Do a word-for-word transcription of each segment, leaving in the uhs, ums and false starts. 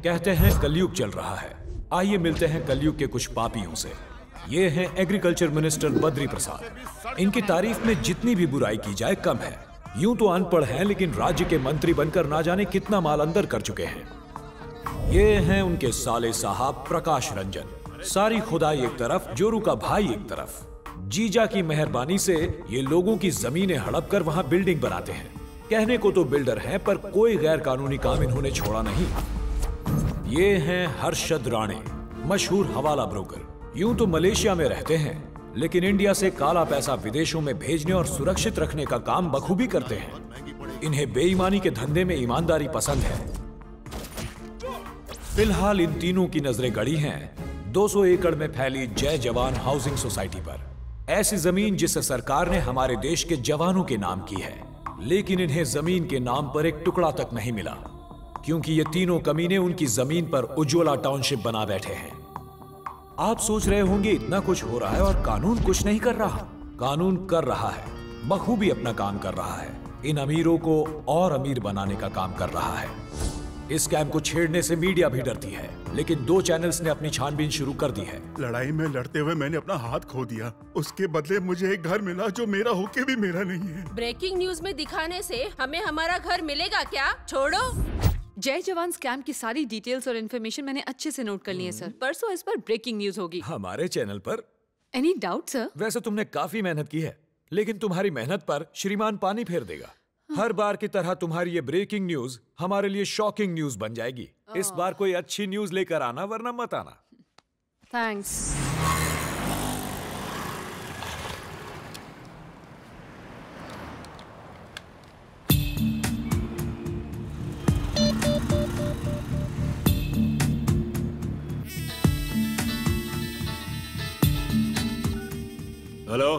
कहते हैं कलयुग चल रहा है। आइए मिलते हैं कलयुग के कुछ पापियों से। ये हैं एग्रीकल्चर मिनिस्टर बद्री प्रसाद। इनकी तारीफ में जितनी भी बुराई की जाए कम है। यूं तो अनपढ़ हैं, लेकिन राज्य के मंत्री बनकर ना जाने कितना माल अंदर कर चुके हैं। ये हैं उनके साले साहब प्रकाश रंजन। सारी खुदाई एक तरफ, जोरू का भाई एक तरफ। जीजा की मेहरबानी से ये लोगों की जमीनें हड़प कर वहां बिल्डिंग बनाते हैं। कहने को तो बिल्डर हैं, पर कोई गैर कानूनी काम इन्होंने छोड़ा नहीं। ये हैं हर्षद राणे, मशहूर हवाला ब्रोकर। यूं तो मलेशिया में रहते हैं, लेकिन इंडिया से काला पैसा विदेशों में भेजने और सुरक्षित रखने का काम बखूबी करते हैं। इन्हें बेईमानी के धंधे में ईमानदारी पसंद है। फिलहाल इन तीनों की नजरें गड़ी हैं दो सौ एकड़ में फैली जय जवान हाउसिंग सोसाइटी पर। ऐसी जमीन जिसे सरकार ने हमारे देश के जवानों के नाम की है, लेकिन इन्हें जमीन के नाम पर एक टुकड़ा तक नहीं मिला, क्योंकि ये तीनों कमीने उनकी जमीन पर उज्ज्वला टाउनशिप बना बैठे हैं। आप सोच रहे होंगे इतना कुछ हो रहा है और कानून कुछ नहीं कर रहा। कानून कर रहा है, बखूबी अपना काम कर रहा है। इन अमीरों को और अमीर बनाने का काम कर रहा है। इस स्कैम को छेड़ने से मीडिया भी डरती है, लेकिन दो चैनल्स ने अपनी छानबीन शुरू कर दी है। लड़ाई में लड़ते हुए मैंने अपना हाथ खो दिया। उसके बदले मुझे एक घर मिला जो मेरा होके भी मेरा नहीं है। ब्रेकिंग न्यूज में दिखाने से हमें हमारा घर मिलेगा क्या? छोड़ो। जय जवान स्कैम की सारी डिटेल्स और इन्फॉर्मेशन मैंने अच्छे से नोट कर ली है सर। परसों इस पर ब्रेकिंग न्यूज होगी हमारे चैनल पर। Any doubt sir? वैसे तुमने काफी मेहनत की है, लेकिन तुम्हारी मेहनत पर श्रीमान पानी फेर देगा। हर बार की तरह तुम्हारी ये ब्रेकिंग न्यूज हमारे लिए शॉकिंग न्यूज बन जाएगी। इस बार कोई अच्छी न्यूज लेकर आना, वरना मत आना। थैंक्स। हेलो,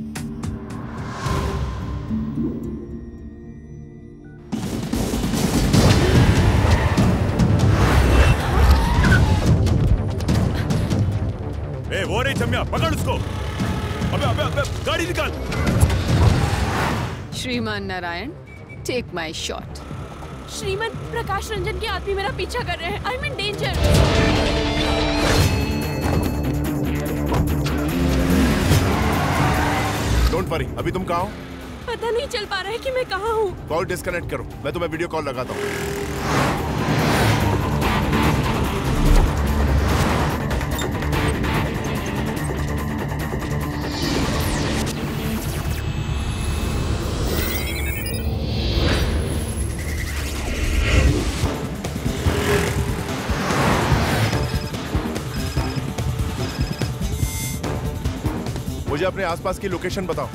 ए, वो रही चम्या, पकड़ उसको। अबे अबे अबे, गाड़ी निकाल। श्रीमान नारायण, टेक माय शॉट। श्रीमान प्रकाश रंजन के आदमी मेरा पीछा कर रहे हैं। I am in danger. Don't worry, अभी तुम कहाँ हो? पता नहीं चल पा रहा है कि मैं कहाँ हूँ। कॉल डिस्कनेक्ट करो, मैं तुम्हें वीडियो कॉल लगाता हूँ। मुझे अपने आसपास की लोकेशन बताओ।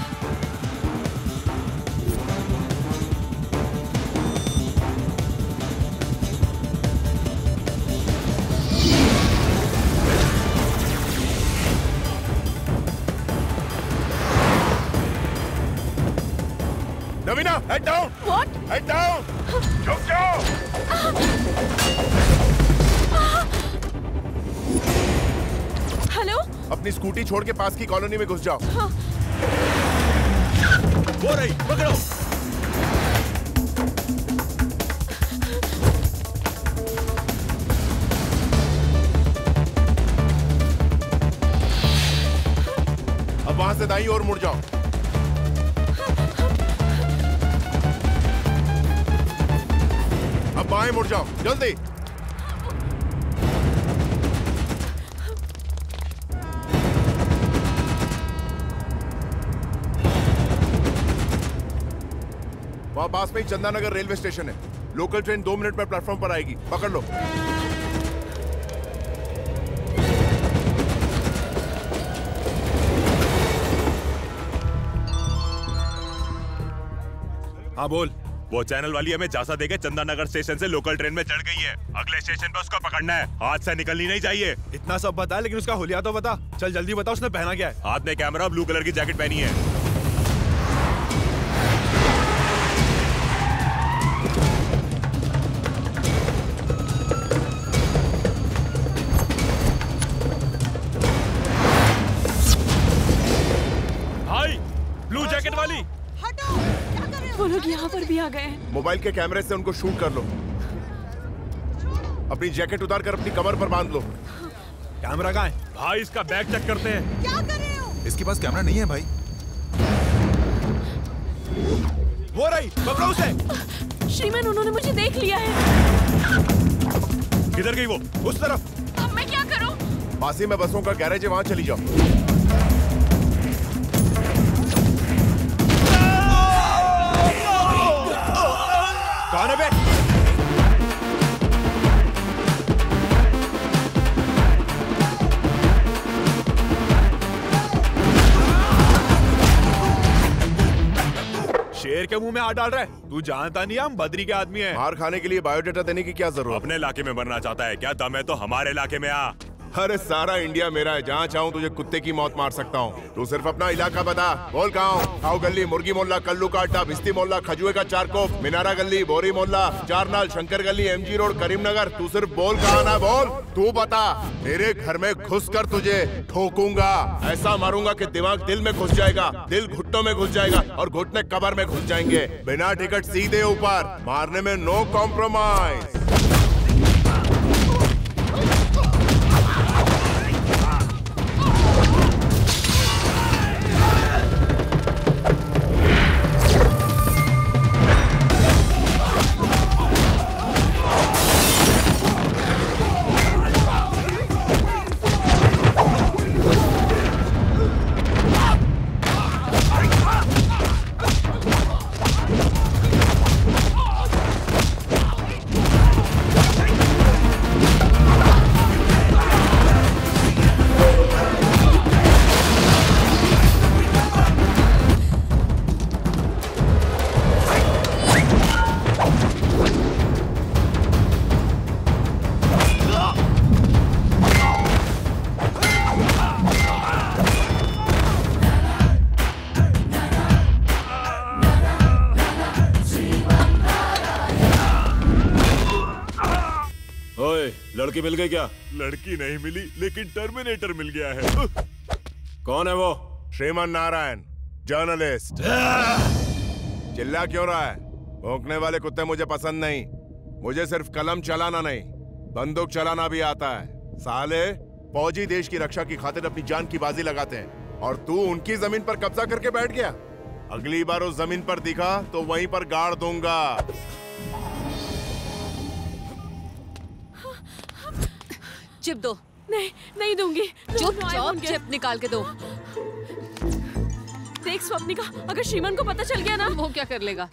Naveena, head down. What? Head down. झुक जाओ। हेलो? अपनी स्कूटी छोड़ के पास की कॉलोनी में घुस जाओ। हाँ। वो रही, पकड़ो। अब वहां से दाईं ओर मुड़ जाओ। अब बाएं मुड़ जाओ, जल्दी। वहां पास में ही चंदानगर रेलवे स्टेशन है। लोकल ट्रेन दो मिनट में प्लेटफॉर्म पर आएगी, पकड़ लो। हाँ बोल। वो चैनल वाली हमें झांसा देके चंदानगर स्टेशन से लोकल ट्रेन में चढ़ गई है। अगले स्टेशन पे उसको पकड़ना है, हाथ से निकलनी नहीं चाहिए। इतना सब बता, लेकिन उसका हुलिया तो बता। चल जल्दी बता, उसने पहना क्या है? हाथ में कैमरा, ब्लू कलर की जैकेट पहनी है। भाई, ब्लू जैकेट वाली। वो लोग यहाँ पर भी आ गए हैं। मोबाइल के कैमरे से उनको शूट कर लो। अपनी जैकेट उतार कर अपनी कमर पर बांध लो। कैमरा कहाँ है? भाई इसका बैग चेक करते हैं। क्या कर रहे हो? इसके पास कैमरा नहीं है भाई। वो रही, पकड़ो उसे। श्रीमान, उन्होंने मुझे देख लिया है। किधर गई वो? उस तरफ। अब मैं क्या करूं? पास ही में बसों का गैरेज है, वहां चली जाओ। कौन है बे? शेर के मुंह में हाथ डाल रहा है। तू जानता नहीं हम बद्री के आदमी हैं। मार खाने के लिए बायोडाटा देने की क्या जरूरत? अपने इलाके में मरना चाहता है क्या? दम है तो हमारे इलाके में आ। अरे सारा इंडिया मेरा है, जहाँ चाहूँ तुझे कुत्ते की मौत मार सकता हूँ। तू सिर्फ अपना इलाका बता। बोल कहाँ हूँ? खाओ गली, मुर्गी मोहल्ला, कल्लू का अड्डा, भिस्ती मोहल्ला, खजुए का चारकोप, मीनारा गली, बोरी मोहल्ला, चारनाल, शंकर गली, एमजी रोड, करीमनगर। तू सिर्फ बोल कहाँ ना बोल। तू बता। मेरे घर में घुस कर तुझे ठोकूंगा, ऐसा मारूंगा कि दिमाग दिल में घुस जाएगा, दिल घुटनों में घुस जाएगा और घुटने कब्र में घुस जाएंगे। बिना टिकट सीधे ऊपर, मारने में नो कॉम्प्रोमाइज। लड़की मिल गई क्या? लड़की नहीं मिली, लेकिन टर्मिनेटर मिल गया है। कौन है वो? श्रीमान नारायण, जर्नलिस्ट। चिल्ला क्यों रहा है? भौंकने वाले कुत्ते मुझे पसंद नहीं। मुझे सिर्फ कलम चलाना नहीं, बंदूक चलाना भी आता है। साले फौजी देश की रक्षा की खातिर अपनी जान की बाजी लगाते हैं और तू उनकी जमीन पर कब्जा करके बैठ गया। अगली बार उस जमीन पर दिखा तो वहीं पर गाड़ दूंगा। चिप दो। नहीं, नहीं दूंगी। चुपचाप चिप निकाल के दो। देख स्वप्निका, अगर श्रीमान को पता चल गया ना, वो क्या कर लेगा?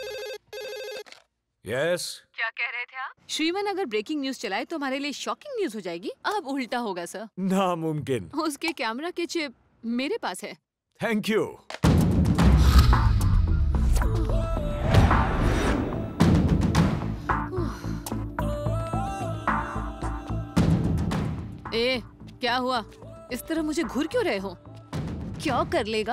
यस। क्या कह रहे थे आप? श्रीमान अगर ब्रेकिंग न्यूज चलाए तो हमारे लिए शॉकिंग न्यूज हो जाएगी। अब उल्टा होगा सर। नामुमकिन। उसके कैमरा के चिप मेरे पास है। Thank you. ए, क्या हुआ? इस तरह मुझे घूर क्यों रहे हो? क्या कर लेगा?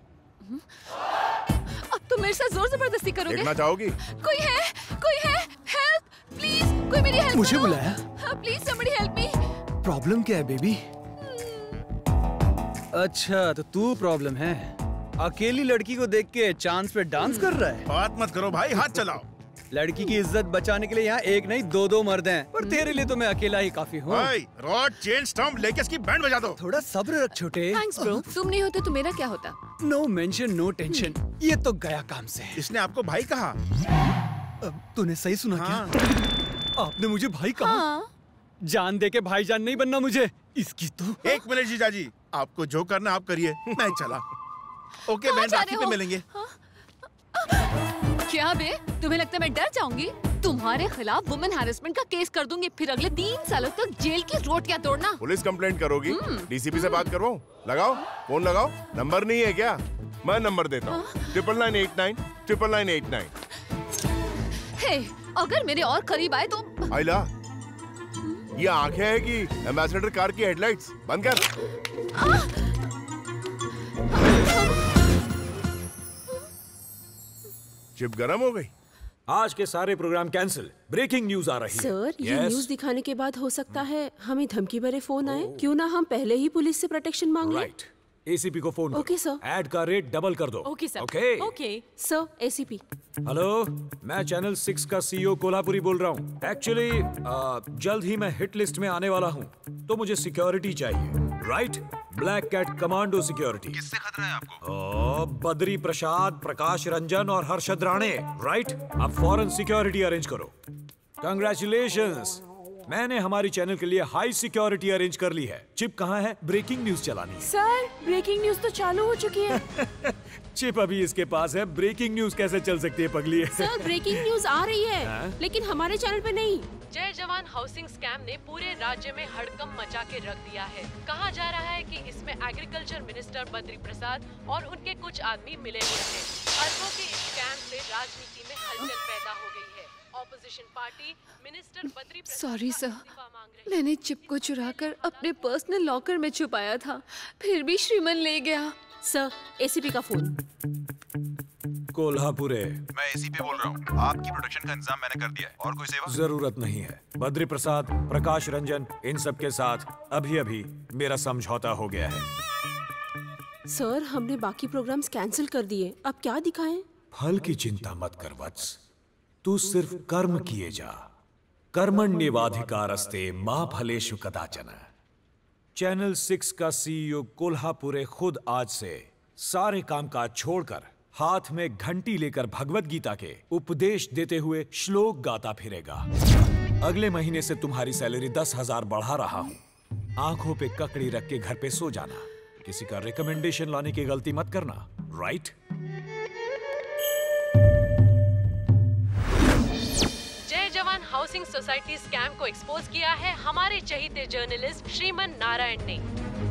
अब तो मेरे साथ जोर जबरदस्ती करोगे? देखना चाहोगी? कोई है? कोई है? हेल्प प्लीज, कोई मेरी हेल्प मुझे करो। बुलाया? Please somebody help me. Problem क्या है बेबी? अच्छा तो तू प्रॉब्लम है। अकेली लड़की को देख के चांस पे डांस कर रहा है। बात मत करो भाई, हाथ चलाओ। लड़की की इज्जत बचाने के लिए यहाँ एक नहीं दो दो मर्द हैं, पर तेरे लिए तो मैं अकेला ही काफी हूँ। रॉड, चेन, स्टंप लेके इसकी बैंड बजा दो। थोड़ा सब्र रख छोटे। Thanks bro. तुम नहीं होते तो मेरा क्या होता? No mention no tension. ये तो गया काम से। इसने आपको भाई कहा? अब तूने सही सुना हाँ। क्या? आपने मुझे भाई कहा? हाँ। जान दे के भाईजान नहीं बनना मुझे। इसकी तो एक मिनट जीजाजी, आपको जो करना आप करिए, मैं चला। ओके बहन, राखी पे मिलेंगे। क्या बे, तुम्हें लगता है मैं डर जाऊंगी? तुम्हारे खिलाफ वुमेन हैरेसमेंट का केस कर दूंगी, फिर अगले तीन सालों तक जेल की रोटियां तोड़ना। पुलिस कंप्लेंट करोगी? डीसीपी से बात करवाओ? लगाओ फोन लगाओ। नंबर नहीं है क्या? मैं नंबर देता हूँ, triple nine eight nine triple nine eight nine. Hey, अगर मेरे और करीब आए तो। आइला, ये आंखें हैं कि एम्बेसडर कार की हेडलाइट्स? बंद कर। चिप गरम हो गई। आज के सारे प्रोग्राम कैंसिल। ब्रेकिंग न्यूज आ रही है। सर, ये Yes? न्यूज दिखाने के बाद हो सकता है हमें धमकी भरे फोन आए। क्यों ना हम पहले ही पुलिस से प्रोटेक्शन मांग लें? राइट। एसीपी को फोन ओके सर। ऐड का रेट डबल कर दो। Okay sir. Okay okay sir. ACP hello, मैं चैनल सिक्स का सीईओ कोल्हापुरी बोल रहा हूँ। एक्चुअली जल्द ही मैं हिट लिस्ट में आने वाला हूँ, तो मुझे सिक्योरिटी चाहिए। Right, black cat commando security. किससे खतरा है आपको? ओ, बद्री प्रसाद, प्रकाश रंजन और हर्षद राणे। राइट, अब फौरन सिक्योरिटी अरेंज करो। कंग्रेचुलेशंस, मैंने हमारी चैनल के लिए हाई सिक्योरिटी अरेंज कर ली है। चिप कहाँ है? ब्रेकिंग न्यूज चलानी है। सर, ब्रेकिंग न्यूज तो चालू हो चुकी है। चिप अभी इसके पास है, ब्रेकिंग न्यूज कैसे चल सकती है पगली? सर, ब्रेकिंग न्यूज आ रही है हाँ? लेकिन हमारे चैनल पे नहीं। जय जवान हाउसिंग स्कैम ने पूरे राज्य में हड़कंप मचा के रख दिया है। कहा जा रहा है कि इसमें एग्रीकल्चर मिनिस्टर बद्री प्रसाद और उनके कुछ आदमी मिले हुए हैं। अरबों के इस स्कैम से राजनीति में हलचल पैदा हो गई है। Opposition party minister Badri Prasad sorry sir, इस्तीफा मांग रही है। मैंने चिप को चुराकर अपने पर्सनल लॉकर में छुपाया था, फिर भी श्रीमन ले गया। सर, एसीपी का फोन। कोल्हापुरे, मैं एसीपी बोल रहा हूँ। आपकी प्रोटेक्शन का इंतजाम मैंने कर दिया है। और कोई सेवा? जरूरत नहीं है। बद्री प्रसाद, प्रकाश रंजन, इन सब के साथ अभी अभी मेरा समझौता हो गया है। सर, हमने बाकी प्रोग्राम्स कैंसिल कर दिए, अब क्या दिखाएं? फल की चिंता मत कर वत्स, तू सिर्फ कर्म किए जा। कर्मण्येवाधिकारस्ते मां फलेषु कदाचन। चैनल सिक्स का सीईओ कोल्हापुरे खुद आज से सारे कामकाज छोड़कर हाथ में घंटी लेकर भगवत गीता के उपदेश देते हुए श्लोक गाता फिरेगा। अगले महीने से तुम्हारी सैलरी दस हजार बढ़ा रहा हूं। आंखों पे ककड़ी रख के घर पे सो जाना। किसी का रिकमेंडेशन लाने की गलती मत करना। Right? Jai Jawan housing society scam को एक्सपोज किया है हमारे चहीते जर्नलिस्ट श्रीमन नारायण ने।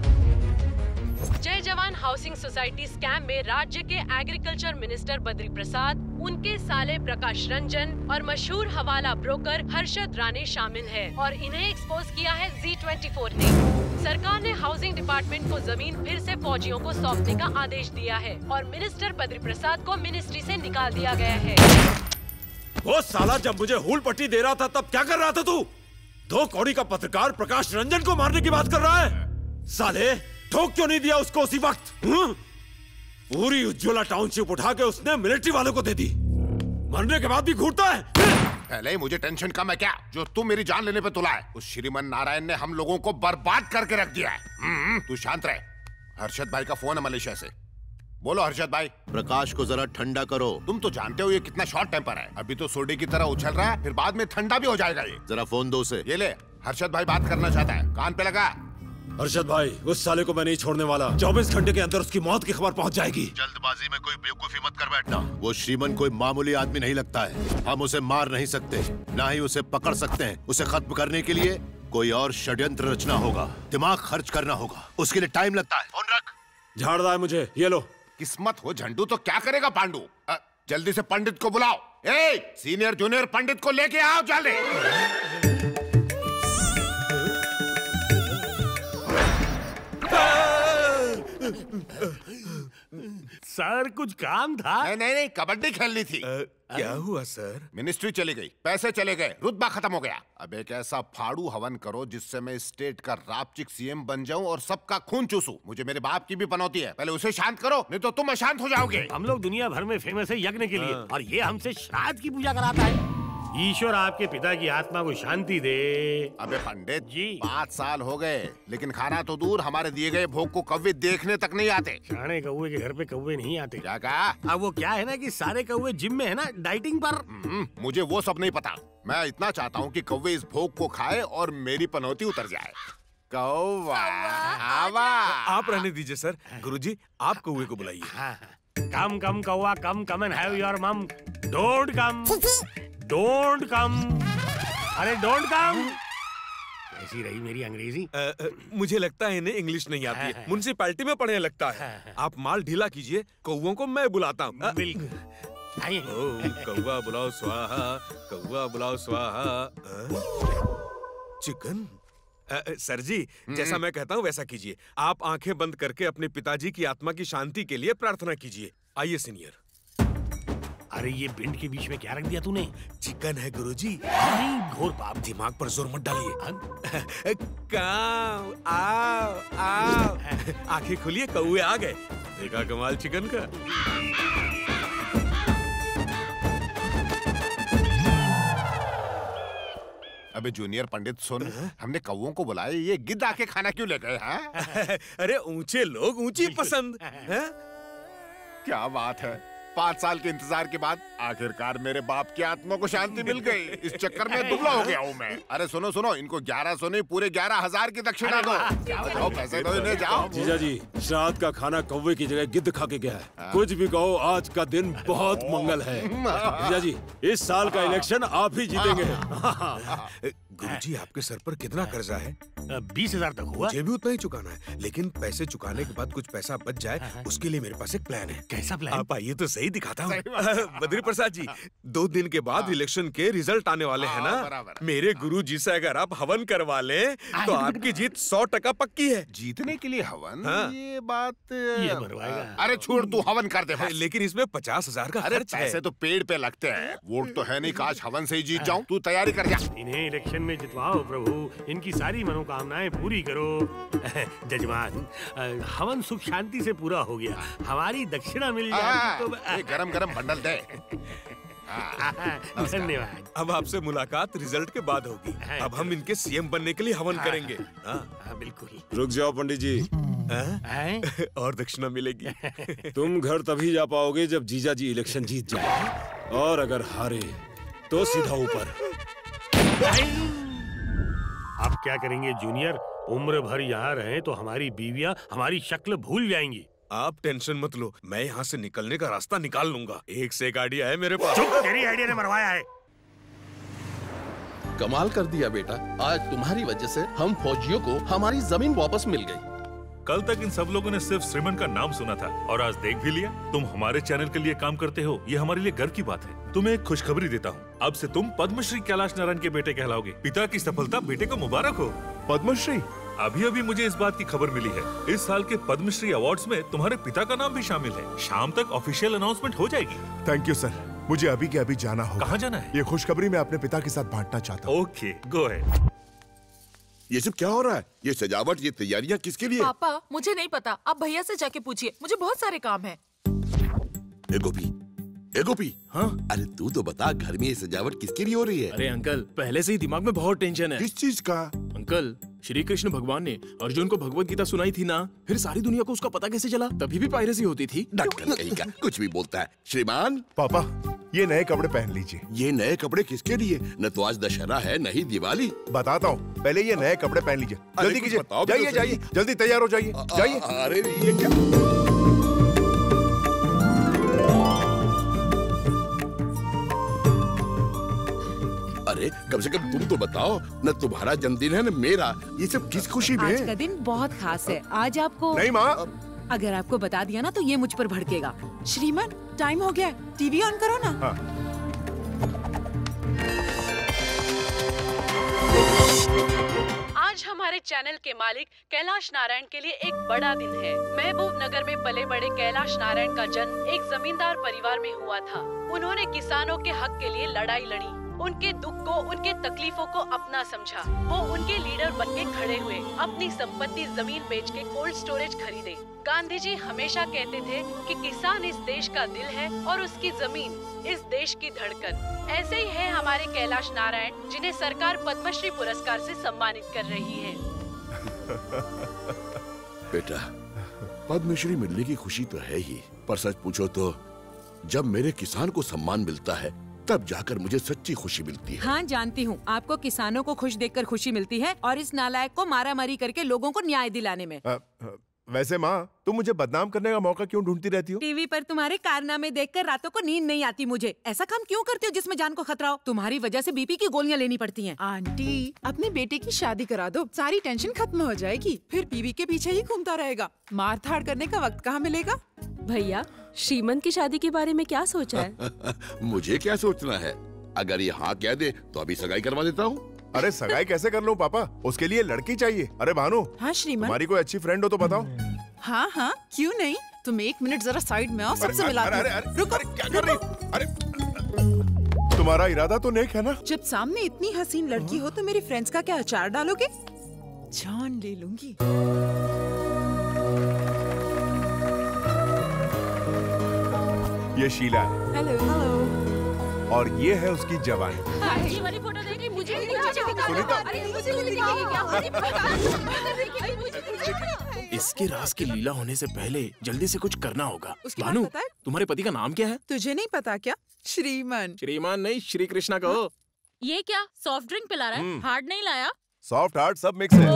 जय जवान हाउसिंग सोसाइटी स्कैम में राज्य के एग्रीकल्चर मिनिस्टर बद्री प्रसाद, उनके साले प्रकाश रंजन और मशहूर हवाला ब्रोकर हर्षद राणे शामिल है और इन्हें एक्सपोज किया है जी ट्वेंटी फोर ने। सरकार ने हाउसिंग डिपार्टमेंट को जमीन फिर से फौजियों को सौंपने का आदेश दिया है और मिनिस्टर बद्री प्रसाद को मिनिस्ट्री से निकाल दिया गया है। वो साला जब मुझे हूल पट्टी दे रहा था तब क्या कर रहा था तू? दो कौड़ी का पत्रकार प्रकाश रंजन को मारने की बात कर रहा है? साले ठोक क्यों नहीं दिया उसको उसी वक्त? हुँ? पूरी उज्ज्वला टाउनशिप उठा के उसने मिलिट्री वालों को दे दी। मरने के बाद भी घूरता है। पहले ही मुझे टेंशन कम है क्या जो तू मेरी जान लेने पे तुला है? उस श्रीमन नारायण ने हम लोगों को बर्बाद करके रख दिया है। तू शांत रहे। हर्षद भाई का फोन है मलेशिया से। बोलो हर्षद भाई। प्रकाश को जरा ठंडा करो। तुम तो जानते हो ये कितना शॉर्ट टेम्पर है। अभी तो सोडे की तरह उछल रहा है, फिर बाद में ठंडा भी हो जाएगा ये। जरा फोन दो उसे। ये ले, हर्षद भाई बात करना चाहता है, कान पे लगा। हर्षद भाई, उस साले को मैं नहीं छोड़ने वाला। चौबीस घंटे के अंदर उसकी मौत की खबर पहुंच जाएगी। जल्दबाजी में कोई बेवकूफी मत कर बैठना। वो श्रीमन कोई मामूली आदमी नहीं लगता है। हम उसे मार नहीं सकते, ना ही उसे पकड़ सकते हैं। उसे खत्म करने के लिए कोई और षड्यंत्र रचना होगा, दिमाग खर्च करना होगा। उसके लिए टाइम लगता है। फोन रख। झाड़ रहा है मुझे, ये लो। किस्मत हो झंडू तो क्या करेगा पांडू? अ, जल्दी से पंडित को बुलाओ। ए, सीनियर जूनियर पंडित को लेके आओ जल्दी। सर कुछ काम था? नहीं नहीं नहीं, कबड्डी खेलनी थी। आ, क्या हुआ सर? मिनिस्ट्री चली गई, पैसे चले गए, रुतबा खत्म हो गया। अब एक ऐसा फाड़ू हवन करो जिससे मैं स्टेट का रापचिक सीएम बन जाऊं और सबका खून चूसूं। मुझे मेरे बाप की भी पनौती है, पहले उसे शांत करो, नहीं तो तुम अशांत हो जाओगे। हम लोग दुनिया भर में फेमस है यज्ञ के लिए और ये हमसे श्राद्ध की पूजा कराता है। ईश्वर आपके पिता की आत्मा को शांति दे। अबे पंडित जी, पाँच साल हो गए लेकिन खाना तो दूर, हमारे दिए गए भोग को कौवे देखने तक नहीं आते। शाणे कौवे के घर पे कौवे नहीं आते। क्या कहा? अब वो क्या है ना कि सारे कौवे जिम में है ना, डाइटिंग पर। मुझे वो सब नहीं पता। मैं इतना चाहता हूँ कि कौवे इस भोग को खाए और मेरी पनौती उतर जाए। कौवा आवा। आप रहने दीजिए सर। गुरुजी, आप कौवे को बुलाइए। कम कम कौवा come, come and have your mum. Don't come, don't come. अरे डोंट कम। कैसी रही मेरी अंग्रेजी? आ, आ, मुझे लगता है इन्हें इंग्लिश नहीं आती है। म्युनिसिपैलिटी में पढ़ने लगता है। आप माल ढीला कीजिए, कौवों को मैं बुलाता हूँ। बिल्कुल। कौवा बुलाओ स्वाहा, कौवा बुलाओ स्वाहा। चिकन? सर जी, जैसा मैं कहता हूँ वैसा कीजिए। आप आंखें बंद करके अपने पिताजी की आत्मा की शांति के लिए प्रार्थना कीजिए। आइए सीनियर। अरे ये भिंड के बीच में क्या रख दिया तूने? चिकन है गुरुजी। नहीं, घोर पाप। दिमाग पर जोर मत डालिए। काम आओ आओ, आंखें खोलिए, कौवे आ गए। देखा कमाल चिकन का। अबे जूनियर पंडित सुन, हमने कौवों को बुलाया, ये गिद्ध आके खाना क्यों ले गए? हाँ? अरे ऊंचे लोग ऊंची पसंद है? क्या बात है, पाँच साल के इंतजार के बाद आखिरकार मेरे बाप की आत्मा को शांति मिल गई। इस चक्कर में दुबला हो गया हूँ मैं। अरे सुनो सुनो, इनको ग्यारह सौ नहीं पूरे ग्यारह हजार की दक्षिणा दो। जाओ पैसे दो इन्हें, जाओ। जीजा जी, श्राद्ध का खाना कौवे की जगह गिद्ध खा के गया है। कुछ भी कहो, आज का दिन बहुत मंगल है। जीजा जी, इस साल का इलेक्शन आप ही जीतेंगे। गुरुजी, आपके सर पर कितना कर्जा है? बीस हजार तक हुआ। मुझे भी उतना ही चुकाना है, लेकिन पैसे चुकाने के बाद कुछ पैसा बच जाए, उसके लिए मेरे पास एक प्लान है। कैसा प्लान? आप आइए तो सही दिखाता हूँ। बद्री प्रसाद जी, दो दिन के बाद इलेक्शन के रिजल्ट आने वाले हैं ना। मेरे गुरु जी से अगर आप हवन करवा लें तो आपकी जीत सौ टका पक्की है। जीतने के लिए हवन? हाँ। ये बात ये मरवाएगा। अरे छोड़, तू हवन कर दे बस। लेकिन इसमें पचास हजार का खर्च है। पैसे तो पेड़ पे लगते हैं, वोट तो है नहीं। काश हवन से ही जीत जाऊं। तू तैयारी कर जा। इन्हें इलेक्शन में जितवाओ प्रभु, इनकी सारी मनोकामनाएं पूरी करो। जजमान, हवन सुख शांति से पूरा हो गया, हमारी दक्षिणा मिल जाए तो गरम गरम बंडल दे। धन्यवाद। अब आपसे मुलाकात रिजल्ट के बाद होगी। अब हम इनके सीएम बनने के लिए हवन करेंगे। हाँ, बिल्कुल। रुक जाओ पंडित जी। और दक्षिणा मिलेगी। तुम घर तभी जा पाओगे जब जीजा जी इलेक्शन जीत जाए, और अगर हारे तो सीधा ऊपर। आप क्या करेंगे जूनियर? उम्र भर यहाँ रहे तो हमारी बीवियाँ हमारी शक्ल भूल जाएंगी। आप टेंशन मत लो, मैं यहाँ से निकलने का रास्ता निकाल लूंगा। एक से एक आइडिया है मेरे पास। चुप, तेरी आइडिया ने मरवाया है। कमाल कर दिया बेटा, आज तुम्हारी वजह से हम फौजियों को हमारी जमीन वापस मिल गई। कल तक इन सब लोगों ने सिर्फ श्रीमन का नाम सुना था, और आज देख भी लिया। तुम हमारे चैनल के लिए काम करते हो, ये हमारे लिए गर्व की बात है। तुम्हें एक खुशखबरी देता हूँ, अब से तुम पद्मश्री कैलाश नारायण के बेटे कहलाओगे। पिता की सफलता बेटे को मुबारक हो। पद्मश्री? अभी अभी मुझे इस बात की खबर मिली है, इस साल के पद्मश्री अवार्ड्स में तुम्हारे पिता का नाम भी शामिल है। शाम तक ऑफिशियल अनाउंसमेंट हो जाएगी। थैंक यू सर, मुझे अभी के अभी जाना होगा। कहाँ जाना है? ये खुशखबरी मैं अपने पिता के साथ बांटना चाहता हूँ। Okay, go ahead. ये सब क्या हो रहा है? ये सजावट, ये तैयारियां किसके लिए? पापा, मुझे नहीं पता, आप भैया से जाके पूछिए, मुझे बहुत सारे काम है। ए गोपी, ए गोपी, हाँ? अरे तू तो बता, घर में ये सजावट किसके लिए हो रही है? अरे अंकल, पहले से ही दिमाग में बहुत टेंशन है। किस चीज का? अंकल, श्री कृष्ण भगवान ने अर्जुन को भगवत गीता सुनाई थी ना, फिर सारी दुनिया को उसका पता कैसे चला? तभी भी पायरेसी होती थी। डॉक्टर कहीं का कुछ भी बोलता है। श्रीमान पापा, ये नए कपड़े पहन लीजिए। ये नए कपड़े किसके लिए? न तो आज दशहरा है, न ही दिवाली। बताता हूँ, पहले ये नए कपड़े पहन लीजिए। जल्दी कीजिए, जाइए जाइए, जल्दी तैयार हो जाइए, जाइए। अरे ये क्या? अरे कम से कम तुम तो बताओ, न तुम्हारा जन्मदिन है न मेरा, ये सब किस खुशी में? आज का दिन बहुत खास है। आज आपको नहीं माँ, अगर आपको बता दिया ना तो ये मुझ पर भड़केगा। श्रीमान, टाइम हो गया, टीवी ऑन करो ना। हाँ। आज हमारे चैनल के मालिक कैलाश नारायण के लिए एक बड़ा दिन है। महबूब नगर में पले बड़े कैलाश नारायण का जन्म एक जमींदार परिवार में हुआ था। उन्होंने किसानों के हक के लिए लड़ाई लड़ी, उनके दुख को, उनके तकलीफों को अपना समझा। वो उनके लीडर बन के खड़े हुए, अपनी संपत्ति जमीन बेच के कोल्ड स्टोरेज खरीदे। गांधी जी हमेशा कहते थे कि किसान इस देश का दिल है और उसकी जमीन इस देश की धड़कन। ऐसे ही है हमारे कैलाश नारायण, जिन्हें सरकार पद्मश्री पुरस्कार से सम्मानित कर रही है। बेटा, पद्मश्री मिलने की खुशी तो है ही, पर सच पूछो तो जब मेरे किसान को सम्मान मिलता है तब जाकर मुझे सच्ची खुशी मिलती है। हाँ जानती हूँ, आपको किसानों को खुश देखकर खुशी मिलती है और इस नालायक को मारा मारी करके लोगों को न्याय दिलाने में। आ, आ, वैसे माँ, तुम मुझे बदनाम करने का मौका क्यों ढूंढती रहती हो? टीवी पर तुम्हारे कारनामे देखकर रातों को नींद नहीं आती मुझे। ऐसा काम क्यों करते हो जिसमें जान को खतरा हो? तुम्हारी वजह से बीपी की गोलियां लेनी पड़ती हैं। आंटी, अपने बेटे की शादी करा दो, सारी टेंशन खत्म हो जाएगी। फिर बीवी के पीछे ही घूमता रहेगा, मार धाड़ करने का वक्त कहाँ मिलेगा? भैया, श्रीमन की शादी के बारे में क्या सोचा है? मुझे क्या सोचना है? अगर ये हाँ कह दे तो अभी सगाई करवा देता हूँ। अरे सगाई कैसे कर लूं पापा? उसके लिए लड़की चाहिए। अरे भानु, हाँ श्रीमान, तुम्हारी कोई अच्छी फ्रेंड हो तो बताओ। हाँ हाँ, क्यों नहीं। तुम एक मिनट जरा साइड में आओ, सबसे मिलाती हूँ। रुको, क्या कर रही? अरे तुम्हारा इरादा तो नेक है ना? जब सामने इतनी हसीन लड़की हो तो मेरे फ्रेंड्स का क्या अचार डालोगे? जान ले लूंगी। ये शीला है। Hello hello. और ये है उसकी जवानी। ये वाली फोटो देखी मुझे भी दिखा। सुनीता। अरे मुझे भी दिखाइए क्या? इसके राज की लीला होने से पहले जल्दी से कुछ करना होगा। उसके भानु, बाद पता है? तुम्हारे पति का नाम क्या है? तुझे नहीं पता क्या? श्रीमान। श्रीमान नहीं, श्री कृष्णा कहो। ये क्या सॉफ्ट ड्रिंक पिला रहा है? हार्ड नहीं लाया? सॉफ्ट हार्ड सब मिक्स है।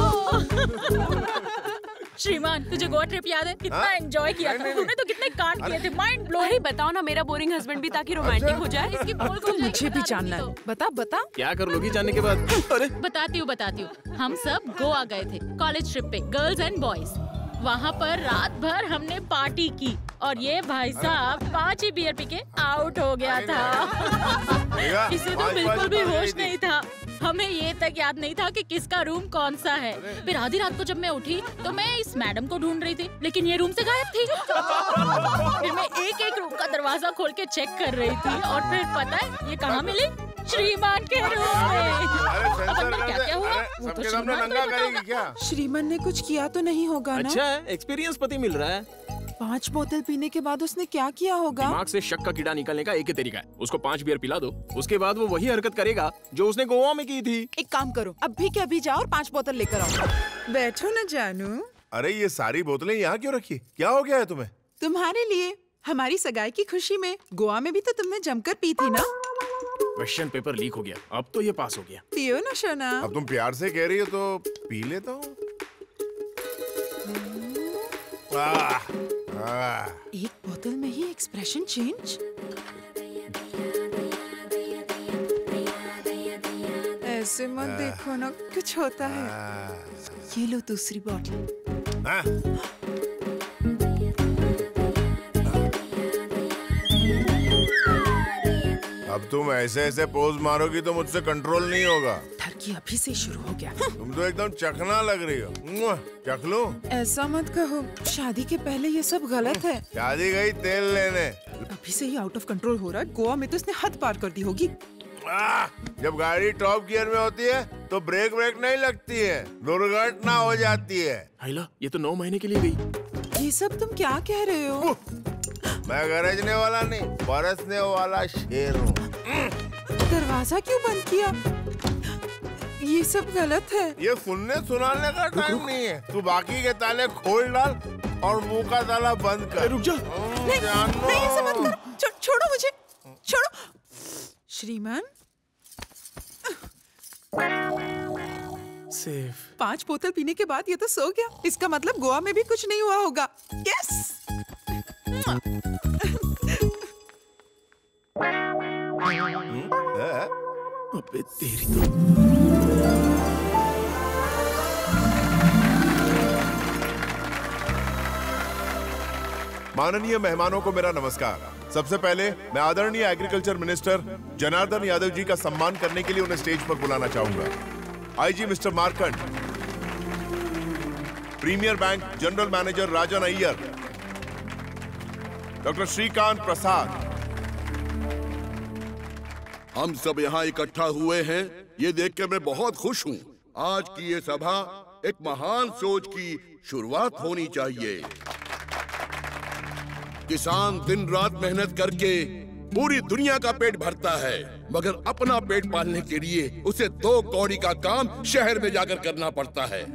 श्रीमान, तुझे गोवा ट्रिप याद है? कितना एंजॉय किया था तूने, तो कितने कांड किए थे, माइंड ब्लोइंग। बताओ ना मेरा बोरिंग हस्बैंड भी, ताकि रोमांटिक हो जाए। इसकी बोल तो मुझे भी जानना है। बता बता। क्या कर लोगी जानने के बाद? अरे बताती हूँ बताती हूँ। हम सब गोवा गए थे कॉलेज ट्रिप पे, गर्ल्स एंड बॉयज। वहाँ पर रात भर हमने पार्टी की और ये भाई साहब पांच ही बियर पी के आउट हो गया था। इसे तो बिल्कुल भी होश नहीं था। हमें ये तक याद नहीं था कि किसका रूम कौन सा है। फिर आधी रात को जब मैं उठी तो मैं इस मैडम को ढूंढ रही थी, लेकिन ये रूम से गायब थी। फिर मैं एक एक रूम का दरवाजा खोल के चेक कर रही थी और फिर पता है ये कहाँ मिली? श्रीमान के रूम में। अब अंदर क्या क्या हुआ वो तो श्रीमान को बताओगा। श्रीमान ने कुछ किया तो नहीं होगा ना? अच्छा है, एक्सपीरियंस पति मिल रहा है। पांच बोतल पीने के बाद उसने क्या किया होगा? दिमाग से शक का कीड़ा निकलने का एक ही तरीका है, उसको पांच बियर पिला दो, उसके बाद वो वही हरकत करेगा जो उसने गोवा में की थी। एक काम करो, अभी के अभी जाओ और पांच बोतल लेकर आओ। बैठो ना जानू। अरे ये सारी बोतलें यहाँ क्यों रखी? क्या हो गया है तुम्हें? तुम्हारे लिए, हमारी सगाई की खुशी में। गोवा में भी तो तुमने जमकर पी थी ना? क्वेश्चन पेपर लीक हो गया, अब तो ये पास हो गया। पियो ना शना। अब तुम प्यार से कह रही हो तो पी लेता हूँ। एक बोतल में ही एक्सप्रेशन चेंज। ऐसे मत देखो ना, कुछ होता है। ये लो दूसरी बोतल। अब तुम ऐसे ऐसे पोज मारोगी तो मुझसे कंट्रोल नहीं होगा। ठरकी अभी से शुरू हो गया। तुम तो एकदम चखना लग रही हो। चख लूं? ऐसा मत कहो, शादी के पहले ये सब गलत है। शादी गई तेल लेने। अभी से ही आउट ऑफ कंट्रोल हो रहा है। गोवा में तो इसने हद पार कर दी होगी। आ, जब गाड़ी टॉप गियर में होती है तो ब्रेक ब्रेक नहीं लगती है, दुर्घटना हो जाती है। हाइला, ये तो नौ महीने के लिए गई। ये सब तुम क्या कह रहे हो? मैं गरजने वाला नहीं, बरसने वाला शेर हूँ। दरवाजा क्यों बंद किया? ये सब गलत है। ये सुनने सुनाने का टाइम नहीं है। तू बाकी के ताले खोल डाल और मुंह का ताला बंद कर। रुक जा। नहीं, नहीं ऐसा मत करो। छो, छोड़ो मुझे, छोड़ो। श्रीमान सेफ। पांच बोतल पीने के बाद ये तो सो गया। इसका मतलब गोवा में भी कुछ नहीं हुआ होगा। यस। अबे तेरी तो। माननीय मेहमानों को मेरा नमस्कार। सबसे पहले मैं आदरणीय एग्रीकल्चर मिनिस्टर जनार्दन यादव जी का सम्मान करने के लिए उन्हें स्टेज पर बुलाना चाहूंगा। IG mister Markand, premier bank general manager Rajan Iyer, doctor Shrikant Prasad. हम सब यहाँ इकट्ठा हुए हैं, ये देखकर मैं बहुत खुश हूँ। आज की ये सभा एक महान सोच की शुरुआत होनी चाहिए। किसान दिन रात मेहनत करके पूरी दुनिया का पेट भरता है, मगर अपना पेट पालने के लिए उसे दो कौड़ी का काम शहर में जाकर करना पड़ता है।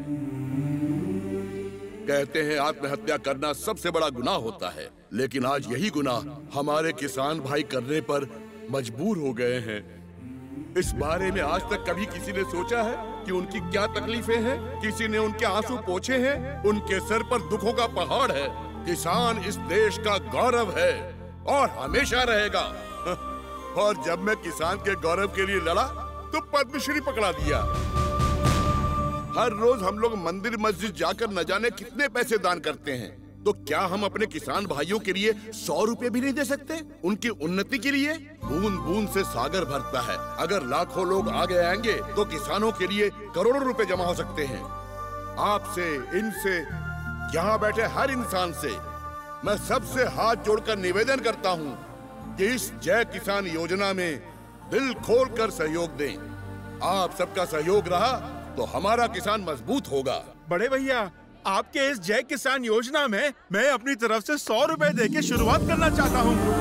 कहते हैं आत्महत्या करना सबसे बड़ा गुनाह होता है, लेकिन आज यही गुनाह हमारे किसान भाई करने पर मजबूर हो गए हैं। इस बारे में आज तक कभी किसी ने सोचा है कि उनकी क्या तकलीफें हैं? किसी ने उनके आंसू पोंछे हैं? उनके सर पर दुखों का पहाड़ है। किसान इस देश का गौरव है और हमेशा रहेगा। और जब मैं किसान के गौरव के लिए लड़ा तो पद्मश्री पकड़ा दिया। हर रोज हम लोग मंदिर मस्जिद जाकर न जाने कितने पैसे दान करते हैं, तो क्या हम अपने किसान भाइयों के लिए सौ रुपए भी नहीं दे सकते? उनकी उन्नति के लिए बूंद बूंद से सागर भरता है। अगर लाखों लोग आगे आएंगे तो किसानों के लिए करोड़ों रुपए जमा हो सकते हैं। आपसे, इनसे, यहाँ बैठे हर इंसान से मैं सबसे हाथ जोड़कर निवेदन करता हूँ कि इस जय किसान योजना में दिल खोल कर सहयोग दें। आप सबका सहयोग रहा तो हमारा किसान मजबूत होगा। बड़े भैया, आपके इस जय किसान योजना में मैं अपनी तरफ से सौ रुपए दे के शुरुआत करना चाहता हूँ।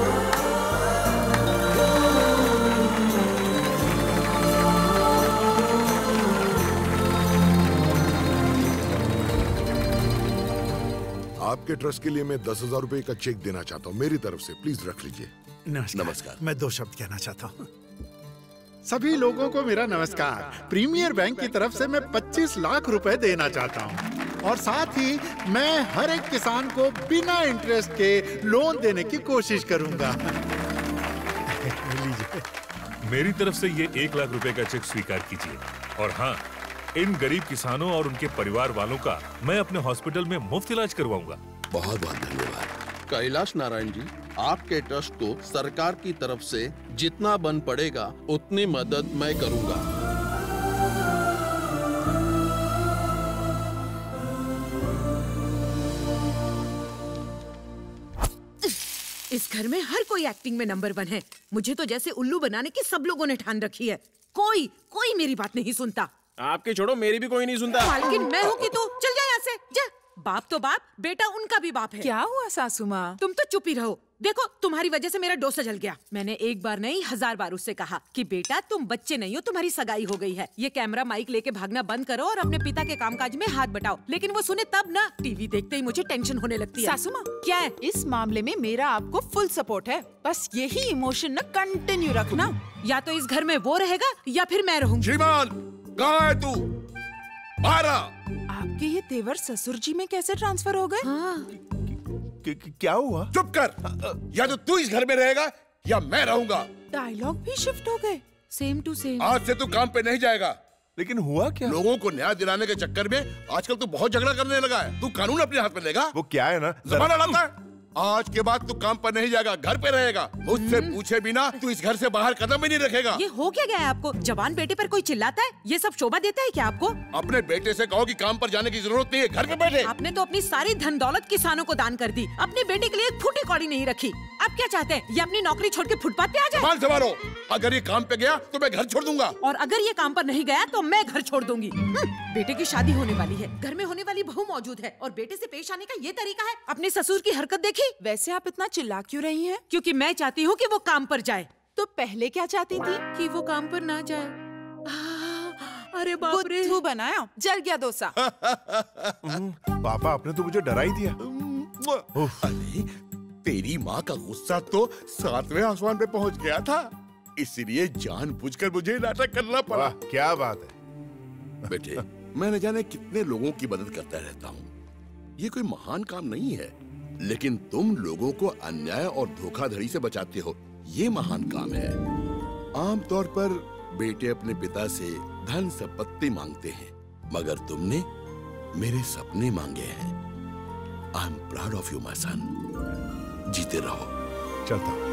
आपके ट्रस्ट के लिए मैं दस हजार रुपए का चेक देना चाहता हूँ मेरी तरफ से, प्लीज रख लीजिए। नमस्कार, नमस्कार। मैं दो शब्द कहना चाहता हूँ। सभी लोगों को मेरा नमस्कार। प्रीमियर बैंक की तरफ से मैं पच्चीस लाख रुपए देना चाहता हूँ और साथ ही मैं हर एक किसान को बिना इंटरेस्ट के लोन देने की कोशिश करूंगा। मेरी तरफ से ये एक लाख रुपए का चेक स्वीकार कीजिए। और हाँ, इन गरीब किसानों और उनके परिवार वालों का मैं अपने हॉस्पिटल में मुफ्त इलाज करवाऊंगा। बहुत बहुत धन्यवाद। कैलाश नारायण जी, आपके ट्रस्ट को सरकार की तरफ से जितना बन पड़ेगा उतनी मदद मैं करूंगा। इस घर में हर कोई एक्टिंग में नंबर वन है। मुझे तो जैसे उल्लू बनाने की सब लोगों ने ठान रखी है। कोई कोई मेरी बात नहीं सुनता। आपके छोड़ो, मेरी भी कोई नहीं सुनता। मालकिन मैं हूँ कि तू चल जा यहाँ से जा। बाप तो बाप, बेटा उनका भी बाप है। क्या हुआ सासू माँ? तुम तो चुप ही रहो। देखो तुम्हारी वजह से मेरा डोसा जल गया। मैंने एक बार नहीं हजार बार उससे कहा कि बेटा तुम बच्चे नहीं हो, तुम्हारी सगाई हो गई है। ये कैमरा माइक लेके भागना बंद करो और अपने पिता के कामकाज में हाथ बटाओ। लेकिन वो सुने तब ना। टीवी देखते ही मुझे टेंशन होने लगती है। सासू माँ, क्या है? इस मामले में मेरा आपको फुल सपोर्ट है। बस यही इमोशन ना कंटिन्यू रखना। या तो इस घर में वो रहेगा या फिर मैं रहूंगी। श्रीमान, कहाँ है तू? बाहर आ। आपके ये तेवर ससुर जी में कैसे ट्रांसफर हो गए? हाँ। क्या हुआ? चुप कर। या तो तू इस घर में रहेगा या मैं रहूंगा। डायलॉग भी शिफ्ट हो गए। Same to same. आज से तू काम पे नहीं जाएगा। लेकिन हुआ क्या? लोगों को न्याय दिलाने के चक्कर में आजकल तू बहुत झगड़ा करने लगा है। तू कानून अपने हाथ में लेगा। वो क्या है ना, जबान लड़ाता है। आज के बाद तू काम पर नहीं जाएगा, घर पे रहेगा। मुझसे पूछे बिना तू इस घर से बाहर कदम भी नहीं रखेगा। ये हो क्या गया है आपको? जवान बेटे पर कोई चिल्लाता है? ये सब शोभा देता है क्या आपको? अपने बेटे से कहो कि काम पर जाने की जरूरत नहीं है, घर पे बैठे। आपने तो अपनी सारी धन दौलत किसानों को दान कर दी। अपने बेटे के लिए एक फूटी कौड़ी नहीं रखी। अब क्या चाहते हैं? ये अपनी नौकरी छोड़ के फुटपाथ पे आ जाए? जबान संभालो। अगर ये काम पे गया तो मैं घर छोड़ दूंगा। और अगर ये काम पर नहीं गया तो मैं घर छोड़ दूंगी। बेटे की शादी होने वाली है, घर में होने वाली बहू मौजूद है और बेटे से पेश आने का ये तरीका है। अपने ससुर की हरकत देखी? वैसे आप इतना चिल्ला क्यों रही हैं? क्योंकि मैं चाहती हूँ कि वो काम पर जाए। तो पहले क्या चाहती थी? कि वो काम पर ना जाए। अरे बाप रे, बुद्धू बनाया, जल गया डोसा। पापा, आपने तो मुझे डरा ही दिया। अरे तेरी माँ का गुस्सा तो सातवें आसमान पे पहुँच गया था, इसलिए जानबूझकर मुझे नाटक करना पड़ा। क्या बात है बेटे, मैं न जाने कितने लोगों की मदद करता रहता हूँ। ये कोई महान काम नहीं है, लेकिन तुम लोगों को अन्याय और धोखाधड़ी से बचाते हो, ये महान काम है। आमतौर पर बेटे अपने पिता से धन संपत्ति मांगते हैं, मगर तुमने मेरे सपने मांगे हैं। I am proud of you my son. जीते रहो। चलता।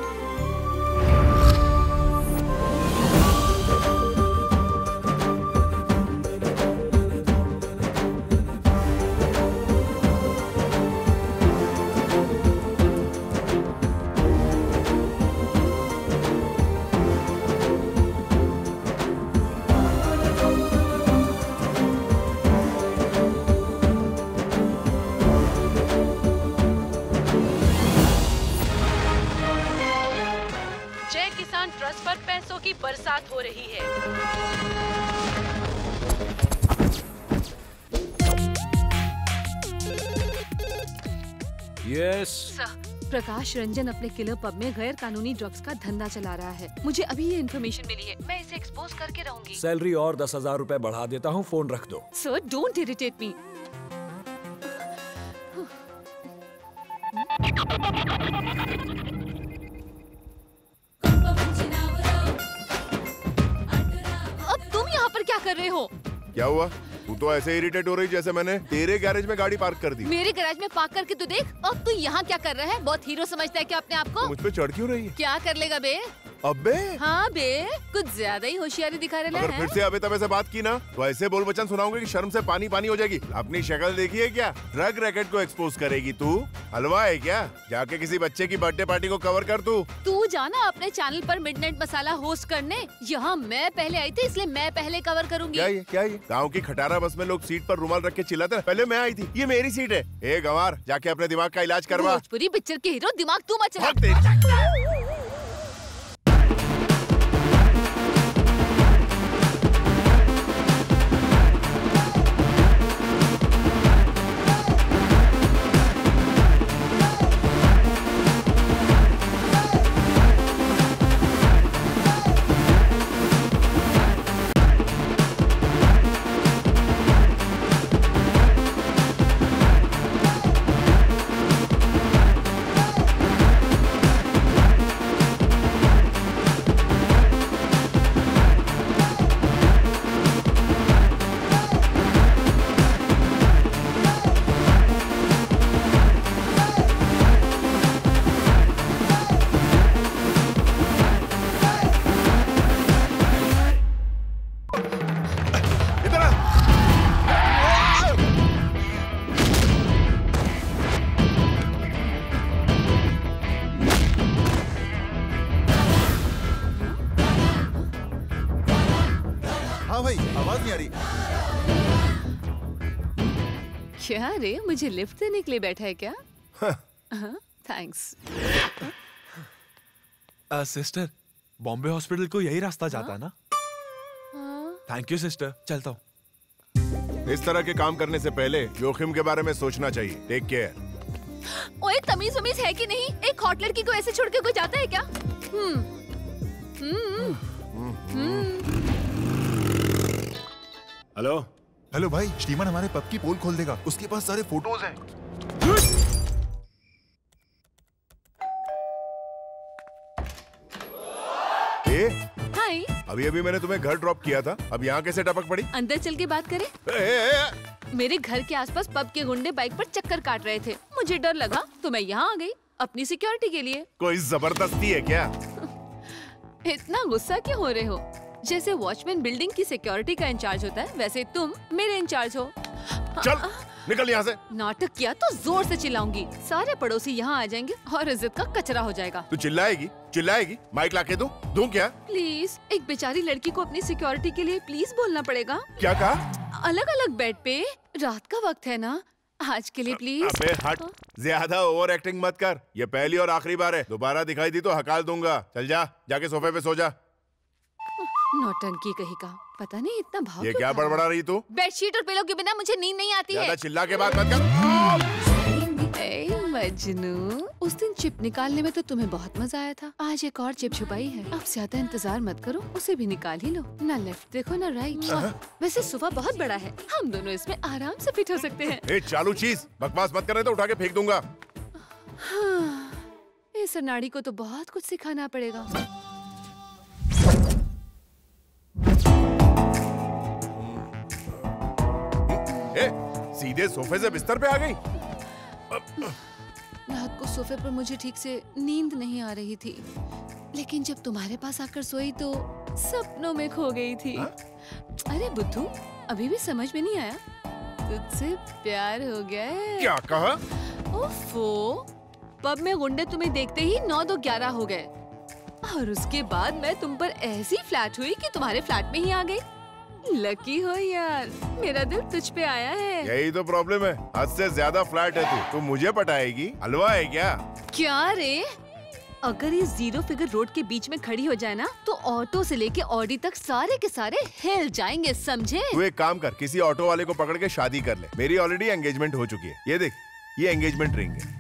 ट्रस्ट पर पैसों की बरसात हो रही है। यस। प्रकाश रंजन अपने किलर पब में गैर कानूनी ड्रग्स का धंधा चला रहा है। मुझे अभी ये इन्फॉर्मेशन मिली है। मैं इसे एक्सपोज करके रहूंगी। सैलरी और दस हजार रूपए बढ़ा देता हूँ, फोन रख दो। Sir, don't irritate me. अब तुम यहाँ पर क्या कर रहे हो? क्या हुआ? तू तो ऐसे इरिटेट हो रही जैसे मैंने तेरे गैरेज में गाड़ी पार्क कर दी। मेरे गैरेज में पार्क करके तू देख। अब तू यहाँ क्या कर रहा है? बहुत हीरो समझता है क्या अपने आप को? मुझ पे चढ़ क्यों रही है? क्या कर लेगा बे? अबे हाँ बे, कुछ ज्यादा ही होशियारी दिखा रहे अगर हैं। फिर से अबे तबे से बात की ना तो ऐसे बोल बचन सुनाऊंगे कि शर्म से पानी पानी हो जाएगी। अपनी शक्ल देखी है क्या? ड्रग रैकेट को एक्सपोज करेगी तू? हलवा है क्या? जाके किसी बच्चे की बर्थडे पार्टी को कवर कर तू। तू जाना अपने चैनल पर मिडनाइट मसाला होस्ट करने। यहाँ मैं पहले आई थी इसलिए मैं पहले कवर करूंगी। क्या ये क्या ये गाँव की खटारा बस में लोग सीट पर रुमाल रख के चिल्लाते हैं, पहले मैं आई थी, ये मेरी सीट है। ए गंवार, जाके अपने दिमाग का इलाज करवा। भोजपुरी पिक्चर के हीरो, दिमाग तू मत चला। क्या रे, मुझे लिफ्ट देने के लिए बैठा है क्या? थैंक्स। सिस्टर, बॉम्बे हॉस्पिटल को यही रास्ता जाता है ना? थैंक यू सिस्टर, चलता हूँ। इस तरह के काम करने से पहले जोखिम के बारे में सोचना चाहिए। Take care. ओए तमीज उमीज है कि नहीं? एक हॉट लड़की को ऐसे छोड़ के कोई जाता है क्या? हम्म हम्म हेलो हेलो भाई, श्रीमान हमारे पब की पोल खोल देगा, उसके पास सारे फोटोज हैं। ए, हाय। अभी अभी मैंने तुम्हें घर ड्रॉप किया था, अब यहाँ कैसे टपक पड़ी? अंदर चल के बात करें? ए, ए, ए, मेरे घर के आसपास पब के गुंडे बाइक पर चक्कर काट रहे थे, मुझे डर लगा तो मैं यहाँ आ गई अपनी सिक्योरिटी के लिए। कोई जबरदस्ती है क्या? इतना गुस्सा क्यों हो रहे हो? जैसे वॉचमैन बिल्डिंग की सिक्योरिटी का इंचार्ज होता है, वैसे तुम मेरे इंचार्ज हो। चल निकल यहाँ से। नाटक किया तो जोर से चिल्लाऊंगी, सारे पड़ोसी यहाँ आ जाएंगे और इज्जत का कचरा हो जाएगा। तू चिल्लाएगी चिल्लाएगी माइक लाके दूं दूं क्या? प्लीज, एक बेचारी लड़की को अपनी सिक्योरिटी के लिए प्लीज बोलना पड़ेगा। क्या कहा? अलग अलग बेड पे, रात का वक्त है ना, आज के लिए प्लीज। अबे हट, ज्यादा ओवर एक्टिंग मत कर, ये पहली और आखिरी बार है, दोबारा दिखाई दी तो हकाल दूंगा। चल जा, जाके सोफे पे सो जा। नौटंकी कहीं का, पता नहीं इतना भाव ये क्यों क्या खा रहा है? बड़बड़ा रही तू? बेडशीट और पिलो के बिना मुझे नींद नहीं आती है। ज्यादा चिल्ला के बात मत कर। ए मजनू, उस दिन चिप निकालने में तो तुम्हें बहुत मजा आया था, आज एक और चिप छुपाई है। अब ज्यादा इंतजार मत करो, उसे भी निकाल ही लो। ना लेफ्ट देखो ना राइट। वैसे सोफा बहुत बड़ा है, हम दोनों इसमें आराम से फिट हो सकते हैं। ए चालू चीज, बकवास मत करने तो उठा के फेंक दूंगा। हाँ, इस अनाड़ी को तो बहुत कुछ सिखाना पड़ेगा। ए, सीधे सोफे से बिस्तर पे आ गई। रात को सोफे पर मुझे ठीक से नींद नहीं आ रही थी, लेकिन जब तुम्हारे पास आकर सोई तो सपनों में खो गई थी। हा? अरे बुद्धू, अभी भी समझ में नहीं आया? तुझसे प्यार हो गया है। क्या कहा? ओफो, पब में गुंडे तुम्हें देखते ही नौ दो ग्यारह हो गए, और उसके बाद मैं तुम पर ऐसी फ्लैट हुई कि तुम्हारे फ्लैट में ही आ गई। लकी हो यार, मेरा दिल तुझ पे आया है। यही तो प्रॉब्लम है, हद से ज्यादा फ्लैट है तू। तू मुझे पटाएगी? हलवा है क्या? क्या रे? अगर ये जीरो फिगर रोड के बीच में खड़ी हो जाए ना, तो ऑटो से लेके ऑडी तक सारे के सारे हिल जाएंगे, समझे? तू एक काम कर, किसी ऑटो वाले को पकड़ के शादी कर ले। मेरी ऑलरेडी एंगेजमेंट हो चुकी है। ये देख, ये एंगेजमेंट रिंग है।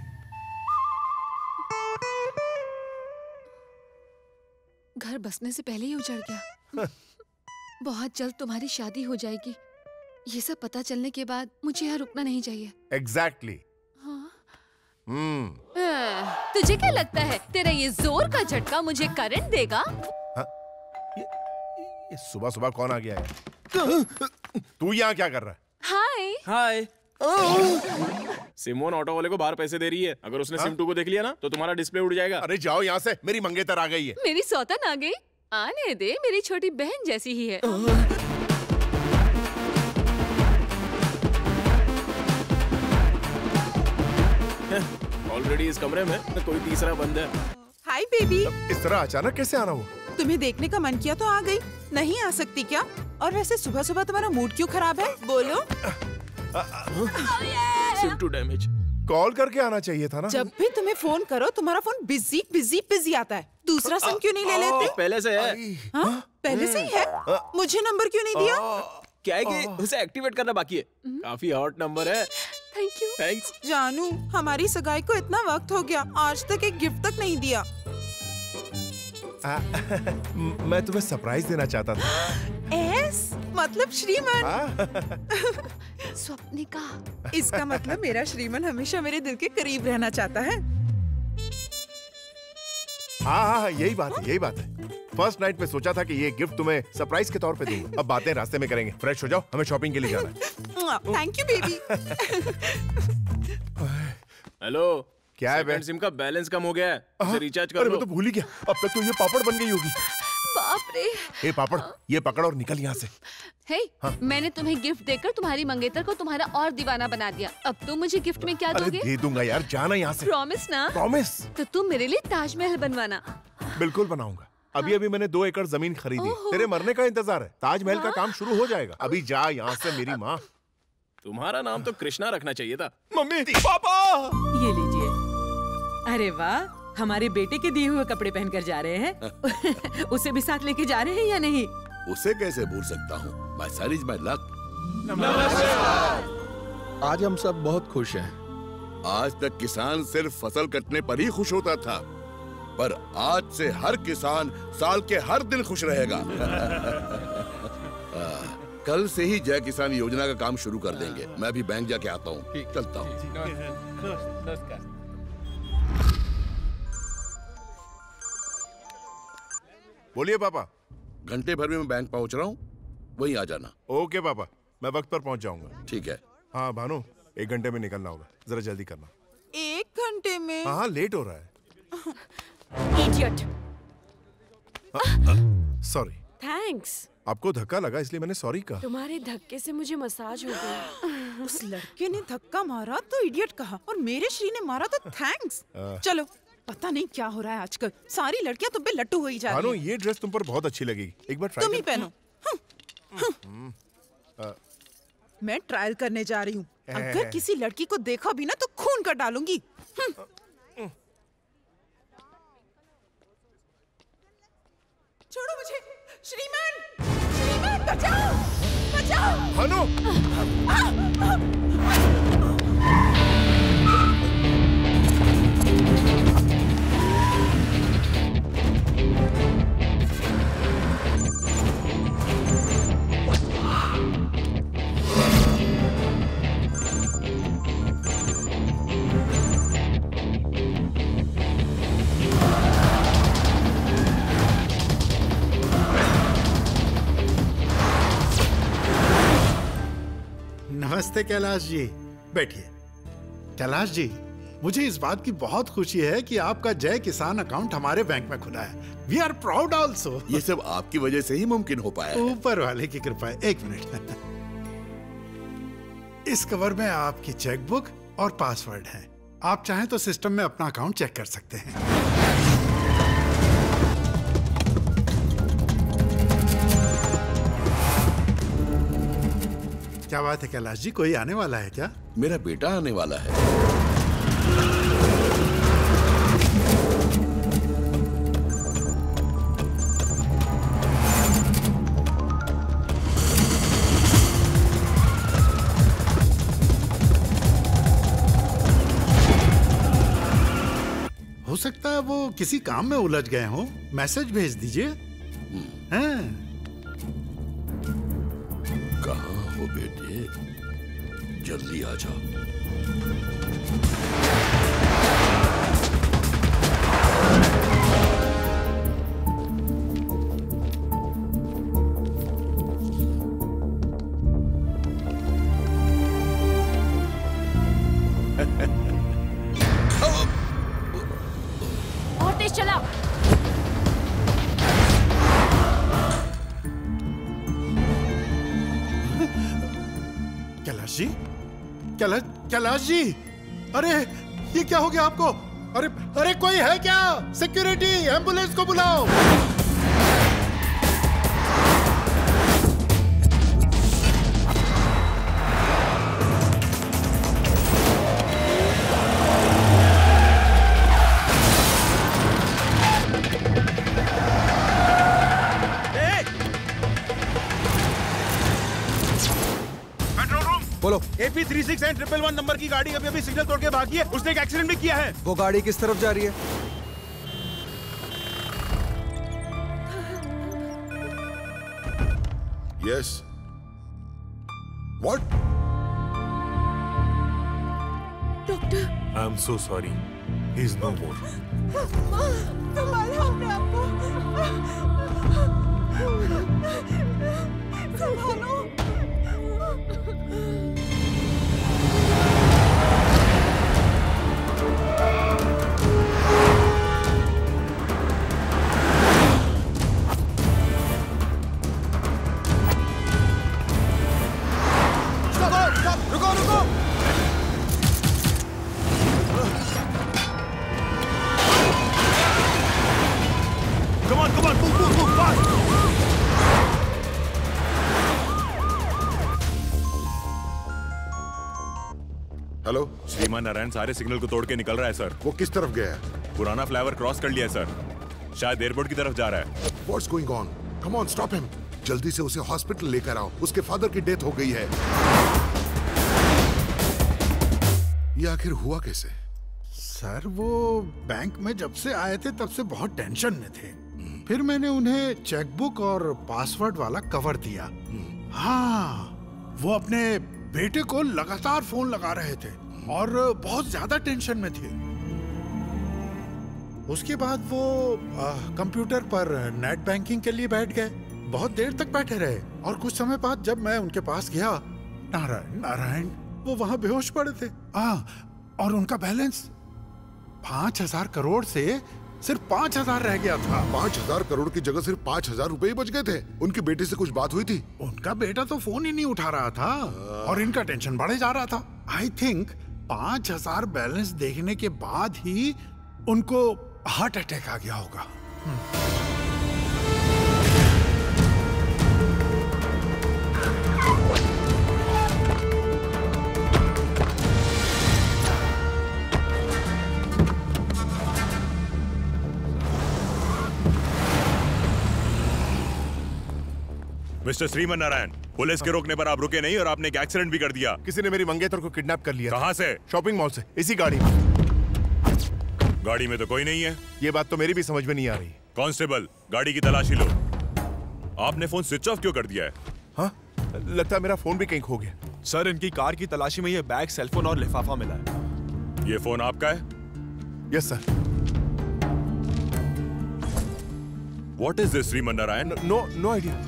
घर बसने से पहले ही उजड़ गया। बहुत जल्द तुम्हारी शादी हो जाएगी, ये सब पता चलने के बाद मुझे यहाँ रुकना नहीं चाहिए। एग्जैक्टली। हम्म। तुझे क्या लगता है तेरा ये जोर का झटका मुझे करंट देगा? हाँ? ये, ये सुबह सुबह कौन आ गया है? तू यहाँ क्या कर रहा है? हाय। हाय। सिमोन ऑटो वाले को बाहर पैसे दे रही है। अगर उसने सिम टू को देख लिया ना तो तुम्हारा डिस्प्ले उड़ जाएगा। अरे जाओ यहाँ से, मेरी मंगेतर आ गई है। मेरी सौतन आ गई? आने दे, मेरी छोटी बहन जैसी ही है। ऑलरेडी इस कमरे में कोई तीसरा बंद है। Hi baby. इस तरह अचानक कैसे आना हुआ? तुम्हें देखने का मन किया तो आ गई, नहीं आ सकती क्या? और वैसे सुबह सुबह तुम्हारा मूड क्यों खराब है, बोलो? SIM to damage. कॉल करके आना चाहिए था ना। जब भी तुम्हें फोन करो तुम्हारा फोन बिजी बिजी बिजी आता है। दूसरा सिम क्यों नहीं ले लेते? पहले से है। हाँ? पहले से ही है? मुझे नंबर क्यों नहीं दिया? क्या है कि उसे एक्टिवेट करना बाकी है। काफी हॉट नंबर है। Thank you. थैंक्स। जानू, हमारी सगाई को इतना वक्त हो गया, आज तक एक गिफ्ट तक नहीं दिया। आ, मैं तुम्हें सरप्राइज देना चाहता था। एस मतलब श्रीमान। स्वप्निका। इसका मतलब मेरा श्रीमान हमेशा मेरे दिल के करीब रहना चाहता है। हाँ हाँ हाँ, यही बात है, यही बात है। फर्स्ट नाइट में सोचा था कि ये गिफ्ट तुम्हें सरप्राइज के तौर पे दूंगा। अब बातें रास्ते में करेंगे। फ्रेश हो जाओ, हमें शॉपिंग के लिए जाना है। Thank you baby. हेलो, क्या है बहन? सिम का बैलेंस कम हो गया है, उसे रिचार्ज कर अरे लो। मैं तो भूल ही गया। अब तक तो ये पापड़ बन गई होगी। बाप रे। ए पापड़, ये पकड़ और निकल यहाँ से। हे, हाँ? मैंने तुम्हें गिफ्ट देकर तुम्हारी मंगेतर को तुम्हारा और दीवाना बना दिया। अब तुम मुझे गिफ्ट में क्या अरे दोगे? दे दूंगा यार, जाना यहाँ से। प्रॉमिस ना? प्रॉमिस। तो तुम मेरे लिए ताजमहल बनवाना। बिल्कुल बनाऊंगा। अभी अभी मैंने दो एकड़ जमीन खरीदी। तेरे मरने का इंतजार है। ताजमहल का काम शुरू हो जाएगा। अभी जा यहाँ से मेरी माँ। तुम्हारा नाम तो कृष्णा रखना चाहिए था। मम्मी, पापा। ये लीजिए। अरे वाह, हमारे बेटे के दिए हुए कपड़े पहनकर जा रहे हैं। उसे भी साथ लेके जा रहे हैं या नहीं? उसे कैसे भूल सकता हूँ? My son is my luck। आज हम सब बहुत खुश हैं। आज तक किसान सिर्फ फसल कटने पर ही खुश होता था, पर आज से हर किसान साल के हर दिन खुश रहेगा। आ, कल से ही जय किसान योजना का काम शुरू कर देंगे। मैं अभी बैंक जाके आता हूँ, चलता हूँ। बोलिए पापा। घंटे भर में मैं बैंक पहुंच रहा हूँ, वहीं आ जाना। ओके पापा, मैं वक्त पर पहुंच जाऊंगा। ठीक है। हाँ भानु, एक घंटे में निकलना होगा, जरा जल्दी करना। एक घंटे में? हाँ लेट हो रहा है। इडियट। सॉरी। थैंक्स। आपको धक्का लगा इसलिए मैंने सॉरी कहा। तुम्हारे धक्के से मुझे मसाज हो गया। उस लड़के ने धक्का मारा तो इडियट कहा और मेरे श्री ने मारा तो थैंक्स। चलो, पता नहीं क्या हो रहा है आजकल, सारी लड़कियां तुम पे लट्टू हो ही जा रही भानु, हैं। ये ड्रेस तुम पर बहुत अच्छी लगेगी, एक बार ट्राई तुम ही कर। पहनो। हम्म, हम्म। मैं ट्रायल करने जा रही हूँ। अगर किसी लड़की को देखा भी ना तो खून कर डालूंगी। हम्म। छोड़ो मुझे, श्रीमान, श्रीमान बचाओ, बचाओ। भानु। नमस्ते कैलाश जी, बैठिए। कैलाश जी, मुझे इस बात की बहुत खुशी है कि आपका जय किसान अकाउंट हमारे बैंक में खुला है। We are proud also. ये सब आपकी वजह से ही मुमकिन हो पाया है। ऊपर वाले की कृपा है। एक मिनट। इस कवर में आपकी चेकबुक और पासवर्ड है। आप चाहें तो सिस्टम में अपना अकाउंट चेक कर सकते हैं। क्या बात है कैलाश जी, कोई आने वाला है क्या? मेरा बेटा आने वाला है। हो सकता है वो किसी काम में उलझ गए हों, मैसेज भेज दीजिए। हैं? कहाँ हो बेटे, जल्दी आ जाओ। कैलाश जी, कैलाश कैलाश जी, अरे ये क्या हो गया आपको? अरे अरे कोई है क्या? सिक्योरिटी, एम्बुलेंस को बुलाओ। बोलो। AP three six and triple one number की गाड़ी अभी अभी सिग्नल तोड़ के भागी है। उसने एक एक्सीडेंट भी किया है। वो गाड़ी किस तरफ जा रही है? Yes. What? Doctor, I am so sorry, he is no more. संभालो अपने आप को। संभालो। रुको रुको। Come on, come on, move, move, move, fast. Hello. Shriman Narayan सारे सिग्नल को तोड़ के निकल रहा है सर। वो किस तरफ गया है? पुराना फ्लाईओवर क्रॉस कर लिया है सर। शायद एयरपोर्ट की तरफ जा रहा है। What's going on? Come on, stop him. जल्दी से उसे हॉस्पिटल लेकर आओ। उसके फादर की डेथ हो गई है। ये आखिर हुआ कैसे? सर वो बैंक में जब से आए थे तब से बहुत टेंशन में थे। फिर मैंने उन्हें चेकबुक और पासवर्ड वाला कवर दिया। हाँ, वो अपने बेटे को लगातार फोन लगा रहे थे और बहुत ज्यादा टेंशन में थे। उसके बाद वो आ, कंप्यूटर पर नेट बैंकिंग के लिए बैठ गए। बहुत देर तक बैठे रहे और कुछ समय बाद जब मैं उनके पास गया, नारायण नारायण वो वहां बेहोश पड़े थे। आ, और उनका बैलेंस पांच हजार करोड़ से सिर्फ पांच हजार रह गया था। पांच हजार करोड़ की जगह सिर्फ पांच हजार रुपए ही बच गए थे। उनके बेटे से कुछ बात हुई थी? उनका बेटा तो फोन ही नहीं उठा रहा था और इनका टेंशन बढ़े जा रहा था। आई थिंक पांच हजार बैलेंस देखने के बाद ही उनको हार्ट अटैक आ गया होगा। मिस्टर श्रीमन नारायण, पुलिस के रोकने पर आप रुके नहीं और आपने एक एक्सीडेंट भी कर दिया। किसी ने मेरी मंगेतर को किडनैप कर लिया। कहाँ से? शॉपिंग मॉल से, इसी गाड़ी में। गाड़ी में तो कोई नहीं है। ये बात तो मेरी भी समझ में नहीं आ रही। कांस्टेबल, गाड़ी की तलाशी लो। आपने फोन स्विच ऑफ क्यों कर दिया है? हाँ, लगता है मेरा फोन भी कहीं खो गया। सर, इनकी कार की तलाशी में ये बैग, सेलफोन और लिफाफा मिला है। ये फोन आपका है? Yes sir. What is this Shriman Narayan? No no idea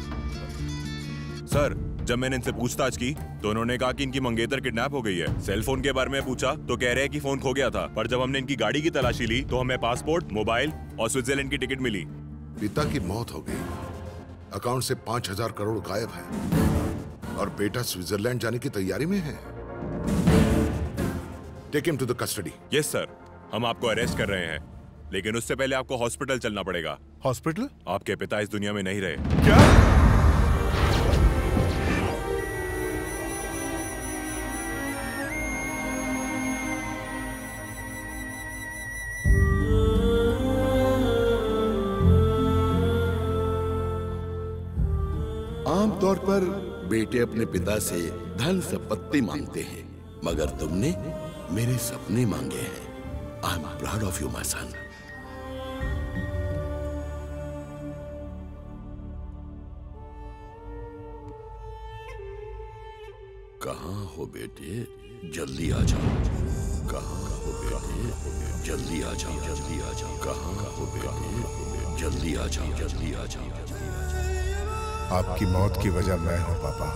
sir. जब मैंने इनसे पूछताछ की तो उन्होंने कहा कि इनकी मंगेतर किडनैप हो गई है। सेल फोन के बारे में पूछा तो कह रहे हैं कि फोन खो गया था, पर जब हमने इनकी गाड़ी की तलाशी ली तो हमें पासपोर्ट, मोबाइल और स्विट्जरलैंड की टिकट मिली। पिता की मौत हो गई, अकाउंट से पांच हजार करोड़ गायब है और बेटा स्विट्जरलैंड जाने की तैयारी में है। Take him to the custody. Yes sir, हम आपको अरेस्ट कर रहे हैं, लेकिन उससे पहले आपको हॉस्पिटल चलना पड़ेगा। हॉस्पिटल? आपके पिता इस दुनिया में नहीं रहे। क्या? आमतौर पर बेटे अपने पिता से धन संपत्ति मांगते हैं, मगर तुमने मेरे सपने मांगे हैं। I am proud of you my son. कहाँ हो बेटे? जल्दी आ जाओ। कहाँ हो बेटे? जल्दी आ जाओ, जल्दी आ जाओ। कहाँ हो बेटे? जल्दी आ जाओ, जल्दी आ जाओ। आपकी मौत की वजह मैं हूं पापा।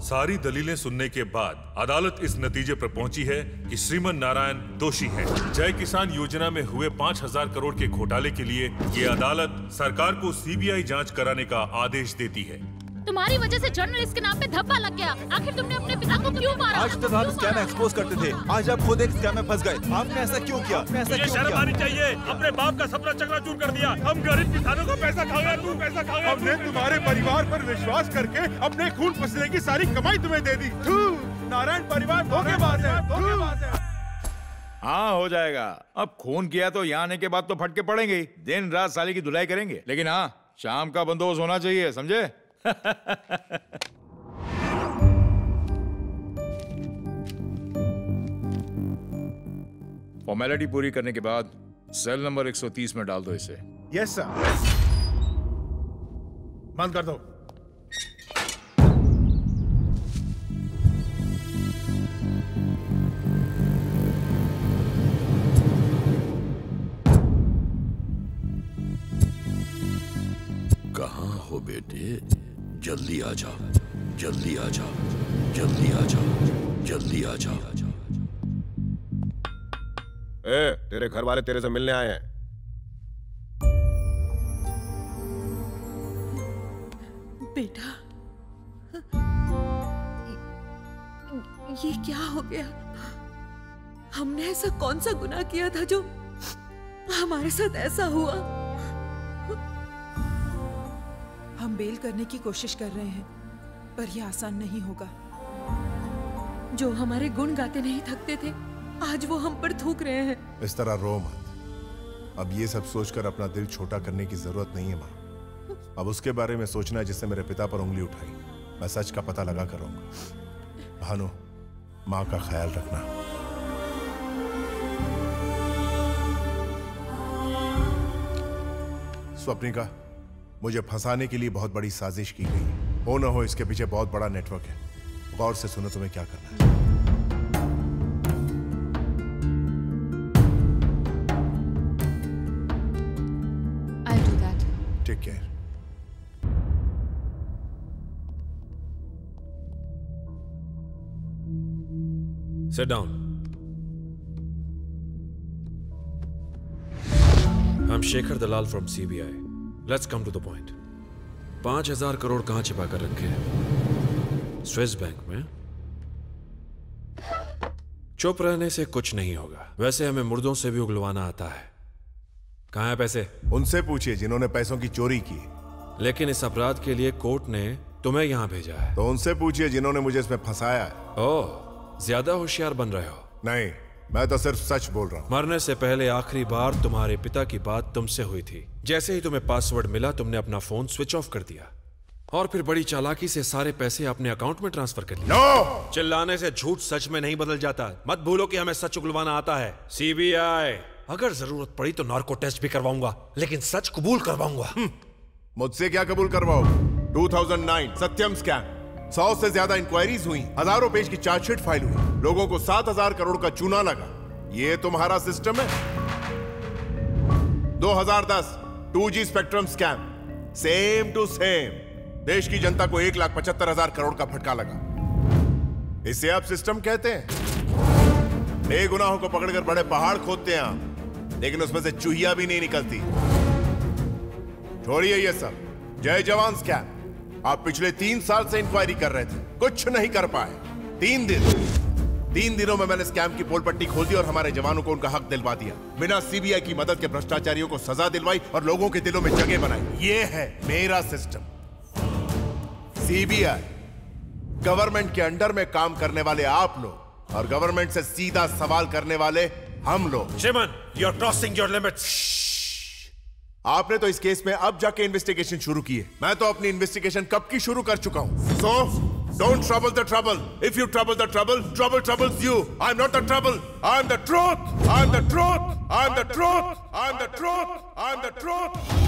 सारी दलीलें सुनने के बाद अदालत इस नतीजे पर पहुंची है कि श्रीमन नारायण दोषी हैं। जय किसान योजना में हुए पाँच हजार करोड़ के घोटाले के लिए ये अदालत सरकार को सीबीआई जांच कराने का आदेश देती है। तुम्हारी वजह से जर्नलिस्ट के नाम पे धब्बा लग गया। आखिर तुमने अपने पिता को क्यों मारा? आज तक आप स्कैम एक्सपोज करते थे, आज आप खुद एक स्कैम में फंस गए। आपने ऐसा क्यों किया? आपने ऐसा क्यों शर्म किया? आनी चाहिए। अपने बाप का सपना चकनाचूर कर दिया। हम गरीब किसानों का पैसा खा गया, तू पैसा खा गया। हमने तुम्हारे परिवार पर विश्वास करके अपने खून पसीने की सारी कमाई तुम्हें दे दी। थू, नारायण परिवार धोखेबाज है, धोखेबाज है। हाँ हो जाएगा। अब खून किया तो यहाँ आने के बाद तो फटके पड़ेंगे ही। दिन रात साली की धुलाई करेंगे, लेकिन हाँ शाम का बंदोबस्त होना चाहिए, समझे? फॉर्मेलिटी पूरी करने के बाद सेल नंबर एक सौ तीस में डाल दो इसे। Yes sir. बंद कर दो। कहाँ हो बेटे? जल्दी आ जाओ, जल्दी आ जाओ, जल्दी आ जाओ, जल्दी आ जाओ। ए, तेरे घर वाले तेरे से मिलने आए हैं। बेटा, ये क्या हो गया? हमने ऐसा कौन सा गुनाह किया था जो हमारे साथ ऐसा हुआ? हम बेल करने की कोशिश कर रहे हैं, पर यह आसान नहीं होगा। जो हमारे गुण गाते नहीं थकते थे, आज वो हम पर थूक रहे हैं। इस तरह रो मत। अब ये सब सोचकर अपना दिल छोटा करने की जरूरत नहीं है माँ। अब उसके बारे में सोचना है जिससे मेरे पिता पर उंगली उठाई। मैं सच का पता लगा कर रहूंगा। भानु, माँ का ख्याल रखना। स्वप्निका, मुझे फंसाने के लिए बहुत बड़ी साजिश की गई। हो न हो इसके पीछे बहुत बड़ा नेटवर्क है। गौर से सुनो तुम्हें क्या करना है। I'll do that. Take care. Sit down. I'm Shekhar Dalal from C B I. Let's come to the point. पांच हजार करोड़ कहां छिपा कर रखे हैं? स्विस बैंक में? चुप रहने से कुछ नहीं होगा। वैसे हमें मुर्दों से भी उगलवाना आता है। कहां है पैसे? उनसे पूछिए जिन्होंने पैसों की चोरी की। लेकिन इस अपराध के लिए कोर्ट ने तुम्हें यहां भेजा है। तो उनसे पूछिए जिन्होंने मुझे इसमें फंसाया है। ओह, ज्यादा होशियार बन रहे हो। नहीं, मैं तो सिर्फ सच बोल रहा हूँ। मरने से पहले आखिरी बार तुम्हारे पिता की बात तुमसे हुई थी। जैसे ही तुम्हें पासवर्ड मिला, तुमने अपना फोन स्विच ऑफ कर दिया और फिर बड़ी चालाकी से सारे पैसे अपने अकाउंट में ट्रांसफर कर लिए। no! चिल्लाने से झूठ सच में नहीं बदल जाता। मत भूलो कि हमें सच उगलवाना आता है। सीबीआई, अगर जरूरत पड़ी तो नार्को टेस्ट भी करवाऊंगा, लेकिन सच कबूल करवाऊंगा। मुझसे क्या कबूल करवाओ? दो हज़ार नौ सत्यम स्कैम। सौ से ज्यादा इंक्वायरीज हुई, हजारों पेज की चार्जशीट फाइल हुई, लोगों को सात हजार करोड़ का चूना लगा। ये तुम्हारा सिस्टम है। दो हज़ार दस two G spectrum scam, same to same. देश की जनता को एक लाख पचहत्तर हजार करोड़ का फटका लगा। इसे आप सिस्टम कहते हैं? बेगुनाहों को पकड़कर बड़े पहाड़ खोदते हैं आप, लेकिन उसमें से चूहिया भी नहीं निकलती। छोड़िए ये सब। जय जवान स्कैम, आप पिछले तीन साल से इंक्वायरी कर रहे थे, कुछ नहीं कर पाए। तीन दिन तीन दिनों में मैंने स्कैम की पोल पट्टी खोल दी और हमारे जवानों को उनका हक दिलवा दिया। बिना सीबीआई की मदद के भ्रष्टाचारियों को सजा दिलवाई और लोगों के दिलों में जगह बनाई। ये है मेरा सिस्टम। सीबीआई, गवर्नमेंट के अंडर में काम करने वाले आप लोग और गवर्नमेंट से सीधा सवाल करने वाले हम लोग। Shriman, you are crossing your limits. आपने तो इस केस में अब जाके इन्वेस्टिगेशन शुरू की है। मैं तो अपनी इन्वेस्टिगेशन कब की शुरू कर चुका हूं। So don't trouble the trouble. If you trouble the trouble, trouble troubles you. I am not the trouble, I am the truth. I am the truth. I am the truth. I am the truth. I am the truth.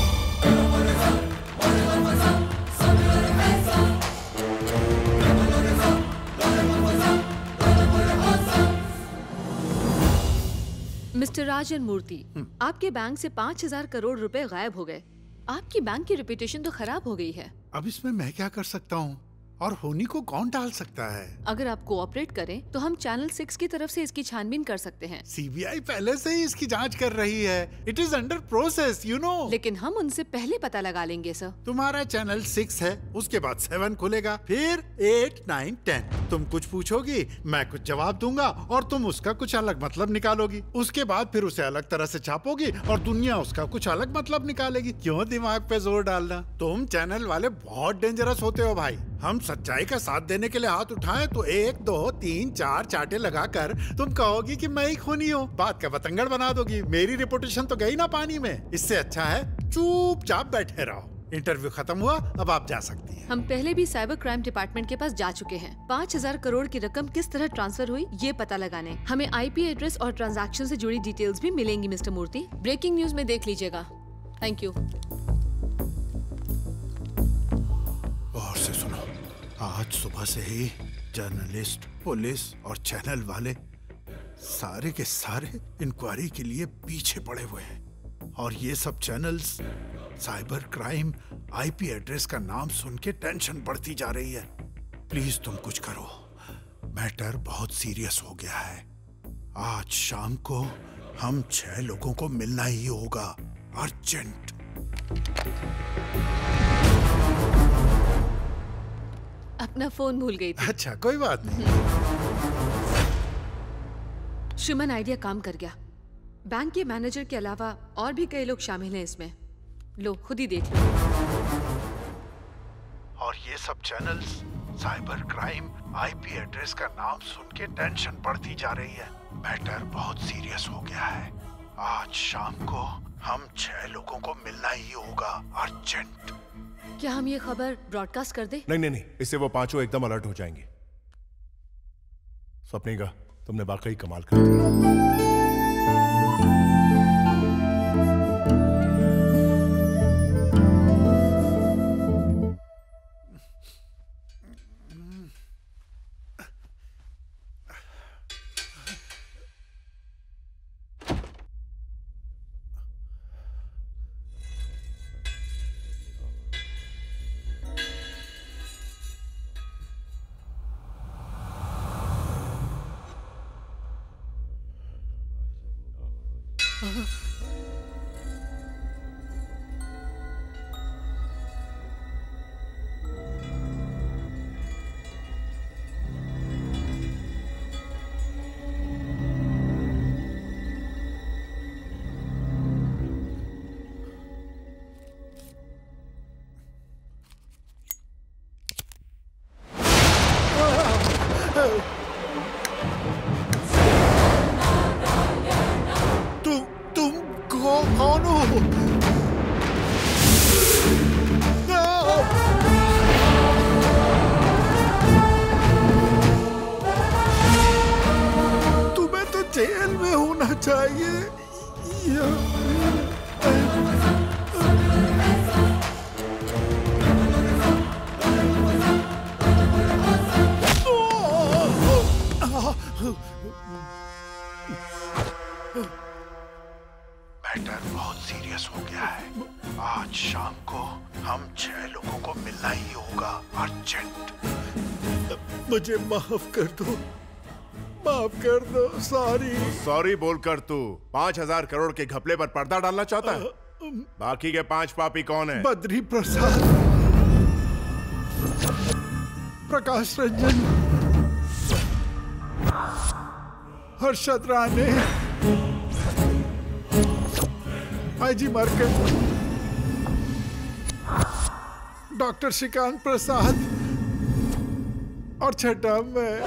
Mister Rajan Murthy, आपके bank से पाँच हजार करोड़ रुपए गायब हो गए। आपकी bank की रेपुटेशन तो खराब हो गई है। अब इसमें मैं क्या कर सकता हूँ? और होनी को कौन टाल सकता है? अगर आप कोऑपरेट करें तो हम चैनल सिक्स की तरफ से इसकी छानबीन कर सकते हैं। सीबीआई पहले से ही इसकी जांच कर रही है। It is under process, you know. लेकिन हम उनसे पहले पता लगा लेंगे सर। तुम्हारा चैनल सिक्स है, उसके बाद सेवन खुलेगा, फिर एट, नाइन, टेन। तुम कुछ पूछोगी, मैं कुछ जवाब दूंगा और तुम उसका कुछ अलग मतलब निकालोगी। उसके बाद फिर उसे अलग तरह से छापोगी और दुनिया उसका कुछ अलग मतलब निकालेगी। क्यों दिमाग पे जोर डालना? तुम चैनल वाले बहुत डेंजरस होते हो भाई। हम सच्चाई का साथ देने के लिए हाथ उठाएं तो एक, दो, तीन, चार चाटे लगाकर तुम कहोगी कि मैं ही खूनी हूँ। बात का बतंगड़ बना दोगी। मेरी रिपुटेशन तो गई ना पानी में। इससे अच्छा है चुपचाप बैठे रहो। इंटरव्यू खत्म हुआ, अब आप जा सकती हैं। हम पहले भी साइबर क्राइम डिपार्टमेंट के पास जा चुके हैं। पाँच हजार करोड़ की रकम किस तरह ट्रांसफर हुई ये पता लगाने। हमें आईपी एड्रेस और ट्रांजैक्शन से जुड़ी डिटेल्स भी मिलेंगी मिस्टर मूर्ति। ब्रेकिंग न्यूज में देख लीजिएगा। Thank you. और से सुनो, आज सुबह से ही जर्नलिस्ट, पुलिस और चैनल वाले सारे के सारे इंक्वायरी के लिए पीछे पड़े हुए हैं। और ये सब channels cyber crime IP address का नाम सुन के टेंशन बढ़ती जा रही है। प्लीज तुम कुछ करो, मैटर बहुत सीरियस हो गया है। आज शाम को हम छह लोगों को मिलना ही होगा, अर्जेंट। अपना फोन भूल गई थी। अच्छा कोई बात नहीं। श्रीमन आइडिया काम कर गया। बैंक के मैनेजर के अलावा और भी कई लोग शामिल हैं इसमें। लो खुद ही देख लो। और ये सब channels cyber crime IP address का नाम सुन के टेंशन बढ़ती जा रही है। मैटर बहुत सीरियस हो गया है। आज शाम को हम छह लोगों को मिलना ही होगा, अर्जेंट। क्या हम ये खबर ब्रॉडकास्ट कर दे? नहीं नहीं नहीं, इससे वो पांचों एकदम अलर्ट हो जाएंगे। स्वप्निका, तुमने वाकई कमाल कर दिया। मैटर बहुत सीरियस हो गया है। आज शाम को हम छह लोगों को मिलना ही होगा, अर्जेंट। मुझे माफ कर दो, माफ कर दो। सॉरी। सॉरी बोलकर तू पाँच हजार करोड़ के घपले पर पर्दा डालना चाहता है? बाकी के पांच पापी कौन है? Badri Prasad, Prakash Ranjan, Harshad Rane, IG market, doctor Shrikant Prasad और छठा मैं।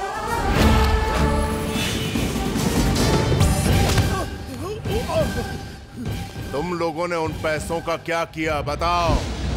तुम लोगों ने उन पैसों का क्या किया बताओ?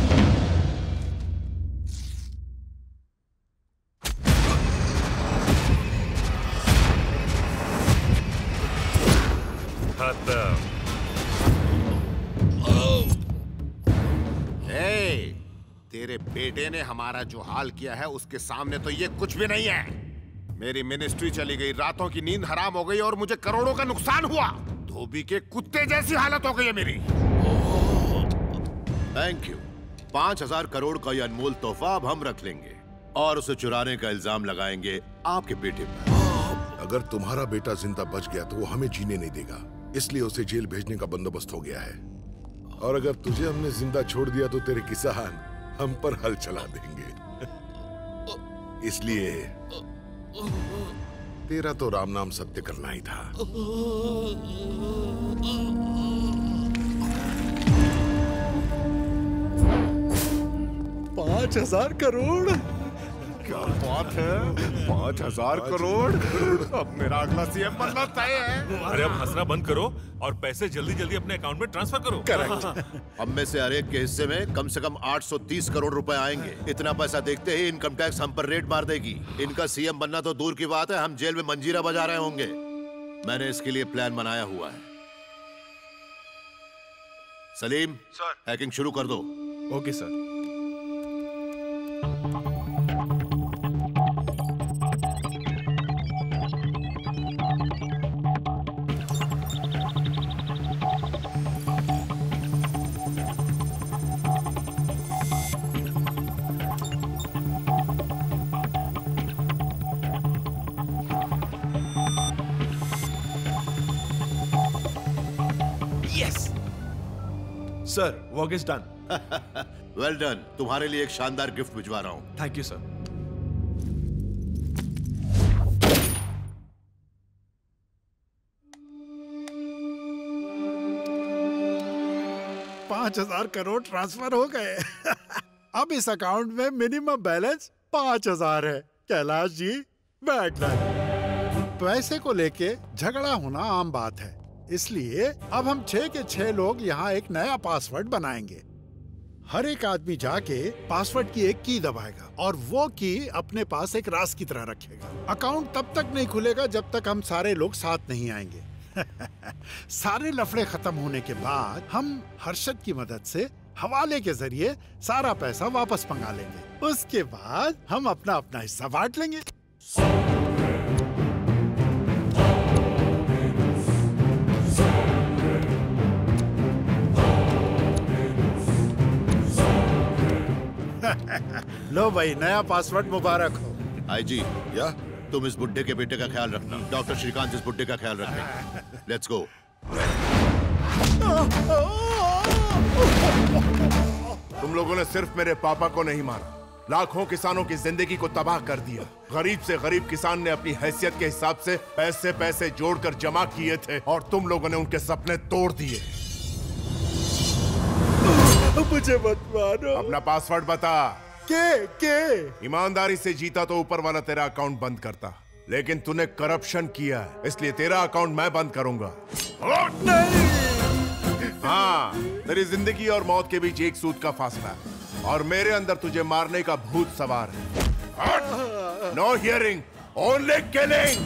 ए, तेरे बेटे ने हमारा जो हाल किया है उसके सामने तो ये कुछ भी नहीं है। मेरी मिनिस्ट्री चली गई, रातों की नींद हराम हो गई और मुझे करोड़ों का नुकसान हुआ। धोबी के कुत्ते जैसी हालत हो गई है मेरी। Thank you. पांच हजार करोड़ का ये अनमोल तोहफा अब हम रख लेंगे। और उसे चुराने का इल्जाम लगाएंगे आपके बेटे पर। अगर तुम्हारा बेटा जिंदा बच गया तो वो हमें जीने नहीं देगा, इसलिए उसे जेल भेजने का बंदोबस्त हो गया है। और अगर तुझे हमने जिंदा छोड़ दिया तो तेरे किसान हम पर हल चला देंगे। इसलिए तेरा तो राम नाम सत्य करना ही था। पांच हजार करोड़, क्या बात है, पांच हजार करोड़। अब मेरा अगला सीएम बनना तय है। अरे अब हंसना बंद करो और पैसे जल्दी जल्दी अपने अकाउंट में ट्रांसफर करो। करेक्ट। अब में से हर एक के हिस्से में कम से कम आठ सौ तीस करोड़ रुपए आएंगे। इतना पैसा देखते ही इनकम टैक्स हम पर रेड मार देगी। इनका सीएम बनना तो दूर की बात है, हम जेल में मंजीरा बजा रहे होंगे। मैंने इसके लिए प्लान बनाया हुआ है। सलीम सर, हैकिंग शुरू कर दो। Okay sir. Sir, work is done. Well done. तुम्हारे लिए एक शानदार गिफ्ट भिजवा रहा हूं। Thank you sir. पांच हजार करोड़ ट्रांसफर हो गए। अब इस अकाउंट में मिनिमम बैलेंस पांच हजार है। कैलाश जी, बैठ जाइए। पैसे को लेके झगड़ा होना आम बात है, इसलिए अब हम छह के छह लोग यहाँ एक नया पासवर्ड बनाएंगे। हर एक आदमी जाके पासवर्ड की एक की दबाएगा और वो की अपने पास एक राज की तरह रखेगा। अकाउंट तब तक नहीं खुलेगा जब तक हम सारे लोग साथ नहीं आएंगे। सारे लफड़े खत्म होने के बाद हम हर्षद की मदद से हवाले के जरिए सारा पैसा वापस मंगा लेंगे। उसके बाद हम अपना अपना हिस्सा बांट लेंगे। लो भाई, नया पासवर्ड मुबारक हो। आईजी, या तुम इस बुड्ढे के बेटे का ख्याल रखना, डॉक्टर श्रीकांत इस बुड्ढे का ख्याल रखें। Let's go. तुम लोगों ने सिर्फ मेरे पापा को नहीं मारा, लाखों किसानों की जिंदगी को तबाह कर दिया। गरीब से गरीब किसान ने अपनी हैसियत के हिसाब से पैसे पैसे जोड़कर जमा किए थे और तुम लोगों ने उनके सपने तोड़ दिए। मुझे मत मारो। अपना पासवर्ड बता। के के ईमानदारी से जीता तो ऊपर वाला तेरा अकाउंट बंद करता, लेकिन तूने करप्शन किया है, इसलिए तेरा अकाउंट मैं बंद करूंगा। नहीं। हाँ, तेरी जिंदगी और मौत के बीच एक सूद का फासला है और मेरे अंदर तुझे मारने का भूत सवार है। No hearing, only killing.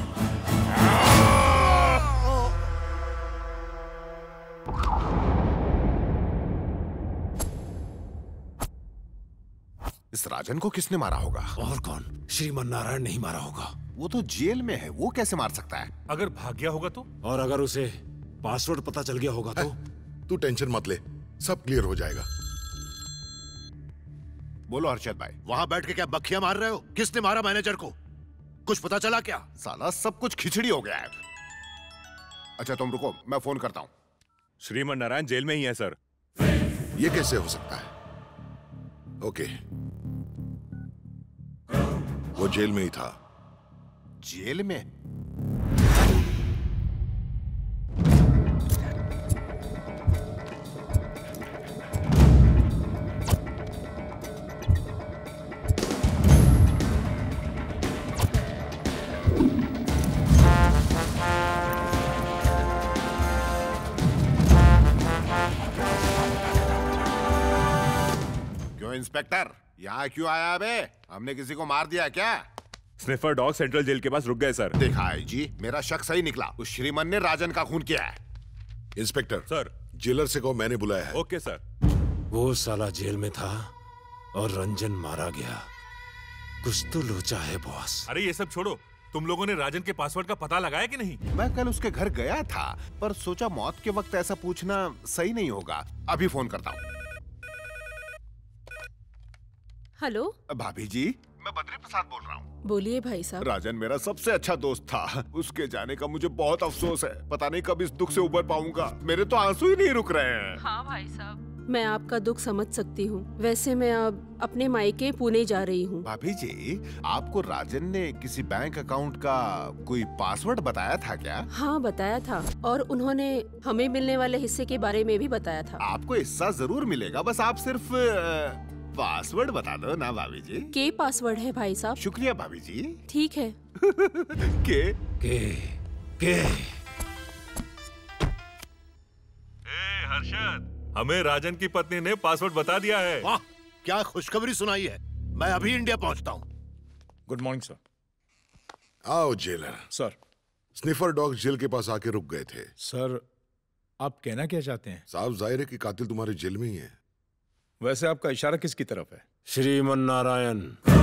इस राजन को किसने मारा होगा? और कौन? श्रीमन नारायण नहीं मारा होगा। वो तो जेल में है, वो कैसे मार सकता है? अगर भाग गया होगा तो? और अगर उसे पासवर्ड पता चल गया होगा तो? तू टेंशन मत ले, सब क्लियर हो जाएगा। बोलो हर्षद भाई। वहां बैठ के क्या बखिया मार रहे हो? किसने मारा मैनेजर को? कुछ पता चला क्या? साला सब कुछ खिचड़ी हो गया है। अच्छा तुम रुको, मैं फोन करता हूँ। श्रीमन नारायण जेल में ही है सर। ये कैसे हो सकता है? ओके, वो जेल में ही था। जेल में? क्यों इंस्पेक्टर, यहाँ क्यों आया बे? हमने किसी को मार दिया क्या? स्निफर डॉग सेंट्रल जेल के पास रुक गए सर। देखा है जी, मेरा शक सही निकला। उस श्रीमन ने राजन का खून किया है। इंस्पेक्टर सर, जेलर से कहो मैंने बुलाया है। Okay sir. वो साला जेल में था और रंजन मारा गया। कुछ तो लोचा है बॉस। अरे ये सब छोड़ो, तुम लोगों ने राजन के पासवर्ड का पता लगाया कि नहीं? मैं कल उसके घर गया था, पर सोचा मौत के वक्त ऐसा पूछना सही नहीं होगा। अभी फोन करता हूँ। हेलो भाभी जी, मैं बद्री प्रसाद बोल रहा हूँ। बोलिए भाई साहब। राजन मेरा सबसे अच्छा दोस्त था, उसके जाने का मुझे बहुत अफसोस है। पता नहीं कब इस दुख से उबर पाऊंगा। मेरे तो आंसू ही नहीं रुक रहे हैं। हाँ भाई साहब, मैं आपका दुख समझ सकती हूँ। वैसे मैं अब अपने मायके पुणे जा रही हूँ। भाभी जी, आपको राजन ने किसी बैंक अकाउंट का कोई पासवर्ड बताया था क्या? हाँ बताया था, और उन्होंने हमें मिलने वाले हिस्से के बारे में भी बताया था। आपको हिस्सा जरूर मिलेगा, बस आप सिर्फ पासवर्ड बता दो ना भाभी जी। के पासवर्ड है भाई साहब? शुक्रिया भाभी जी। ठीक है। के के के ए हर्षद, हमें राजन की पत्नी ने पासवर्ड बता दिया है। वाह, क्या खुशखबरी सुनाई है। मैं अभी इंडिया पहुंचता हूँ। Good morning sir. आओ jailer. Sir, sniffer dog jail के पास आके रुक गए थे। सर, आप कहना क्या चाहते हैं? साहब, जाहिर है कि कातिल तुम्हारे जेल में ही है। वैसे आपका इशारा किसकी तरफ है? श्रीमन नारायण।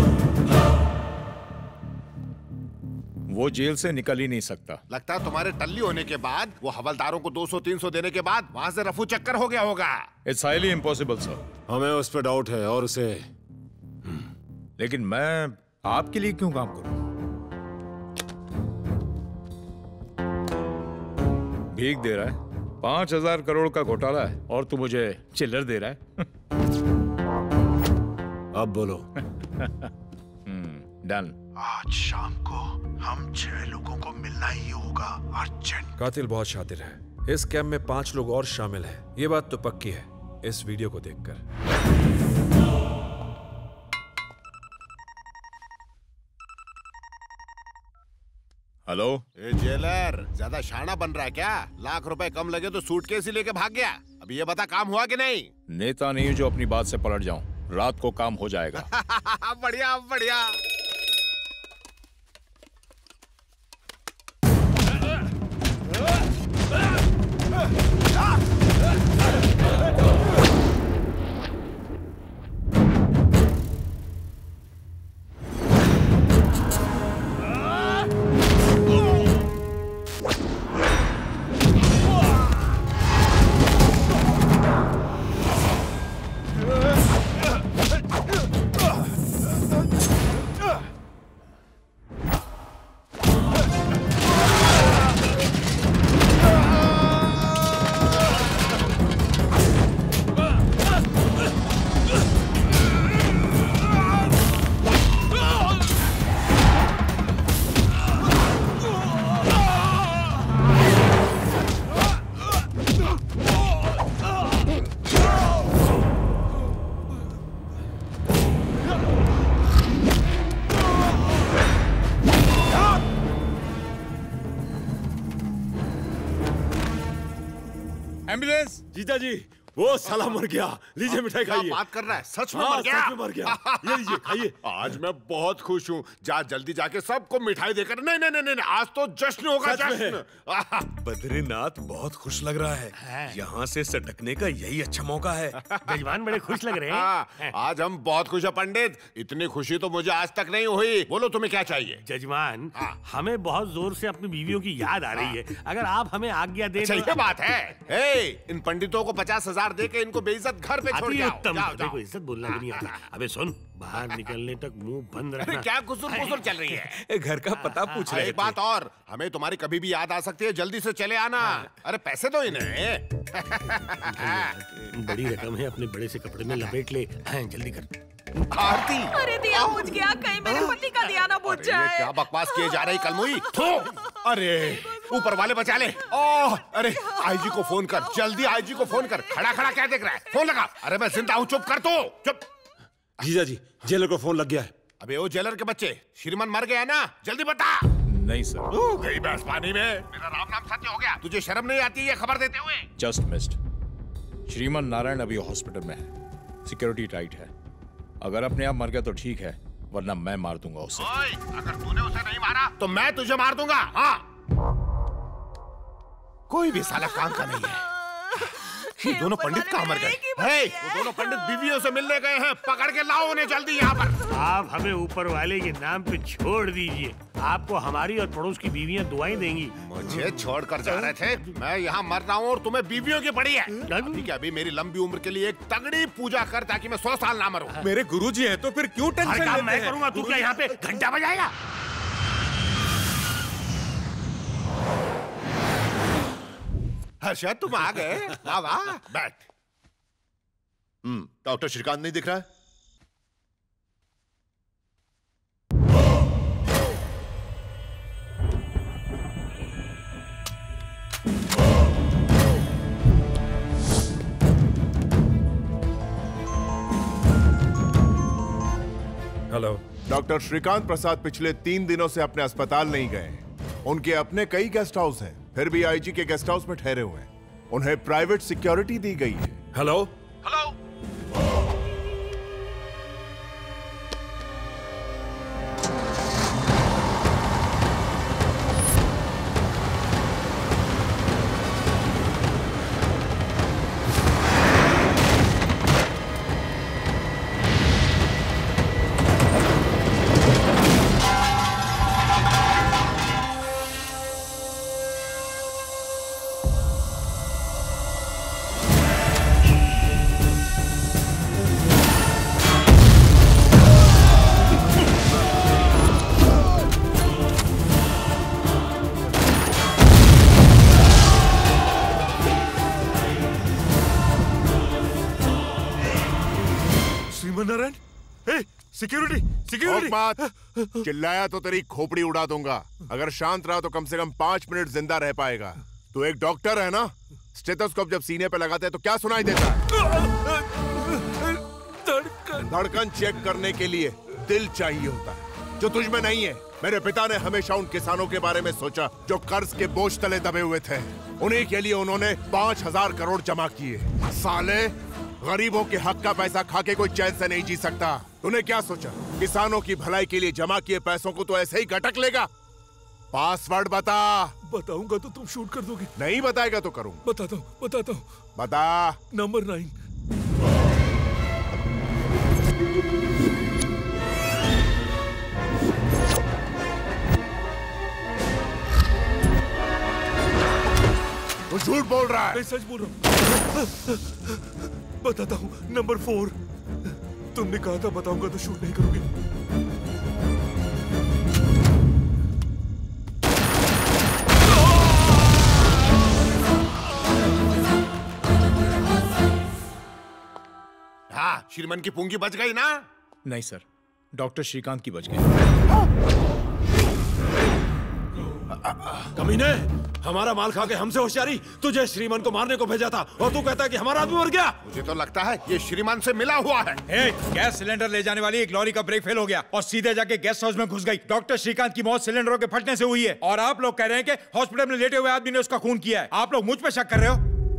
वो जेल से निकल ही नहीं सकता। लगता है तुम्हारे टल्ली होने के बाद, वो हवलदारों को दो सौ तीन सौ देने के बाद वहाँ से रफू चक्कर हो गया होगा। It's highly impossible sir. हमें उस पर डाउट है और उसे। लेकिन मैं आपके लिए क्यों काम करूं? भीख दे रहा है, पांच हजार करोड़ का घोटाला है, और तू मुझे चिल्लर दे रहा है। अब बोलो। डन। आज शाम को हम छह लोगों को मिलना ही होगा, अर्जेंट। कातिल बहुत शातिर है। इस कैम्प में पांच लोग और शामिल हैं। ये बात तो पक्की है इस वीडियो को देखकर। हेलो। ए जेलर, ज्यादा शाना बन रहा है क्या? लाख रुपए कम लगे तो सूटकेस ही लेके भाग गया। अभी ये बता, काम हुआ कि नहीं? नेता नहीं जो अपनी बात से पलट जाऊं। रात को काम हो जाएगा। बढ़िया बढ़िया। एम्बुलेंस। जीजा जी, वो साला मर गया। लीजिए मिठाई खाइए। बात कर रहा है, सच में हाँ, मर गया? सच में मर गया। ये लीजिए खाइए। आज मैं बहुत खुश हूँ। जा जल्दी जाके सबको मिठाई देकर। नहीं नहीं नहीं नहीं, आज तो जश्न होगा, जश्न। बद्रीनाथ बहुत खुश लग रहा है। यहाँ से सटकने का यही अच्छा मौका है। जजमान बड़े खुश लग रहे हैं। आज हम बहुत खुश हैं पंडित। इतनी खुशी तो मुझे आज तक नहीं हुई। बोलो तुम्हें क्या चाहिए? जजमान, हमें बहुत जोर से अपनी बीवियों की याद आ रही है। अगर आप हमें आज्ञा दें तो। ये बात है। ए, इन पंडितों को पचास हजार दे के इनको बेइज्जत घर पे छोड़ जाओ। उत्तम, देखो इज्जत बोलना भी नहीं आता। अबे सुन, बाहर निकलने तक मुंह बंद रखना। क्या कुसुर कुसुर चल रही है? घर का पता पूछ रहे थे। एक बात और, हमें तुम्हारी कभी भी याद आ सकती है। जल्दी से चले आना। अरे पैसे दो इन्हें। बड़ी रकम है, अपने बड़े से कपड़े में लपेट ले। हाँ, जल्दी कर। आरती, अरे दिया बुझ गया, कहीं मेरे पति का दिया ना बुझ जाए। क्या बकवास किए जा रही कलमुई? अरे ऊपर वाले बचा ले। ओह, अरे आईजी को फोन कर, जल्दी आईजी को फोन कर। खड़ा खड़ा क्या देख रहा है? फोन लगा। अरे मैं जिंदा हूँ, चुप कर तू, चुप। जीजा जी, जेलर को फोन लग गया है। अबे वो जेलर के बच्चे, श्रीमान मर गया ना? जल्दी बता। नहीं सर। ओ, गई भैंस पानी में। मेरा राम नाम सत्य हो गया। तुझे शर्म नहीं आती ये खबर देते हुए? Just missed. श्रीमान नारायण अभी हॉस्पिटल में है, सिक्योरिटी टाइट है। अगर अपने आप मर गया तो ठीक है, वरना मैं मार दूंगा उसे। ओए, अगर तूने उसे नहीं मारा तो मैं तुझे मार दूंगा। हाँ, कोई भी साला काम का नहीं है। ये दोनों पंडित कहाँ मर गए? हे, वो दोनों पंडित बीवियों से मिलने गए हैं, पकड़ के लाओ उन्हें जल्दी यहाँ पर। आप हमें ऊपर वाले के नाम पे छोड़ दीजिए, आपको हमारी और पड़ोस की बीवियां दुआएं देंगी। मुझे छोड़ कर जा रहे थे, मैं यहाँ मर रहा हूँ और तुम्हें बीवियों की पड़ी है। अभी क्या अभी मेरी लंबी उम्र के लिए एक तगड़ी पूजा कर ताकि मैं सौ साल ना मरूं। मेरे गुरुजी हैं तो फिर क्यों टेंशन लेते हैं? मैं करूँगा, तू क्या यहाँ पे घंटा बजाएगा? हर्षद तुम आ गए, वाह वाह, बैठ। हम्म, डॉक्टर श्रीकांत नहीं दिख रहा है? हेलो। डॉक्टर श्रीकांत प्रसाद पिछले तीन दिनों से अपने अस्पताल नहीं गए। उनके अपने कई गेस्ट हाउस हैं, फिर भी आईजी के गेस्ट हाउस में ठहरे हुए हैं। उन्हें प्राइवेट सिक्योरिटी दी गई है। हेलो। हेलो। Security, security! चिल्लाया तो तेरी खोपड़ी उड़ा दूंगा। अगर शांत रहा तो कम से कम पांच मिनट जिंदा रह पाएगा। तू एक डॉक्टर है ना? स्टेथोस्कोप जब सीने पे लगाते हैं तो क्या सुनाई देता है? धड़कन। धड़कन चेक करने के लिए दिल चाहिए होता है, जो तुझ में नहीं है। मेरे पिता ने हमेशा उन किसानों के बारे में सोचा जो कर्ज के बोझ तले दबे हुए थे। उन्हीं के लिए उन्होंने पांच हजार करोड़ जमा किए। साले, गरीबों के हक का पैसा खा के कोई चैन से नहीं जी सकता। तूने क्या सोचा, किसानों की भलाई के लिए जमा किए पैसों को तो ऐसे ही गटक लेगा? पासवर्ड बता। बताऊंगा तो तुम शूट कर दोगे। नहीं बताएगा तो करूँ। बताता हूँ, बताता हूँ। बता। Number nine. वो झूठ बोल रहा है। मैं सच बोल रहा हूँ। बताता हूँ, नंबर फोर। तुमने कहा था बताऊंगा तो शूट नहीं करोगे। हाँ, श्रीमन की पूंगी बच गई ना? नहीं सर, डॉक्टर श्रीकांत की बच गई। कमीने, हमारा माल खा के हमसे होशियारी। तुझे श्रीमान को मारने को भेजा था और तू कहता है कि हमारा आदमी मर गया। मुझे तो लगता है ये श्रीमान से मिला हुआ है। ए, गैस सिलेंडर ले जाने वाली एक लॉरी का ब्रेक फेल हो गया और सीधे जाके गेस्ट हाउस में घुस गई। डॉक्टर श्रीकांत की मौत सिलेंडरों के फटने से हुई है और आप लोग कह रहे हैं कि हॉस्पिटल में लेटे हुए आदमी ने उसका खून किया है। आप लोग मुझ पे शक कर रहे हो?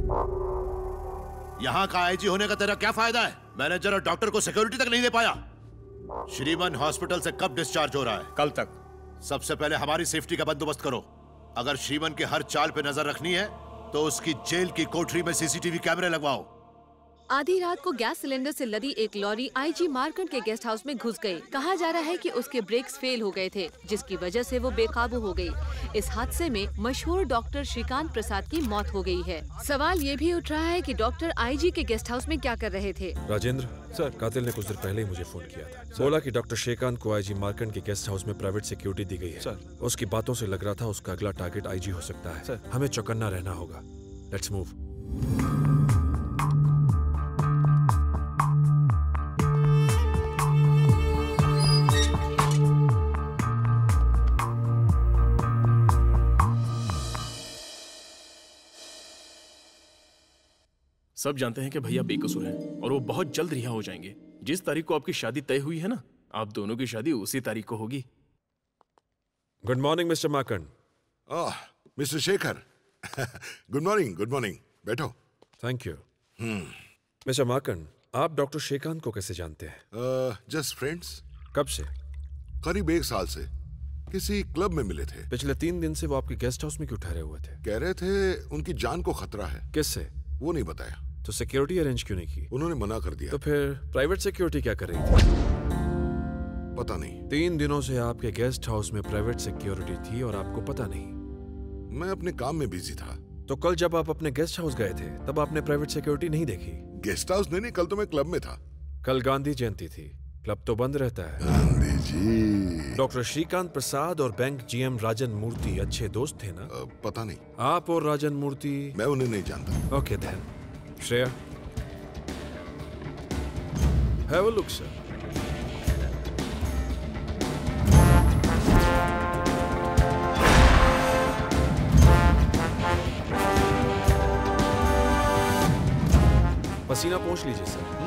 यहाँ का आईजी होने का तेरा क्या फायदा है? मैनेजर और डॉक्टर को सिक्योरिटी तक नहीं दे पाया। श्रीमान हॉस्पिटल से कब डिस्चार्ज हो रहा है? कल तक। सबसे पहले हमारी सेफ्टी का बंदोबस्त करो। अगर श्रीमन के हर चाल पे नजर रखनी है तो उसकी जेल की कोठरी में सीसीटीवी कैमरे लगवाओ। आधी रात को गैस सिलेंडर से लदी एक लॉरी आईजी मार्कंड के गेस्ट हाउस में घुस गई। कहा जा रहा है कि उसके ब्रेक्स फेल हो गए थे, जिसकी वजह से वो बेकाबू हो गई। इस हादसे में मशहूर डॉक्टर श्रीकांत प्रसाद की मौत हो गई है। सवाल ये भी उठ रहा है कि डॉक्टर आईजी के गेस्ट हाउस में क्या कर रहे थे। राजेंद्र सर, कातिल ने कुछ देर पहले ही मुझे फोन किया था। बोला कि डॉक्टर श्रीकांत को आईजी मार्कंड के गेस्ट हाउस में प्राइवेट सिक्योरिटी दी गई है। सर, उसकी बातों से लग रहा था उसका अगला टारगेट आईजी हो सकता है। सर, हमें चौकन्ना रहना होगा। Let's move. सब जानते हैं कि भैया बेकसूर हैं और वो बहुत जल्द रिहा हो जाएंगे। जिस तारीख को आपकी शादी तय हुई है ना, आप दोनों की शादी उसी तारीख को होगी। Good morning mister Markand. Oh, mister Shekhar. Good morning, good morning. बैठो। Thank you. मिस्टर मार्कंड, आप डॉक्टर श्रीकांत को कैसे जानते हैं? Just friends. कब से? करीब एक साल से। किसी क्लब में मिले थे। पिछले तीन दिन से वो आपके गेस्ट हाउस में क्यों ठहरे हुए थे? कह रहे थे उनकी जान को खतरा है। किससे? वो नहीं बताया। तो सिक्योरिटी अरेंज क्यों नहीं की? उन्होंने मना कर दिया। तो फिर प्राइवेट सिक्योरिटी क्या कर रही थी? पता नहीं। तीन दिनों से आपके गेस्ट हाउस में प्राइवेट सिक्योरिटी थी और आपको पता नहीं? मैं अपने काम में बिजी था। तो कल जब आप अपने गेस्ट हाउस गए थे तब आपने प्राइवेट सिक्योरिटी नहीं देखी? गेस्ट हाउस नहीं, नहीं, कल तो मैं क्लब में था। कल गांधी जयंती थी, क्लब तो बंद रहता है। गांधी जी। डॉक्टर श्रीकांत प्रसाद और बैंक जीएम राजन मूर्ति अच्छे दोस्त थे ना? आ, पता नहीं। आप और राजन मूर्ति? मैं उन्हें नहीं जानता। Okay then. Shreya, have a look sir. पसीना पोंछ लीजिए सर। हुँ?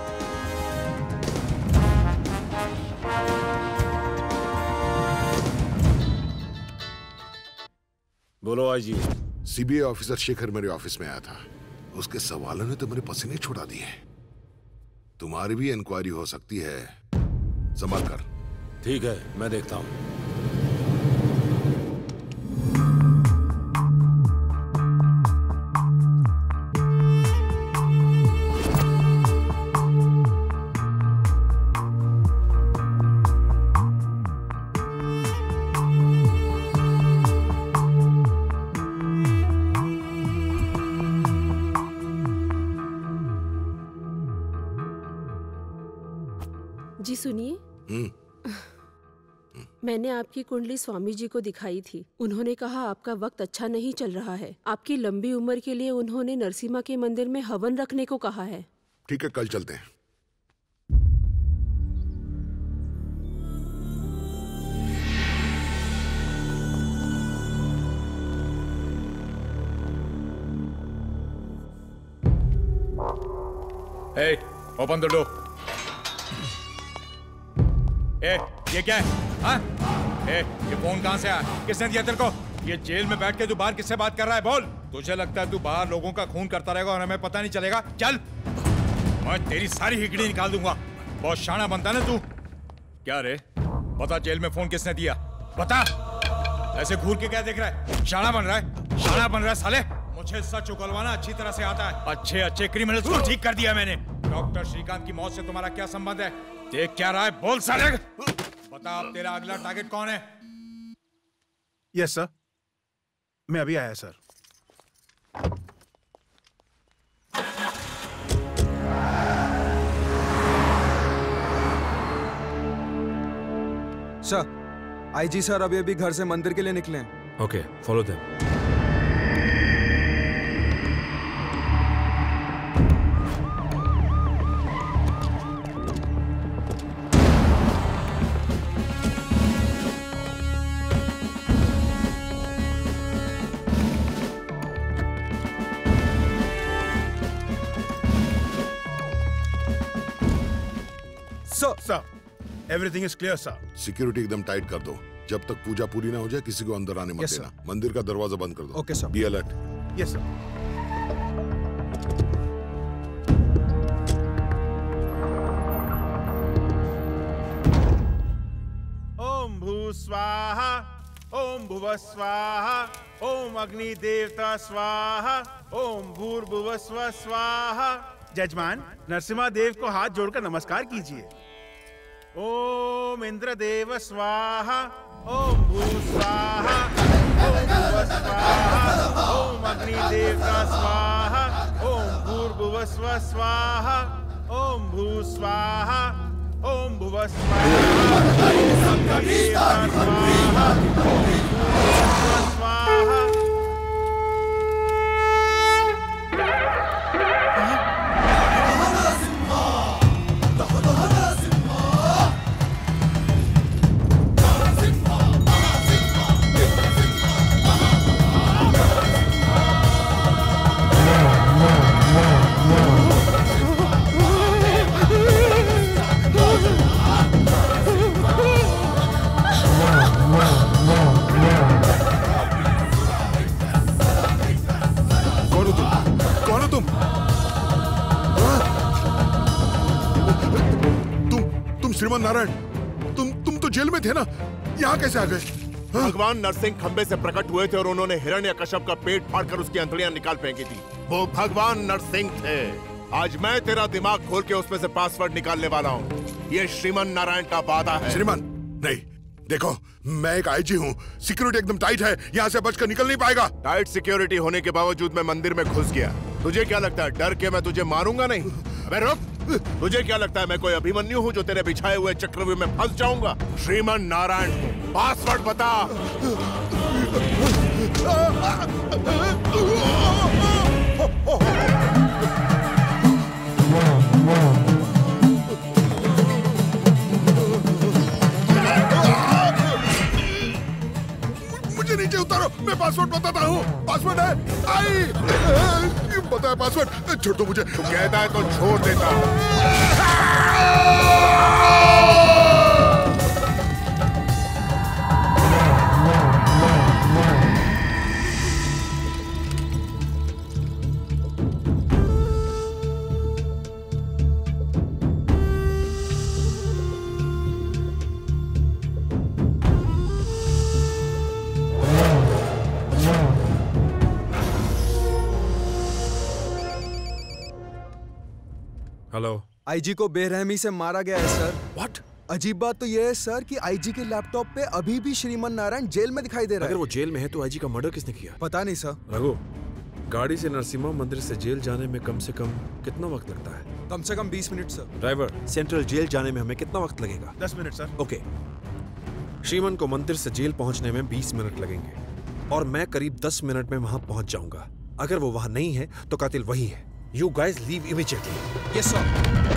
बोलो आईजी। सीबीआई ऑफिसर शेखर मेरे ऑफिस में आया था। उसके सवालों ने तो मेरे पसीने छुड़ा दिए। तुम्हारी भी इंक्वायरी हो सकती है, संभाल कर। ठीक है, मैं देखता हूं। जी सुनिए, मैंने आपकी कुंडली स्वामी जी को दिखाई थी। उन्होंने कहा आपका वक्त अच्छा नहीं चल रहा है। आपकी लंबी उम्र के लिए उन्होंने नरसिम्हा के मंदिर में हवन रखने को कहा है। ठीक है, कल चलते हैं। Hey, open the door. ए, ये क्या है? हाँ? ए, ये फोन कहाँ से आया? किसने दिया तेरे को? ये जेल में बैठ के तू बाहर किससे बात कर रहा है? बोल। तुझे लगता है तू बाहर लोगों का खून करता रहेगा और हमें पता नहीं चलेगा? चल, मैं तेरी सारी हिकड़ी निकाल दूंगा। बहुत शाना बनता है ना तू। क्या रे? बता, जेल में फोन किसने दिया? बता। ऐसे घूर के क्या देख रहा है? शाना बन रहा है? शाना बन रहा है साले? मुझे सच उगलवाना अच्छी तरह से आता है। अच्छे अच्छे क्रिमिनल्स को ठीक कर दिया मैंने। डॉक्टर श्रीकांत की मौत से तुम्हारा क्या संबंध है? देख क्या रहा है? बोल साले। बता, अब तेरा अगला टारगेट कौन है? यस सर, मैं अभी आया सर। सर, आईजी सर अभी अभी घर से मंदिर के लिए निकले हैं। Okay, follow them. Sir, everything is clear sir. Security एकदम टाइट कर दो। जब तक पूजा पूरी ना हो जाए किसी को अंदर आने मत yes, देना। मंदिर का दरवाजा बंद कर दो। Okay sir. Be alert. Yes sir. ओम भू स्वाहा, ओम भुव स्वाहा, ओम अग्नि देवता स्वाहा, ओम भूर्भुव स्व स्वाहा। जजमान, नरसिम्हा देव को हाथ जोड़कर नमस्कार कीजिए। ओम इंद्रदेव स्वाहा, ओम भू स्वाहा, ओम भुव स्वाहा, ओम अग्नि देवता स्वाहा, ओम भूर्भुव स्व स्वाहा, ओम भू स्वाहा, ओम भुव स्वाहा, ओम अग्नि देवता स्वाहा, ओम भूर्भुव स्वाहा। श्रीमान नारायण, तुम तुम तो जेल में थे ना, यहाँ कैसे आ गए? भगवान नरसिंह खंबे से प्रकट हुए थे और उन्होंने हिरण्यकश्यप का पेट फाड़कर उसकी अंतड़ियां निकाल फेंकी थी। वो भगवान नरसिंह थे। आज मैं तेरा दिमाग खोल के उसमें से पासवर्ड निकालने वाला हूँ। ये श्रीमन नारायण का वादा है। श्रीमान नहीं, देखो मैं एक आईजी हूँ, सिक्योरिटी एकदम टाइट है, यहाँ से बचकर निकल नहीं पाएगा। टाइट सिक्योरिटी होने के बावजूद मैं मंदिर में घुस गया। तुझे क्या लगता है डर के मैं तुझे मारूंगा नहीं? अबे रुक, तुझे क्या लगता है मैं कोई अभिमन्यु हूँ जो तेरे बिछाए हुए चक्रव्यूह में फंस जाऊंगा? श्रीमन नारायण, पासवर्ड बता। मुझे नीचे उतारो, मैं पासवर्ड बताता हूँ। पासवर्ड है आई, पता है पासवर्ड। छोड़ दो मुझे। तू कहता है तो छोड़ देता हूँ। हेलो। आईजी को बेरहमी से मारा गया है सर। व्हाट? अजीब बात तो यह है सर कि आईजी के लैपटॉप पे अभी भी श्रीमन नारायण जेल में दिखाई दे रहा है। अगर वो जेल में है तो आईजी का मर्डर किसने किया? पता नहीं सर। रघु, गाड़ी से नरसिम्हा मंदिर से जेल जाने में कम से कम कितना वक्त लगता है? कम से कम बीस minute sir. Driver, central jail जाने में हमें कितना वक्त लगेगा? दस मिनट सर। ओके। श्रीमन को मंदिर से जेल पहुंचने में बीस मिनट लगेंगे और मैं करीब दस मिनट में वहां पहुंच जाऊंगा। अगर वो वहां नहीं है तो कातिल वही है। You guys leave immediately. Yes, sir.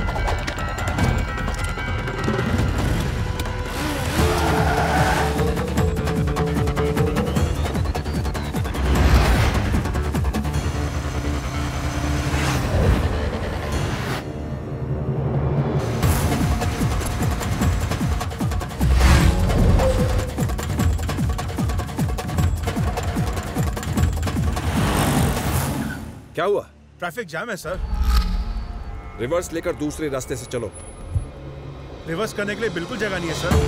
क्या हुआ? ट्रैफिक जाम है सर। रिवर्स लेकर दूसरे रास्ते से चलो। रिवर्स करने के लिए बिल्कुल जगह नहीं है सर।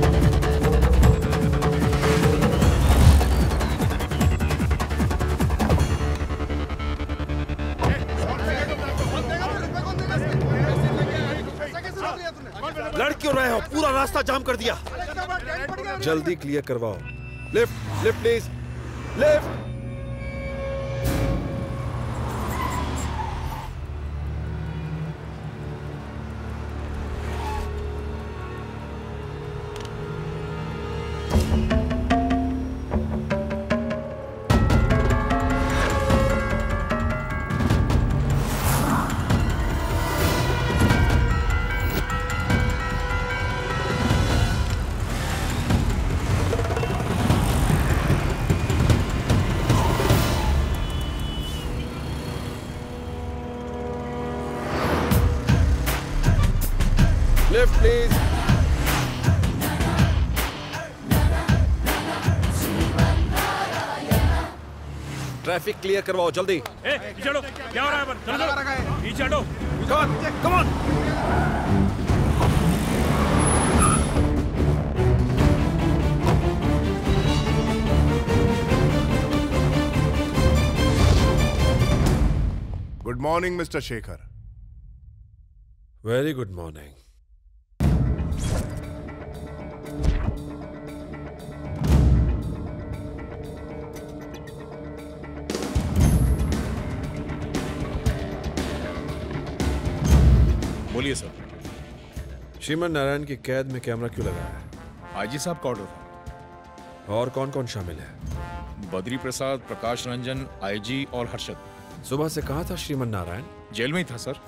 लड़ क्यों रहे हो? पूरा रास्ता जाम कर दिया। जल्दी क्लियर करवाओ। Lift, lift please, lift. Lift, please. Traffic clear करवाओ जल्दी। ए, पीछे हटो। क्या हो रहा है पर? चलो चलो। पीछे हटो। Come on, come on. Good morning mister Shekhar. Very good morning. बोलिए सर। श्रीमन नारायण की कैद में कैमरा क्यों लगाया है? आईजी साहब का ऑर्डर था। और कौन कौन शामिल है? बद्री प्रसाद, प्रकाश रंजन, आईजी और हर्षद। सुबह से कहाँ था श्रीमन नारायण? जेल में ही था सर।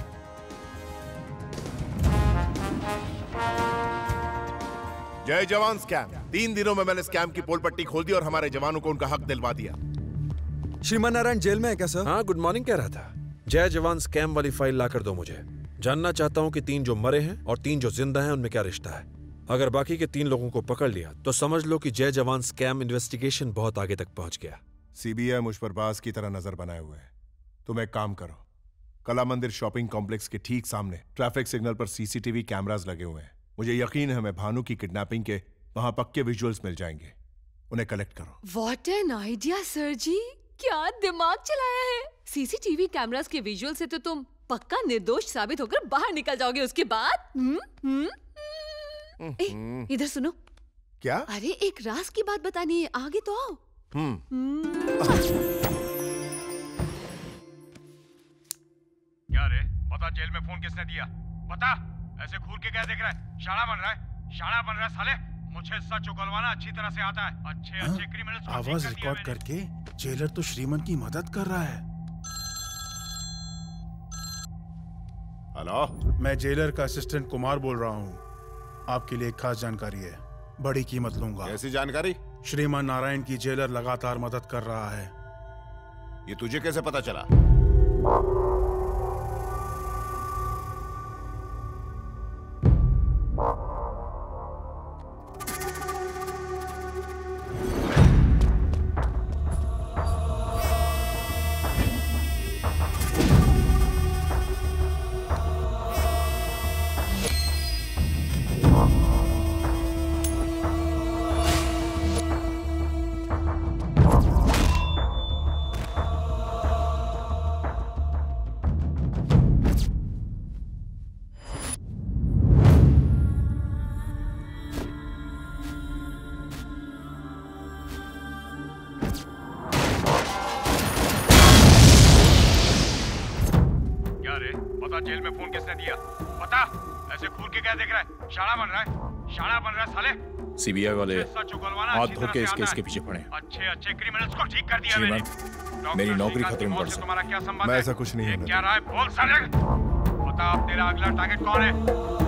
जय जवान स्कैम। तीन दिनों में मैंने स्कैम की पोल पट्टी खोल दी और हमारे जवानों को उनका हक दिलवा दिया। श्रीमन नारायण जेल में है क्या सर? हाँ, गुड मॉर्निंग कह रहा था। जय जवान स्कैम वाली फाइल लाकर दो मुझे। जानना चाहता हूँ कि तीन जो मरे हैं और तीन जो जिंदा हैं उनमें क्या रिश्ता है। अगर बाकी के तीन लोगों को पकड़ लिया तो समझ लो कि जय जवान स्कैम इन्वेस्टिगेशन बहुत आगे तक पहुंच गया। सीबीआई मुझ पर बाज की तरह नजर बनाए हुए है। तुम एक काम करो, कला मंदिर शॉपिंग कॉम्प्लेक्स के ठीक सामने ट्रैफिक सिग्नल पर सीसीटीवी कैमरास लगे हुए हैं। मुझे यकीन है हमें भानु की किडनैपिंग के वहां पक्के विजुअल्स मिल जाएंगे। उन्हें कलेक्ट करो। What an idea sir ji. क्या दिमाग चलाया है। सीसीटीवी कैमरास के विजुअल से तो तुम पक्का निर्दोष साबित होकर बाहर निकल जाओगे उसके बाद। हम्म हम्म ए, इधर सुनो। क्या? अरे एक राज की बात बतानी है, आगे तो आओ। क्या रे, बता जेल में फोन किसने दिया? बता, ऐसे घूर के क्या देख रहा है? शाना बन रहा है, शाना बन रहा है साले। मुझे सच उगलवाना अच्छी तरह से आता है। अच्छे हाँ? अच्छे क्रिमिनल्स को आवाज ठीक कर दिया रिकॉर्ड करके जेलर तो श्रीमन की मदद कर रहा है। हेलो, मैं जेलर का असिस्टेंट कुमार बोल रहा हूँ। आपके लिए एक खास जानकारी है, बड़ी कीमत लूंगा। कैसी जानकारी? श्रीमान नारायण की जेलर लगातार मदद कर रहा है। ये तुझे कैसे पता चला? जेल में फोन किसने दिया? बता, ऐसे घूर के क्या देख रहा है? शाना बन रहा है, शाना बन रहा है साले। सीबीआई वाले हाथ धो के इस केस के पीछे पड़े। अच्छे अच्छे क्रिमिनल्स को ठीक कर दिया मैंने। मेरी नौकरी खतरे में पड़ सकती है। तुम्हारा क्या संबंध है? मैं ऐसा कुछ नहीं है। क्या रहा है? बोल साले। बता, अब तेरा अगला टारगेट कौन है?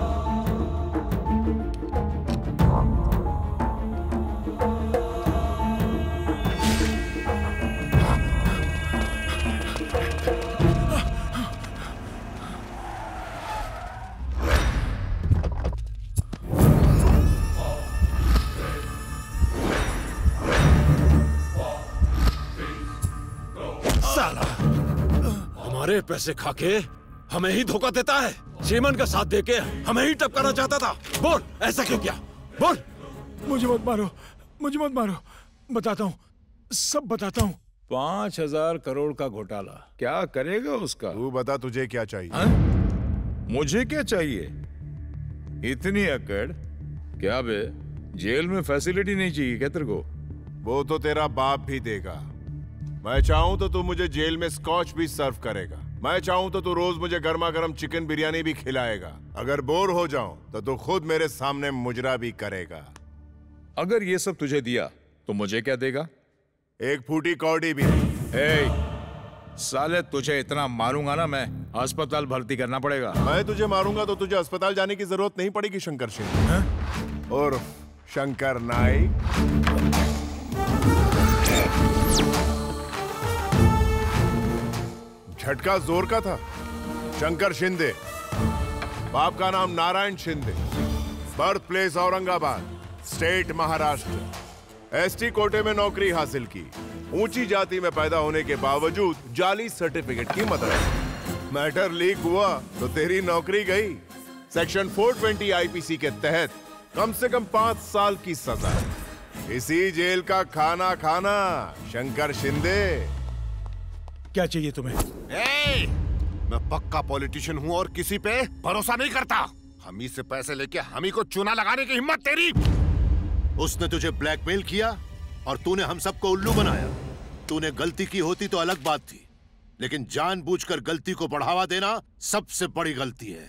हमारे पैसे खाके हमें ही धोखा देता है। श्रीमन का साथ देके हमें ही टपकाना चाहता था। बोल, ऐसा क्यों किया? बोल। मुझे मत मारो, मुझे मत मारो, बताता हूँ, सब बताता हूँ। पांच हजार करोड़ का घोटाला, क्या करेगा उसका? तू बता, तुझे क्या चाहिए? हा? मुझे क्या चाहिए? इतनी अकड़? क्या बे, जेल में फैसिलिटी नहीं चाहिए क्या तेरे को? वो तो तेरा बाप भी देगा। मैं चाहूं तो तू मुझे जेल में स्कॉच भी सर्व करेगा। मैं चाहूं तो तू रोज मुझे गर्मा गर्म चिकन बिरयानी भी खिलाएगा। अगर बोर हो जाऊं तो तू खुद मेरे सामने मुजरा भी करेगा। अगर ये सब तुझे दिया तो मुझे क्या देगा? एक फूटी कौड़ी भी। ए, साले तुझे इतना मारूंगा ना मैं, अस्पताल भर्ती करना पड़ेगा। मैं तुझे मारूंगा तो तुझे अस्पताल जाने की जरूरत नहीं पड़ेगी शंकर सिंह। और शंकर नाइक। झटका जोर का था। शंकर शिंदे, बाप का नाम Narayan Shinde, birth place Aurangabad, state Maharashtra. ST कोटे में नौकरी हासिल की। ऊंची जाति में पैदा होने के बावजूद जाली सर्टिफिकेट की मदद। मैटर लीक हुआ तो तेरी नौकरी गई। सेक्शन चार सौ बीस आईपीसी के तहत कम से कम पांच साल की सजा। इसी जेल का खाना खाना शंकर शिंदे। क्या चाहिए तुम्हें? ए, मैं पक्का पॉलिटिशियन हूँ और किसी पे भरोसा नहीं करता। हम ही से पैसे लेके हम ही को चुना लगाने की हिम्मत तेरी। उसने तुझे ब्लैकमेल किया और तूने हम सबको उल्लू बनाया। तूने गलती की होती तो अलग बात थी, लेकिन जानबूझकर गलती को बढ़ावा देना सबसे बड़ी गलती है।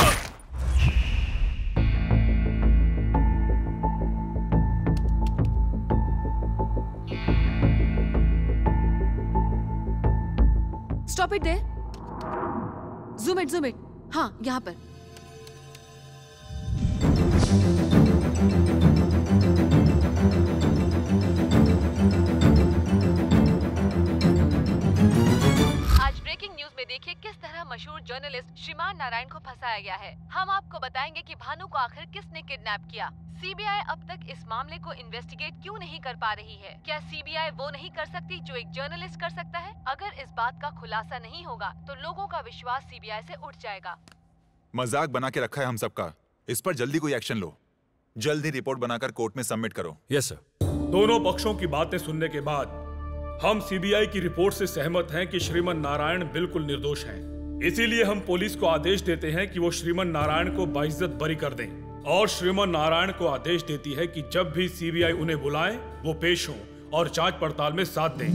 Stop it there. Zoom it, zoom it. हाँ, यहाँ पर। आज ब्रेकिंग न्यूज में देखिए किस तरह मशहूर जर्नलिस्ट श्रीमान नारायण को फंसाया गया है। हम आपको बताएंगे कि भानु को आखिर किसने किडनैप किया। सीबीआई अब तक इस मामले को इन्वेस्टिगेट क्यों नहीं कर पा रही है? क्या सीबीआई वो नहीं कर सकती जो एक जर्नलिस्ट कर सकता है? अगर इस बात का खुलासा नहीं होगा तो लोगों का विश्वास सीबीआई से उठ जाएगा। मजाक बना के रखा है हम सबका, इस पर जल्दी कोई एक्शन लो। जल्दी रिपोर्ट बनाकर कोर्ट में सबमिट करो। Yes sir. दोनों पक्षों की बातें सुनने के बाद हम सीबीआई की रिपोर्ट से सहमत हैं कि श्रीमन नारायण बिल्कुल निर्दोष हैं। इसीलिए हम पुलिस को आदेश देते हैं कि वो श्रीमन नारायण को बाइज्जत बरी कर दें और श्रीमन नारायण को आदेश देती है कि जब भी सीबीआई उन्हें बुलाए वो पेश हों और जांच पड़ताल में साथ दें।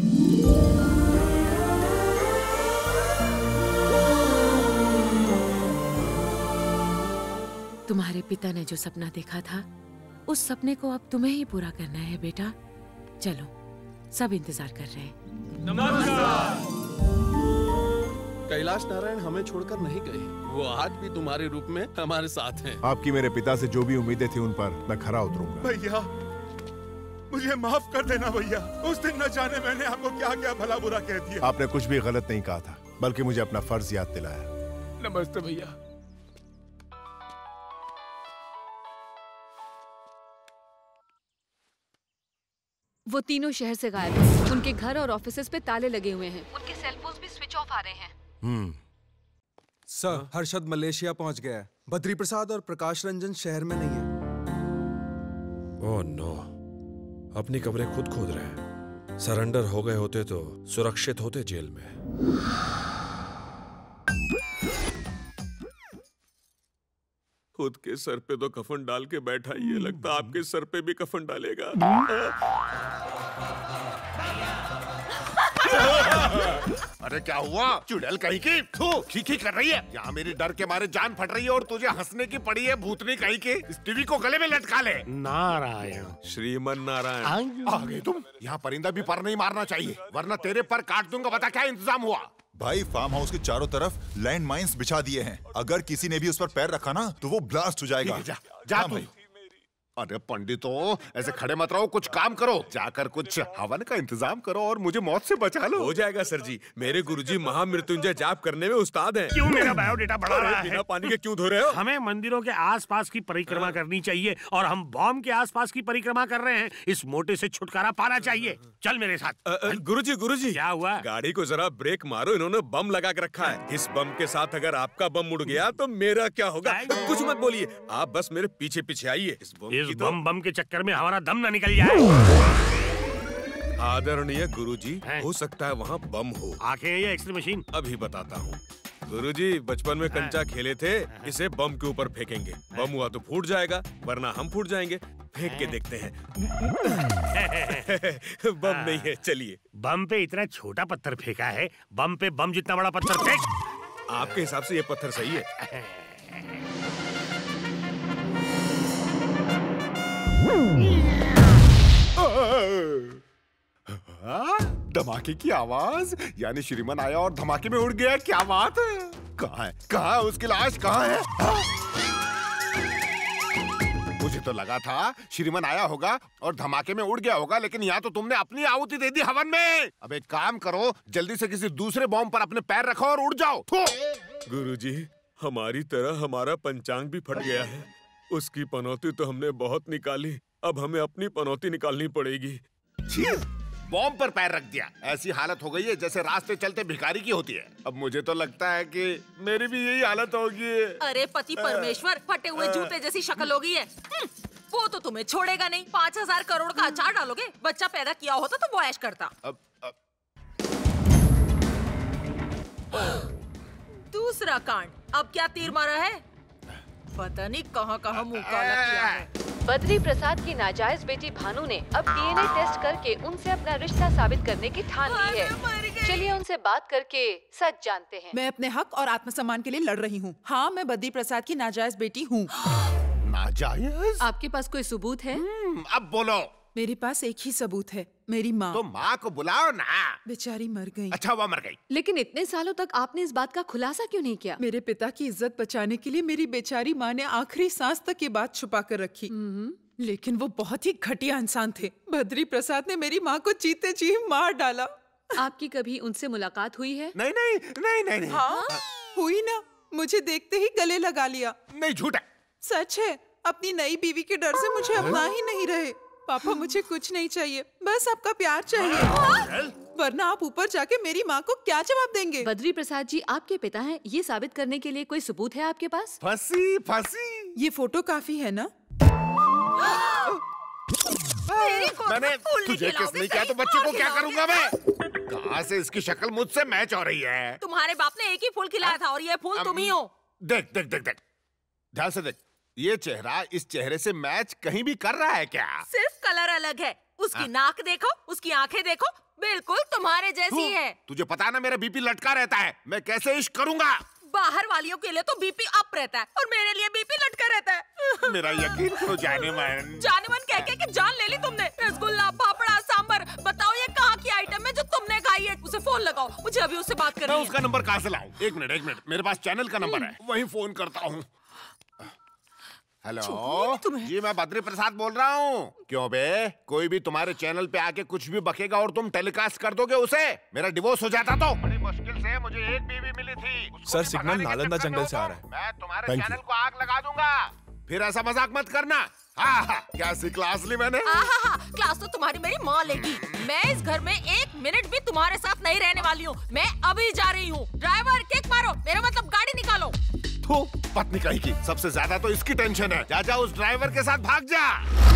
तुम्हारे पिता ने जो सपना देखा था उस सपने को अब तुम्हें ही पूरा करना है बेटा। चलो, सब इंतजार कर रहे हैं। नमस्कार। कैलाश नारायण हमें छोड़कर नहीं गए, वो आज भी तुम्हारे रूप में हमारे साथ हैं। आपकी मेरे पिता से जो भी उम्मीदें थी उन पर मैं खरा उतरूंगा। भैया मुझे माफ कर देना भैया, उस दिन न जाने मैंने आपको क्या क्या भला बुरा कह दिया। आपने कुछ भी गलत नहीं कहा था, बल्कि मुझे अपना फर्ज याद दिलाया। नमस्ते भैया। वो तीनों शहर से गायब हैं। उनके घर और ऑफिसेज पे ताले लगे हुए हैं। उनके सेल फोन्स भी स्विच ऑफ आ रहे हैं। हम्म। सर, हर्षद मलेशिया पहुंच गया है। बद्री प्रसाद और प्रकाश रंजन शहर में नहीं है। ओह नो, अपनी कब्रें खुद खोद रहे हैं। सरेंडर हो गए होते तो सुरक्षित होते जेल में। खुद के सर पे तो कफन डाल के बैठा, ये लगता आपके सर पे भी कफन डालेगा। अरे क्या हुआ? चुड़ैल कहीं की थू खीखी कर रही है। यहाँ मेरी डर के मारे जान फट रही है और तुझे हंसने की पड़ी है भूतनी कहीं की। इस टीवी को गले में लटका ले। नारायण, श्रीमन नारायण। आ गए तुम। यहाँ परिंदा भी पर नहीं मारना चाहिए, वरना तेरे पर काट दूंगा। बता क्या इंतजाम हुआ? भाई, फार्म हाउस के चारों तरफ लैंड माइंस बिछा दिए हैं। अगर किसी ने भी उस पर पैर रखा ना तो वो ब्लास्ट हो जाएगा। जा, जा तू। अरे पंडितों, ऐसे खड़े मत रहो, कुछ काम करो। जाकर कुछ हवन का इंतजाम करो और मुझे मौत से बचा लो। हो जाएगा सर जी, मेरे गुरुजी महामृत्युंजय जाप करने में उस्ताद हैं। क्यों मेरा बायोडेटा बढ़ा रहा है? बिना पानी के क्यों धो रहे हो? हमें मंदिरों के आसपास की परिक्रमा करनी चाहिए और हम बॉम्ब के आसपास की परिक्रमा कर रहे हैं। इस मोटे से छुटकारा पाना चाहिए। चल मेरे साथ। गुरुजी गुरुजी क्या हुआ? गाड़ी को जरा ब्रेक मारो, इन्होंने बम लगा के रखा है। इस बम के साथ अगर आपका बम उड़ गया तो मेरा क्या होगा? कुछ मत बोलिए, आप बस मेरे पीछे पीछे आइए। इस बम इस की तो... बम बम के चक्कर में हमारा दम ना निकल जाए। आदरणीय गुरुजी, हो सकता है वहाँ बम हो। आंखें या एक्सरे मशीन? अभी बताता हूँ। गुरुजी, बचपन में कंचा खेले थे, इसे बम के ऊपर फेंकेंगे। बम हुआ तो फूट जाएगा, वरना हम फूट जाएंगे। फेंक के देखते हैं। बम नहीं है, चलिए। बम पे इतना छोटा पत्थर फेंका है, बम पे बम जितना बड़ा पत्थर फेंक। आपके हिसाब से ये पत्थर सही है? धमाके की आवाज, यानी श्रीमान आया और धमाके में उड़ गया। क्या बात है? कहाँ है? कहाँ है उसकी लाश? कहाँ है? मुझे तो लगा था श्रीमान आया होगा और धमाके में उड़ गया होगा, लेकिन यहाँ तो तुमने अपनी आहुति दे दी हवन में। अब एक काम करो, जल्दी से किसी दूसरे बॉम्ब पर अपने पैर रखो और उड़ जाओ। गुरुजी, हमारी तरह हमारा पंचांग भी फट गया है। उसकी पनौती तो हमने बहुत निकाली, अब हमें अपनी पनौती निकालनी पड़ेगी। बॉम्ब पर पैर रख दिया, ऐसी हालत हो गई है जैसे रास्ते चलते भिखारी की होती है। अब मुझे तो लगता है कि मेरी भी यही हालत होगी। अरे पति परमेश्वर, फटे हुए जूते जैसी शक्ल हो गई है। वो तो तुम्हें छोड़ेगा नहीं। पाँच हजार करोड़ का अचार डालोगे? बच्चा पैदा किया होता तो वो ऐश करता। अब, अब... दूसरा कांड, अब क्या तीर मारा है? पता नहीं कहाँ कहाँ मुँह काला किया है। बद्री प्रसाद की नाजायज बेटी भानु ने अब डीएनए टेस्ट करके उनसे अपना रिश्ता साबित करने की ठान ली है। चलिए उनसे बात करके सच जानते हैं। मैं अपने हक और आत्मसम्मान के लिए लड़ रही हूँ। हाँ, मैं बद्री प्रसाद की नाजायज बेटी हूँ। नाजायज? आपके पास कोई सबूत है? अब बोलो। मेरे पास एक ही सबूत है, मेरी माँ। तो माँ को बुलाओ ना। बेचारी मर गई। अच्छा, वो मर गई। लेकिन इतने सालों तक आपने इस बात का खुलासा क्यों नहीं किया? मेरे पिता की इज्जत बचाने के लिए मेरी बेचारी माँ ने आखिरी सांस तक ये बात छुपा कर रखी। लेकिन वो बहुत ही घटिया इंसान थे। बद्री प्रसाद ने मेरी माँ को जीते जी मार डाला। आपकी कभी उनसे मुलाकात हुई है? नहीं नहीं नहीं नहीं, नहीं। हाँ, हुई ना। मुझे देखते ही गले लगा लिया। नहीं, झूठा। सच है। अपनी नई बीवी के डर से मुझे अपना ही नहीं रहे। पापा, मुझे कुछ नहीं चाहिए, बस आपका प्यार चाहिए। वरना आप ऊपर जाके मेरी माँ को क्या जवाब देंगे? बद्री प्रसाद जी आपके पिता हैं, ये साबित करने के लिए कोई सबूत है आपके पास? फंसी फंसी। ये फोटो काफी है ना? मैंने तुझे किस नहीं किया तो बच्चे को क्या करूंगा मैं? कहाँ से इसकी शक्ल मुझसे मैच हो रही है? तुम्हारे बाप ने एक ही फूल खिलाया था और ये फूल तुम ही हो। देख देख देख देख ध्यान से देख, ये चेहरा इस चेहरे से मैच कहीं भी कर रहा है क्या? सिर्फ कलर अलग है। उसकी नाक देखो, उसकी आंखें देखो, बिल्कुल तुम्हारे जैसी है। तुझे पता है ना मेरा बीपी लटका रहता है, मैं कैसे इश्क करूंगा? बाहर वालियों के लिए तो बीपी अप रहता है और मेरे लिए बीपी लटका रहता है। मेरा यकीन करो जाने मन। जाने मन कह के कि जान ले ली तुमने। रसगुल्ला, पापड़ा, सांबर, बताओ ये कहाँ की आइटम है जो तुमने खाई है? उसे फोन लगाओ, मुझे अभी उससे बात करनी है। मैं उसका नंबर कहाँ से लाऊं? एक मिनट एक मिनट, मेरे पास चैनल का नंबर है, वहीं फोन करता हूँ। हेलो जी, मैं बद्री प्रसाद बोल रहा हूँ। क्यों बे, कोई भी तुम्हारे चैनल पे आके कुछ भी बकेगा और तुम टेलीकास्ट कर दोगे उसे? मेरा डिवोर्स हो जाता तो। बड़ी मुश्किल से मुझे एक बीवी मिली थी। सर सिग्नल नालंदा जंगल से आ रहा है। मैं तुम्हारे चैनल को आग लगा दूंगा। फिर ऐसा मजाक मत करना। हाँ हाँ, कैसी क्लास ली मैंने? हाँ, क्लास तो तुम्हारी मेरी माँ लेगी। मैं इस घर में एक मिनट भी तुम्हारे साथ नहीं रहने वाली हूँ। मैं अभी जा रही हूँ। ड्राइवर किक मारो, मेरा मतलब गाड़ी निकालो। थू, पत्नी कहीं की, सबसे ज्यादा तो इसकी टेंशन है। जा जा उस ड्राइवर के साथ भाग जा।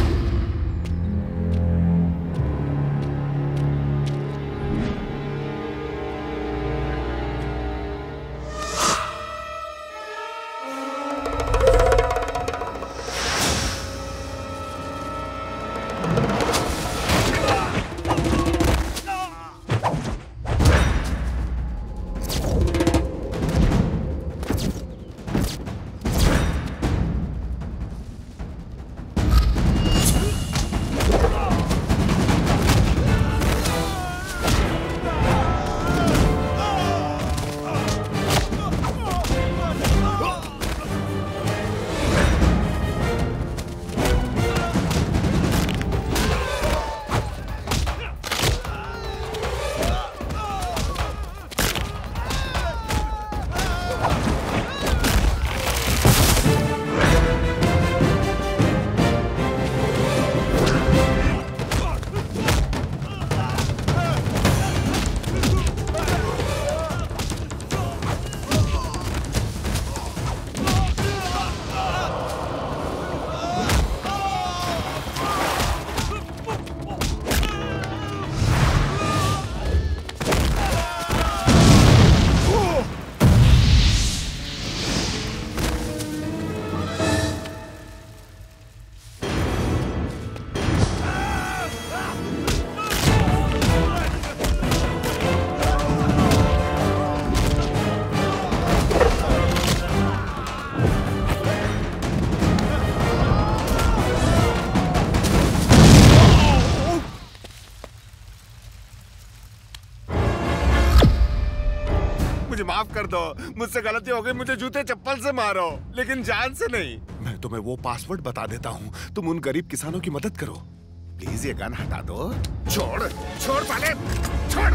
माफ कर दो, मुझसे गलती हो गई, मुझे जूते चप्पल से मारो, लेकिन जान से नहीं। मैं तुम्हें वो पासवर्ड बता देता हूँ, तुम उन गरीब किसानों की मदद करो। प्लीज ये गन हटा दो। छोड़ छोड़ पाले, छोड़।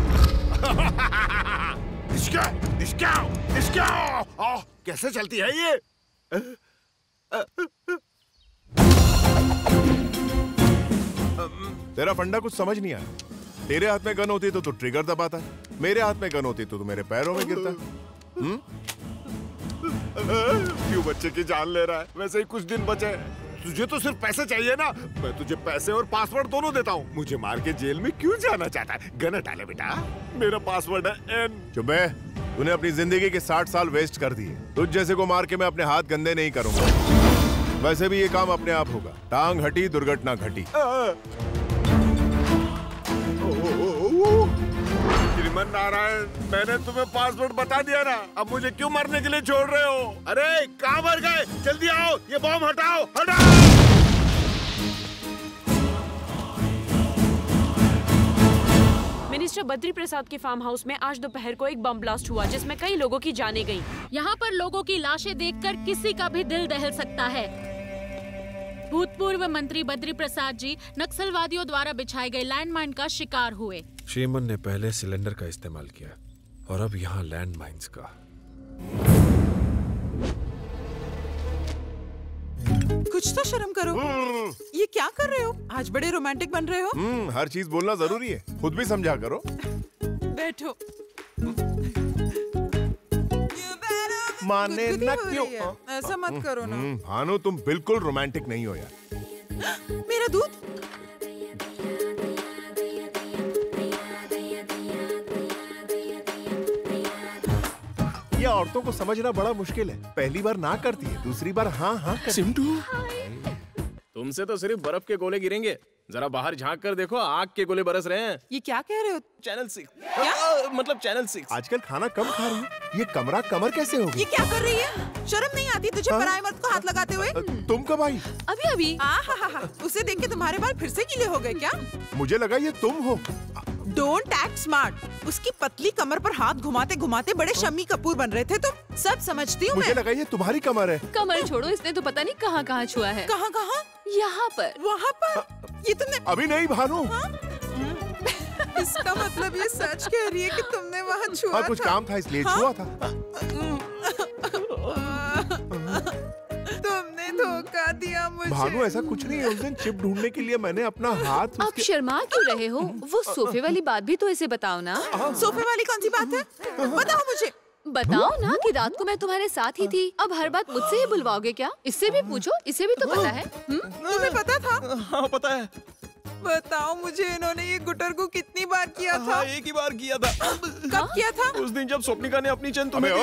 इसका, इसका, इसका। ओह, कैसे चलती है ये? तेरा फंडा कुछ समझ नहीं आया। तेरे हाथ में गन होती तो तू ट्रिगर दबाता, मेरे हाथ में गन होती तो तू मेरे पैरों में गिरता। हम्म? क्यों बच्चे की जान ले रहा है? वैसे ही कुछ दिन बचे। तुझे तो सिर्फ पैसे चाहिए ना, मैं तुझे पैसे और पासवर्ड दोनों देता हूँ। मुझे मार के जेल में क्यों जाना चाहता है? गन हटा ले बेटा, मेरा पासवर्ड है एन। चुप है, तूने अपनी जिंदगी के साठ साल वेस्ट कर दिए। तुझ जैसे को मार के मैं अपने हाथ गंदे नहीं करूंगा। वैसे भी ये काम अपने आप होगा। टांग हटी, दुर्घटना घटी। श्रीमन नारायण, मैंने तुम्हें पासवर्ड बता दिया ना, अब मुझे क्यों मरने के लिए छोड़ रहे हो? अरे कहाँ मर गए? जल्दी आओ, ये बॉम्ब हटाओ, हटाओ। मिनिस्टर बद्री प्रसाद के फार्म हाउस में आज दोपहर को एक बम ब्लास्ट हुआ जिसमें कई लोगों की जानें गईं। यहाँ पर लोगों की लाशें देखकर किसी का भी दिल दहल सकता है। भूतपूर्व मंत्री बद्री प्रसाद जी नक्सलवादियों द्वारा बिछाए गए लैंडमाइन का शिकार हुए। श्रीमन ने पहले सिलेंडर का इस्तेमाल किया और अब यहाँ लैंड माइन्स का। कुछ तो शर्म करो। ये क्या कर रहे हो? आज बड़े रोमांटिक बन रहे हो। हम्म, हर चीज बोलना जरूरी है, खुद भी समझा करो। बैठो। माने न क्यों? ऐसा मत करो ना। भानु, तुम बिल्कुल रोमांटिक नहीं हो यार। मेरा दूध? औरतों को समझना बड़ा मुश्किल है। पहली बार ना करती है, दूसरी बार हाँ हाँ करती है। सिमटू, तुमसे तो सिर्फ बर्फ के गोले गिरेंगे, जरा बाहर झांक कर देखो, आग के गोले बरस रहे हैं। ये क्या कह रहे हो? Channel six. क्या? मतलब चैनल सिक्स। आजकल खाना कम खा रही है, ये कमरा कमर कैसे होगी? ये क्या कर रही है? शर्म नहीं आती तुझे पराये मर्द को हाथ लगाते हुए? तुम कब आई? अभी अभी। आ, हा, हा, हा। उसे देख के तुम्हारे बाल फिर से गीले हो गए क्या? मुझे लगा ये तुम हो। Don't act smart. उसकी पतली कमर पर हाथ घुमाते घुमाते बड़े शम्मी कपूर बन रहे थे तुम। सब समझती हूँ मैं। मुझे लगा ये तुम्हारी कमर है। कमर छोड़ो, इसने तो पता नहीं कहाँ कहाँ छुआ है। कहाँ कहाँ? यहाँ पर। वहाँ पर? ये तुमने अभी नहीं भानु। इसका मतलब ये सच कह रही है कि तुमने वहाँ छुआ हाँ, कुछ काम था इसलिए छुआ था। तुमने धोखा दिया मुझे। भानु ऐसा कुछ नहीं है, उस दिन चिप ढूंढने के लिए मैंने अपना हाथ उसके... आप शर्मा क्यों रहे हो? वो सोफे वाली बात भी तो इसे बताओ ना। सोफे वाली कौन सी बात है? बताओ मुझे। बताओ ना कि रात को मैं तुम्हारे साथ ही थी। अब हर बात मुझसे ही बुलवाओगे क्या? इससे भी पूछो, इसे भी तो पता है। तुम्हें पता था? हाँ पता है। बताओ मुझे, इन्होंने ये गुटर को कितनी बार किया था? हाँ, एक ही बार किया था। कब किया था? उस दिन जब स्वप्निका ने अपनी चेन तुम्हें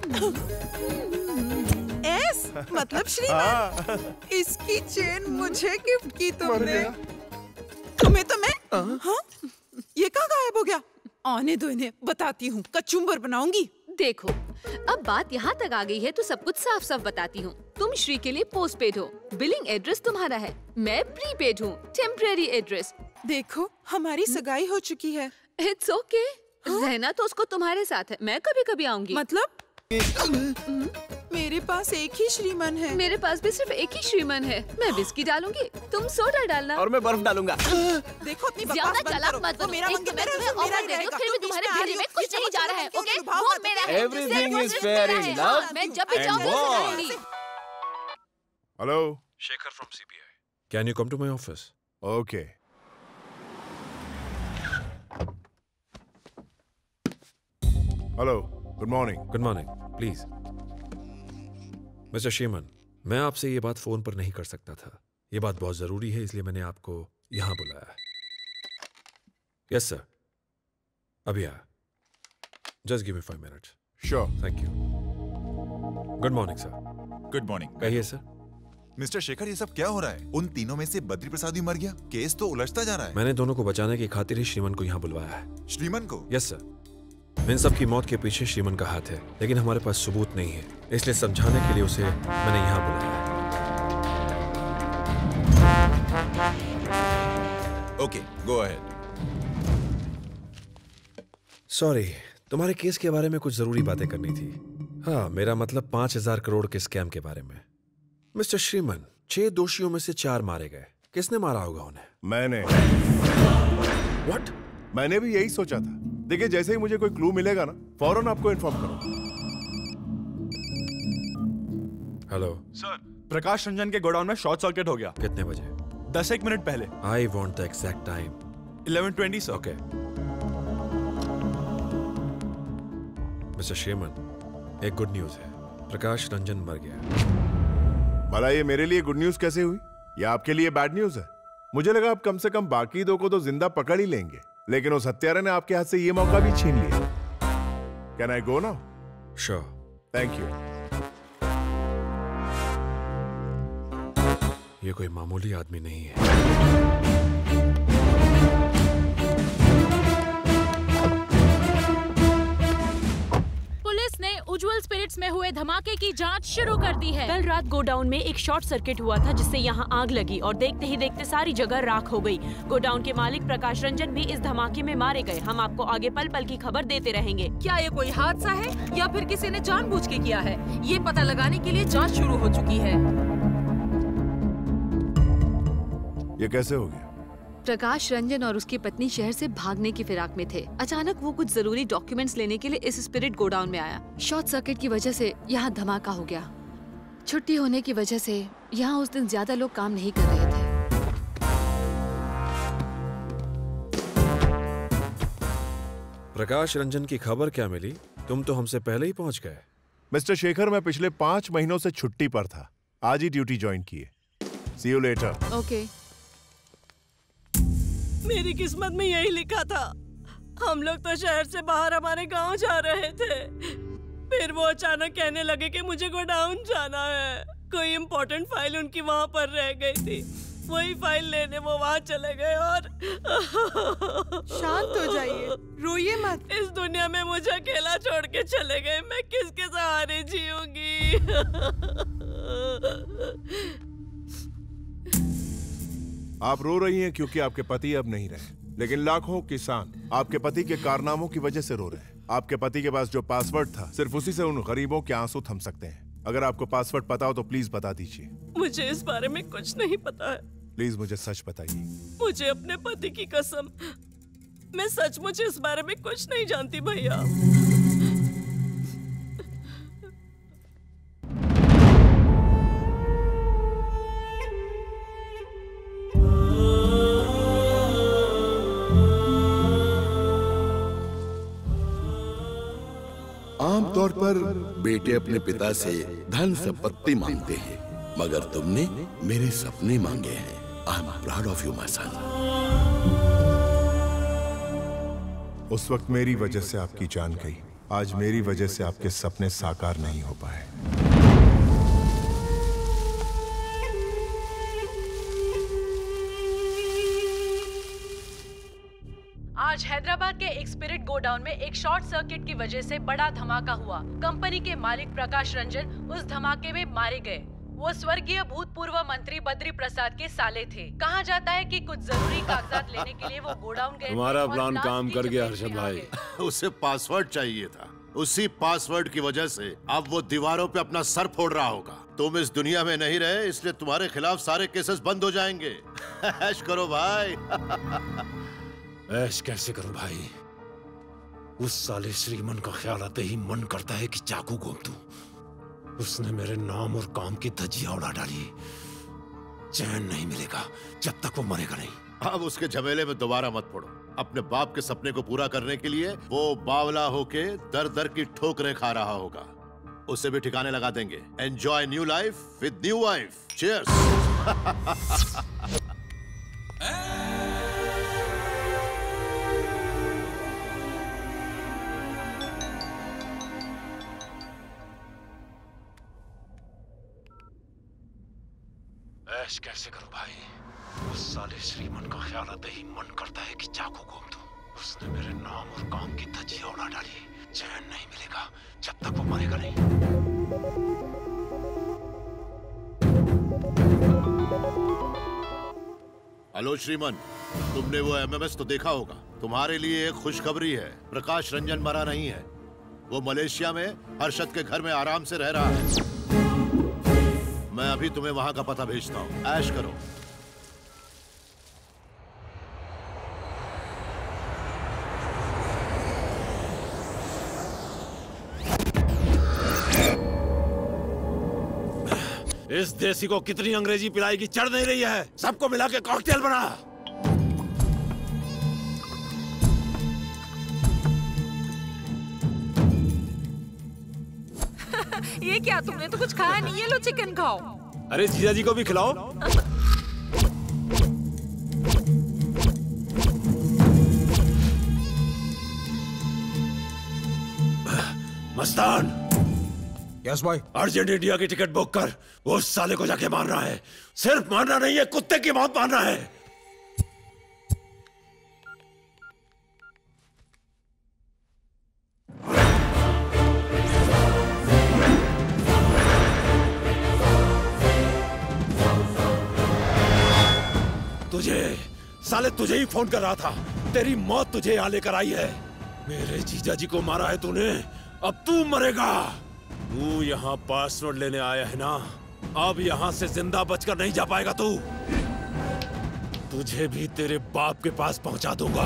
एस मतलब श्रीमान, इसकी चेन मुझे गिफ्ट की तुमने। तुम्हें तो मैं हाँ? ये कहाँ गायब हो गया? आने दो इन्हें, बताती हूँ, कचुम्बर बनाऊंगी। देखो, अब बात यहाँ तक आ गई है तो सब कुछ साफ साफ बताती हूँ। तुम श्री के लिए पोस्ट पेड हो, बिलिंग एड्रेस तुम्हारा है, मैं प्रीपेड हूँ, टेम्परेरी एड्रेस। देखो, हमारी सगाई हो चुकी है। इट्स ओके, रहना तो उसको तुम्हारे साथ है, मैं कभी कभी आऊंगी। मतलब? मेरे पास एक ही श्रीमान है। मेरे पास भी सिर्फ एक ही श्रीमान है। मैं विस्की डालूंगी, तुम सोडा डालना। और मैं बर्फ डालूंगा। देखो अपनी बकवास बंद करो। मत बनो। मेरा एक मंदिर तो मैं मेरा तुम्हें मेरा ऑफर दे दूं, फिर भी तुम्हारे भेजे में कुछ नहीं जा रहा है, ओके? वो मेरा है। Everything is fair in love मैं जब भी and चाहूँ war. करूंगी। Hello, Shekhar from CBI. Can you come to my office? Okay. Hello, good morning. Good morning, please. Mister Shriman, मैं आपसे ये बात फोन पर नहीं कर सकता था। ये बात बहुत जरूरी है, इसलिए मैंने आपको यहां बुलाया। यस सर, अभी आया। Just give me five minutes. Sure, thank you. Good morning sir. Good morning. कहिए सर। मिस्टर शेखर, ये सब क्या हो रहा है? उन तीनों में से बद्री प्रसाद ही मर गया, केस तो उलझता जा रहा है। मैंने दोनों को बचाने की खातिर ही श्रीमन को यहाँ बुलवाया है। श्रीमन को? Yes sir. इन सब की मौत के पीछे श्रीमन का हाथ है, लेकिन हमारे पास सबूत नहीं है, इसलिए समझाने के लिए उसे मैंने यहाँ बुलाया है। Okay, go ahead. सॉरी, तुम्हारे केस के बारे में कुछ जरूरी बातें करनी थी। हाँ, मेरा मतलब पांच हजार करोड़ के स्कैम के बारे में। मिस्टर श्रीमन, छह दोषियों में से चार मारे गए। किसने मारा होगा उन्हें? मैंने। व्हाट? मैंने भी यही सोचा था। देखिए, जैसे ही मुझे कोई क्लू मिलेगा ना, फौरन आपको इन्फॉर्म करो। हेलो सर, प्रकाश रंजन के गोडाउन में शॉर्ट सर्किट हो गया। कितने बजे? दस एक मिनट पहले। I want the exact time. Eleven twenty sir. Okay. Mister Shriman, एक गुड न्यूज है। प्रकाश रंजन मर गया। भला ये मेरे लिए गुड न्यूज कैसे हुई? या आपके लिए बैड न्यूज है? मुझे लगा आप कम से कम बाकी दो को तो जिंदा पकड़ ही लेंगे, लेकिन उस हत्यारे ने आपके हाथ से ये मौका भी छीन लिया। Can I go now? Sure. Thank you. ये कोई मामूली आदमी नहीं है। पुलिस ने उज्जवल स्पिरिट्स में हुए धमाके की जांच शुरू कर दी है। कल रात गोडाउन में एक शॉर्ट सर्किट हुआ था, जिससे यहां आग लगी और देखते ही देखते सारी जगह राख हो गई। गोडाउन के मालिक प्रकाश रंजन भी इस धमाके में मारे गए। हम आपको आगे पल पल की खबर देते रहेंगे। क्या ये कोई हादसा है या फिर किसी ने जानबूझ के किया है, ये पता लगाने के लिए जांच शुरू हो चुकी है। ये कैसे हो गया? प्रकाश रंजन और उसकी पत्नी शहर से भागने की फिराक में थे। अचानक वो कुछ जरूरी डॉक्यूमेंट्स लेने के लिए इस स्पिरिट गोडाउन में आया। शॉर्ट सर्किट की वजह से यहाँ धमाका हो गया। छुट्टी होने की वजह से यहाँ उस दिन ज्यादा लोग काम नहीं कर रहे थे। प्रकाश रंजन की खबर क्या मिली? तुम तो हमसे पहले ही पहुंच गए। मिस्टर शेखर, मैं पिछले पांच महीनों से छुट्टी पर था, आज ही ड्यूटी ज्वाइन की है। See you later. ओके। मेरी किस्मत में यही लिखा था। हम लोग तो शहर से बाहर हमारे गांव जा रहे थे। फिर वो अचानक कहने लगे कि मुझे गोडाउन जाना है। कोई इम्पोर्टेंट फाइल उनकी वहाँ पर रह गई थी, वही फाइल लेने वो वहाँ चले गए और शांत हो जाइए, रोइए मत। इस दुनिया में मुझे अकेला छोड़ के चले गए, मैं किसके सहारे जीऊंगी? आप रो रही हैं क्योंकि आपके पति अब नहीं रहे, लेकिन लाखों किसान आपके पति के कारनामों की वजह से रो रहे हैं। आपके पति के पास जो पासवर्ड था, सिर्फ उसी से उन गरीबों के आंसू थम सकते हैं। अगर आपको पासवर्ड पता हो तो प्लीज बता दीजिए। मुझे इस बारे में कुछ नहीं पता है। प्लीज मुझे सच बताइए। मुझे अपने पति की कसम, मैं सचमुच इस बारे में कुछ नहीं जानती भैया। आमतौर पर बेटे अपने पिता से धन संपत्ति मांगते हैं, मगर तुमने मेरे सपने मांगे हैं। I am proud of you my son. उस वक्त मेरी वजह से आपकी जान गई, आज मेरी वजह से आपके सपने साकार नहीं हो पाए। आज हैदराबाद के एक स्पिरिट गोडाउन में एक शॉर्ट सर्किट की वजह से बड़ा धमाका हुआ। कंपनी के मालिक प्रकाश रंजन उस धमाके में मारे गए। वो स्वर्गीय भूतपूर्व मंत्री बद्री प्रसाद के साले थे। कहा जाता है कि कुछ जरूरी कागजात लेने के लिए वो गोडाउन गए। तुम्हारा प्लान काम कर गया हर्षद भाई। उसे पासवर्ड चाहिए था, उसी पासवर्ड की वजह से अब वो दीवारों पे अपना सर फोड़ रहा होगा। तुम इस दुनिया में नहीं रहे, इसलिए तुम्हारे खिलाफ सारे केसेस बंद हो जाएंगे। ऐश करो भाई। ऐश कैसे करूं भाई? उस साले श्रीमन का ख्याल आते ही मन करता है कि चाकू घोंप दूं। उसने मेरे नाम और काम की धज्जियां उड़ा डाली। चैन नहीं मिलेगा जब तक वो मरेगा नहीं। अब उसके झमेले में दोबारा मत पड़ो। अपने बाप के सपने को पूरा करने के लिए वो बावला होके दर दर की ठोकरें खा रहा होगा। उसे भी ठिकाने लगा देंगे। Enjoy new life with new wife. Cheers. ऐश कैसे करूं भाई? उस साले श्रीमन का ख्याल आते ही मन करता है कि चाकू घोंप दूं। उसने मेरे नाम और काम की धज्जियां उड़ा डाली। चैन नहीं मिलेगा जब तक वो मरेगा नहीं। हेलो श्रीमन, तुमने वो एमएमएस तो देखा होगा। तुम्हारे लिए एक खुशखबरी है, प्रकाश रंजन मरा नहीं है। वो मलेशिया में हर्षद के घर में आराम से रह रहा है। मैं अभी तुम्हें वहां का पता भेजता हूँ। ऐश करो। इस देसी को कितनी अंग्रेजी पिलाई की चढ़ नहीं रही है। सबको मिला के कॉकटेल बना। ये क्या, तुमने तो कुछ खाया नहीं। ये लो चिकन खाओ। अरे जीजा जी को भी खिलाओ। मस्तान। यस भाई। अर्जेंट इंडिया की टिकट बुक कर। वो उस साले को जाके मारना है। सिर्फ मारना नहीं है, कुत्ते की मौत मारना है। तुझे साले तुझे ही फोन कर रहा था। तेरी मौत तुझे यहाँ लेकर आई है। मेरे जीजा जी को मारा है तूने, अब तू मरेगा। तू यहाँ पासवर्ड लेने आया है ना, अब यहाँ से जिंदा बचकर नहीं जा पाएगा तू। तुझे भी तेरे बाप के पास पहुंचा दूंगा।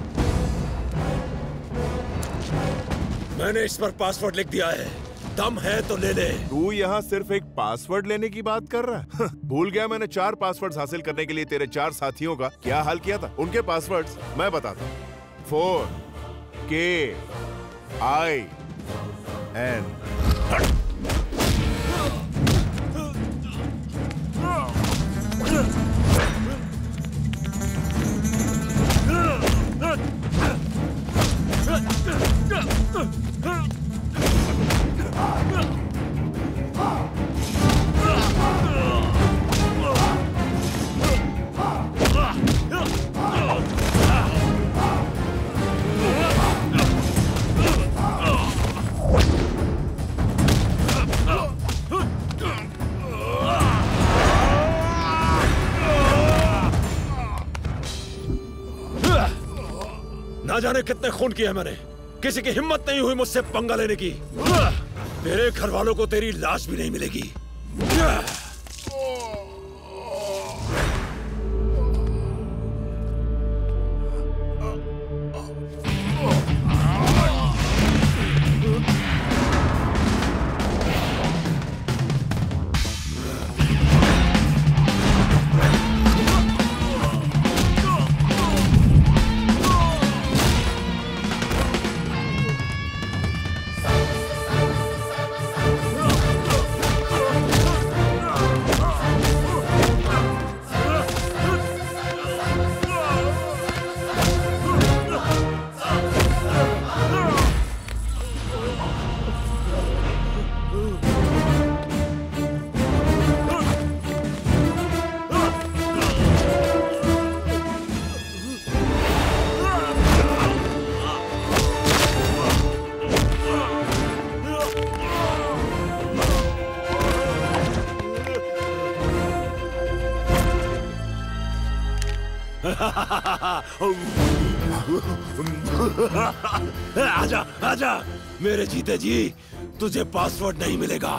मैंने इस पर पासवर्ड लिख दिया है, दम है तो ले ले। तू यहाँ सिर्फ एक पासवर्ड लेने की बात कर रहा है? भूल गया मैंने चार पासवर्ड्स हासिल करने के लिए तेरे चार साथियों का क्या हाल किया था। उनके पासवर्ड्स मैं बताता हूँ। फोर के आई एन। जाने कितने खून किए मैंने, किसी की हिम्मत नहीं हुई मुझसे पंगा लेने की। तेरे घर वालों को तेरी लाश भी नहीं मिलेगी। आजा आजा मेरे जीते जी, तुझे पासवर्ड नहीं मिलेगा।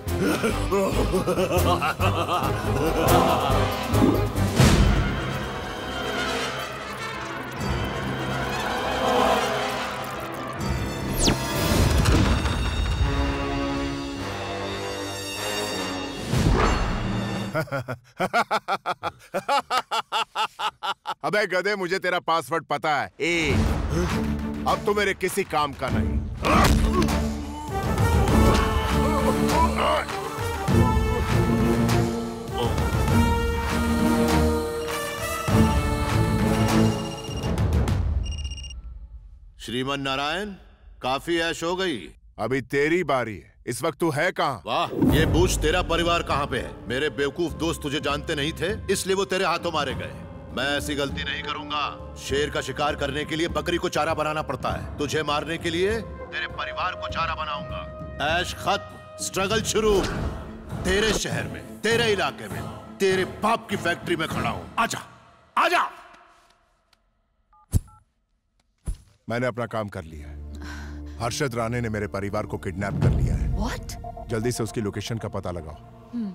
अबे गधे, मुझे तेरा पासवर्ड पता है। ए, अब तो मेरे किसी काम का नहीं। श्रीमन नारायण, काफी ऐश हो गई। अभी तेरी बारी है। इस वक्त तू है कहाँ? वाह, ये पूछ तेरा परिवार कहाँ पे है? मेरे बेवकूफ दोस्त तुझे जानते नहीं थे, इसलिए वो तेरे हाथों मारे गए। मैं ऐसी गलती नहीं करूंगा। शेर का शिकार करने के लिए बकरी को चारा बनाना पड़ता है, तुझे मारने के लिए तेरे परिवार को चारा बनाऊंगा। ऐश खत्म, स्ट्रगल शुरू। तेरे शहर में, तेरे इलाके में, तेरे बाप की फैक्ट्री में खड़ा हूं। आजा, आजा। मैंने अपना काम कर लिया है। हर्षद राणे ने मेरे परिवार को किडनैप कर लिया है। What? जल्दी से उसकी लोकेशन का पता लगाओ। hmm.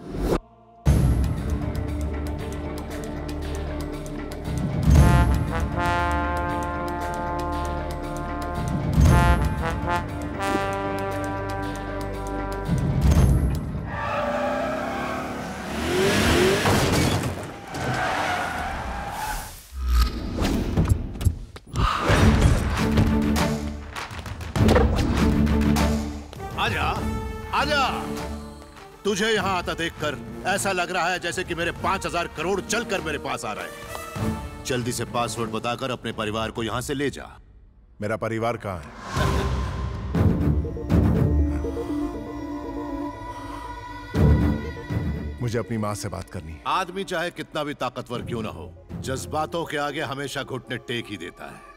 आजा, आजा। तुझे यहाँ आता देखकर ऐसा लग रहा है जैसे कि मेरे पांच हजार करोड़ चलकर मेरे पास आ रहे हैं। जल्दी से पासवर्ड बताकर अपने परिवार को यहाँ से ले जा। मेरा परिवार कहाँ है? मुझे अपनी माँ से बात करनी है। आदमी चाहे कितना भी ताकतवर क्यों ना हो, जज्बातों के आगे हमेशा घुटने टेक ही देता है।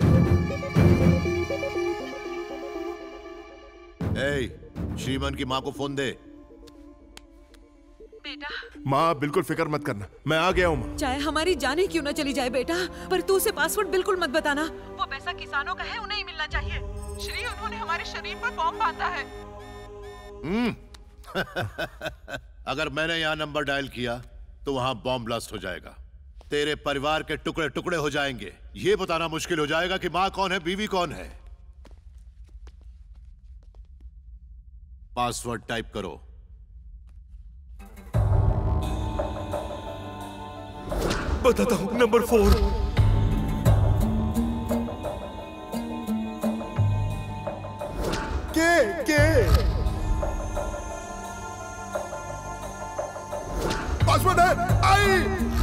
ए, श्रीमन की माँ को फोन दे। बेटा, माँ बिल्कुल फिक्र मत करना, मैं आ गया हूँ माँ। चाहे हमारी जाने क्यों ना चली जाए बेटा, पर तू उसे पासवर्ड बिल्कुल मत बताना। वो पैसा किसानों का है, उन्हें ही मिलना चाहिए। श्री, उन्होंने हमारे शरीर पर बॉम्ब बांधा है। हम्म। अगर मैंने यहाँ नंबर डायल किया तो वहाँ बॉम्ब ब्लास्ट हो जाएगा, तेरे परिवार के टुकड़े टुकड़े हो जाएंगे। ये बताना मुश्किल हो जाएगा कि माँ कौन है, बीवी कौन है। पासवर्ड टाइप करो। बताता हूं, नंबर फोर। के के पासवर्ड है। आई।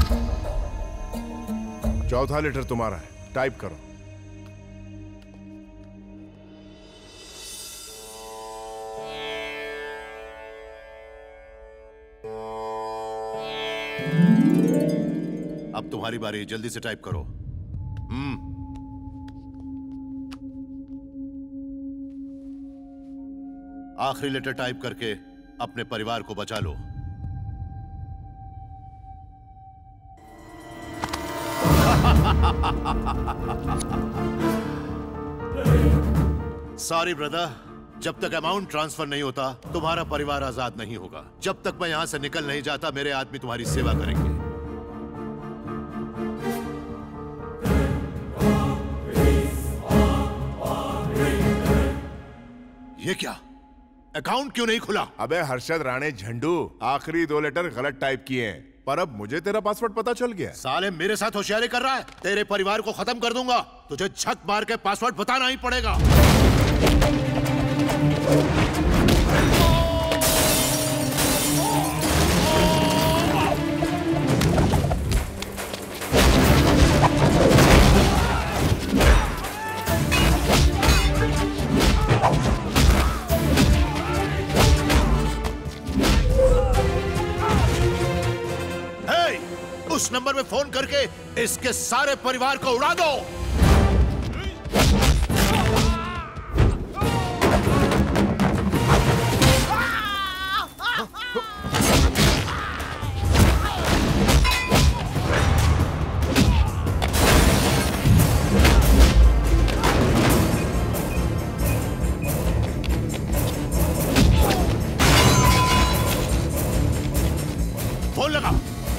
चौथा लेटर तुम्हारा है, टाइप करो। अब तुम्हारी बारी, जल्दी से टाइप करो। हम्म। आखिरी लेटर टाइप करके अपने परिवार को बचा लो। सॉरी ब्रदर, जब तक अमाउंट ट्रांसफर नहीं होता तुम्हारा परिवार आजाद नहीं होगा। जब तक मैं यहाँ से निकल नहीं जाता मेरे आदमी तुम्हारी सेवा करेंगे। ये क्या, अकाउंट क्यों नहीं खुला? अबे हर्षद राणे झंडू, आखिरी दो लेटर गलत टाइप किए हैं, पर अब मुझे तेरा पासवर्ड पता चल गया। साले मेरे साथ होशियारी कर रहा है, तेरे परिवार को खत्म कर दूंगा। तुझे झक मार के पासवर्ड बताना ही पड़ेगा। उस नंबर में फोन करके इसके सारे परिवार को उड़ा दो। फोन लगा।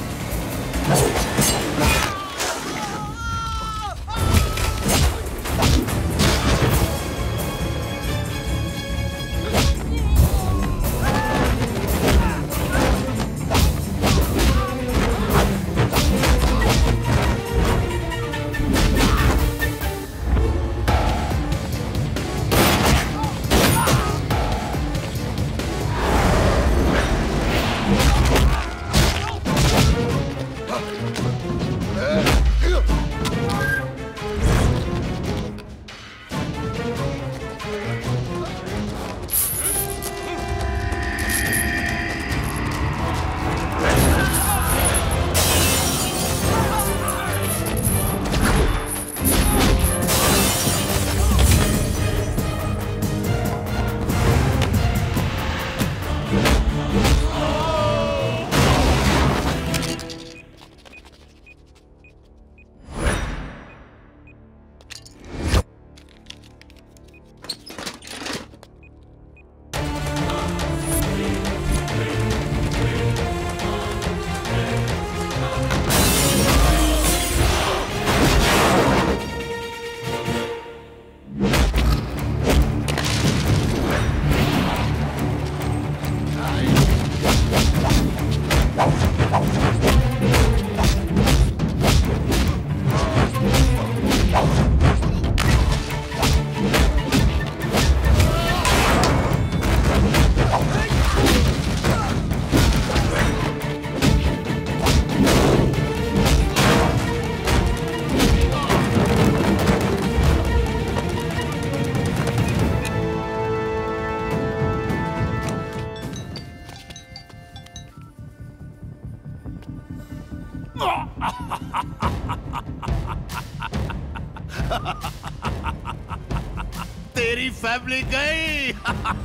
तेरी फैमिली गई।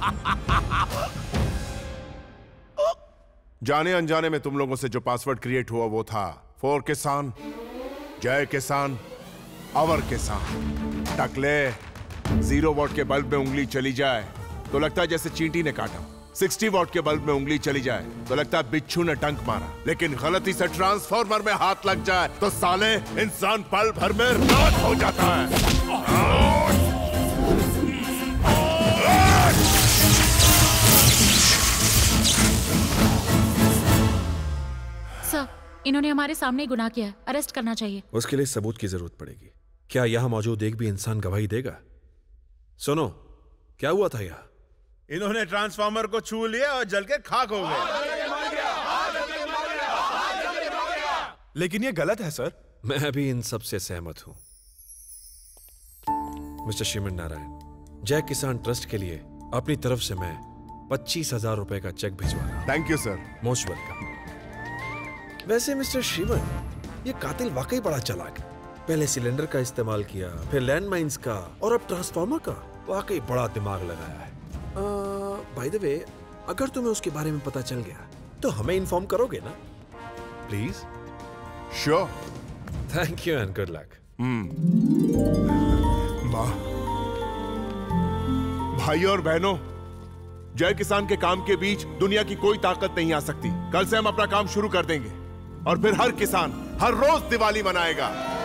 जाने अनजाने में तुम लोगों से जो पासवर्ड क्रिएट हुआ वो था फॉर किसान, जय किसान, अवर किसान। टकले, जीरो वॉट के बल्ब में उंगली चली जाए तो लगता है जैसे चींटी ने काटा। सिक्सटी वॉट के बल्ब में उंगली चली जाए तो लगता है बिच्छू ने टंक मारा। लेकिन गलती से ट्रांसफार्मर में हाथ लग जाए तो साले इंसान पल भर में राख हो जाता है। सर, इन्होंने हमारे सामने ही गुनाह किया है, अरेस्ट करना चाहिए। उसके लिए सबूत की जरूरत पड़ेगी। क्या यहाँ मौजूद एक भी इंसान गवाही देगा? सुनो, क्या हुआ था यहाँ? इन्होंने ट्रांसफार्मर को छू लिया और जल के खाक हो गए। लेकिन ये गलत है सर। मैं भी इन सब से सहमत हूं। मिस्टर श्रीमन नारायण, जय किसान ट्रस्ट के लिए अपनी तरफ से मैं पच्चीस हजार रुपए का चेक भिजवा रहा हूं। Thank you sir. Most welcome. वैसे मिस्टर श्रीमन, ये कातिल वाकई बड़ा चालाक है। पहले सिलेंडर का इस्तेमाल किया, फिर लैंडमाइंस का और अब ट्रांसफार्मर का। वाकई बड़ा दिमाग लगाया है। बाय द वे, अगर तुम्हें उसके बारे में पता चल गया तो हमें इन्फॉर्म करोगे ना? Please. Sure, thank you and good luck. माँ, भाई और बहनों, जय किसान के काम के बीच दुनिया की कोई ताकत नहीं आ सकती। कल से हम अपना काम शुरू कर देंगे और फिर हर किसान हर रोज दिवाली मनाएगा।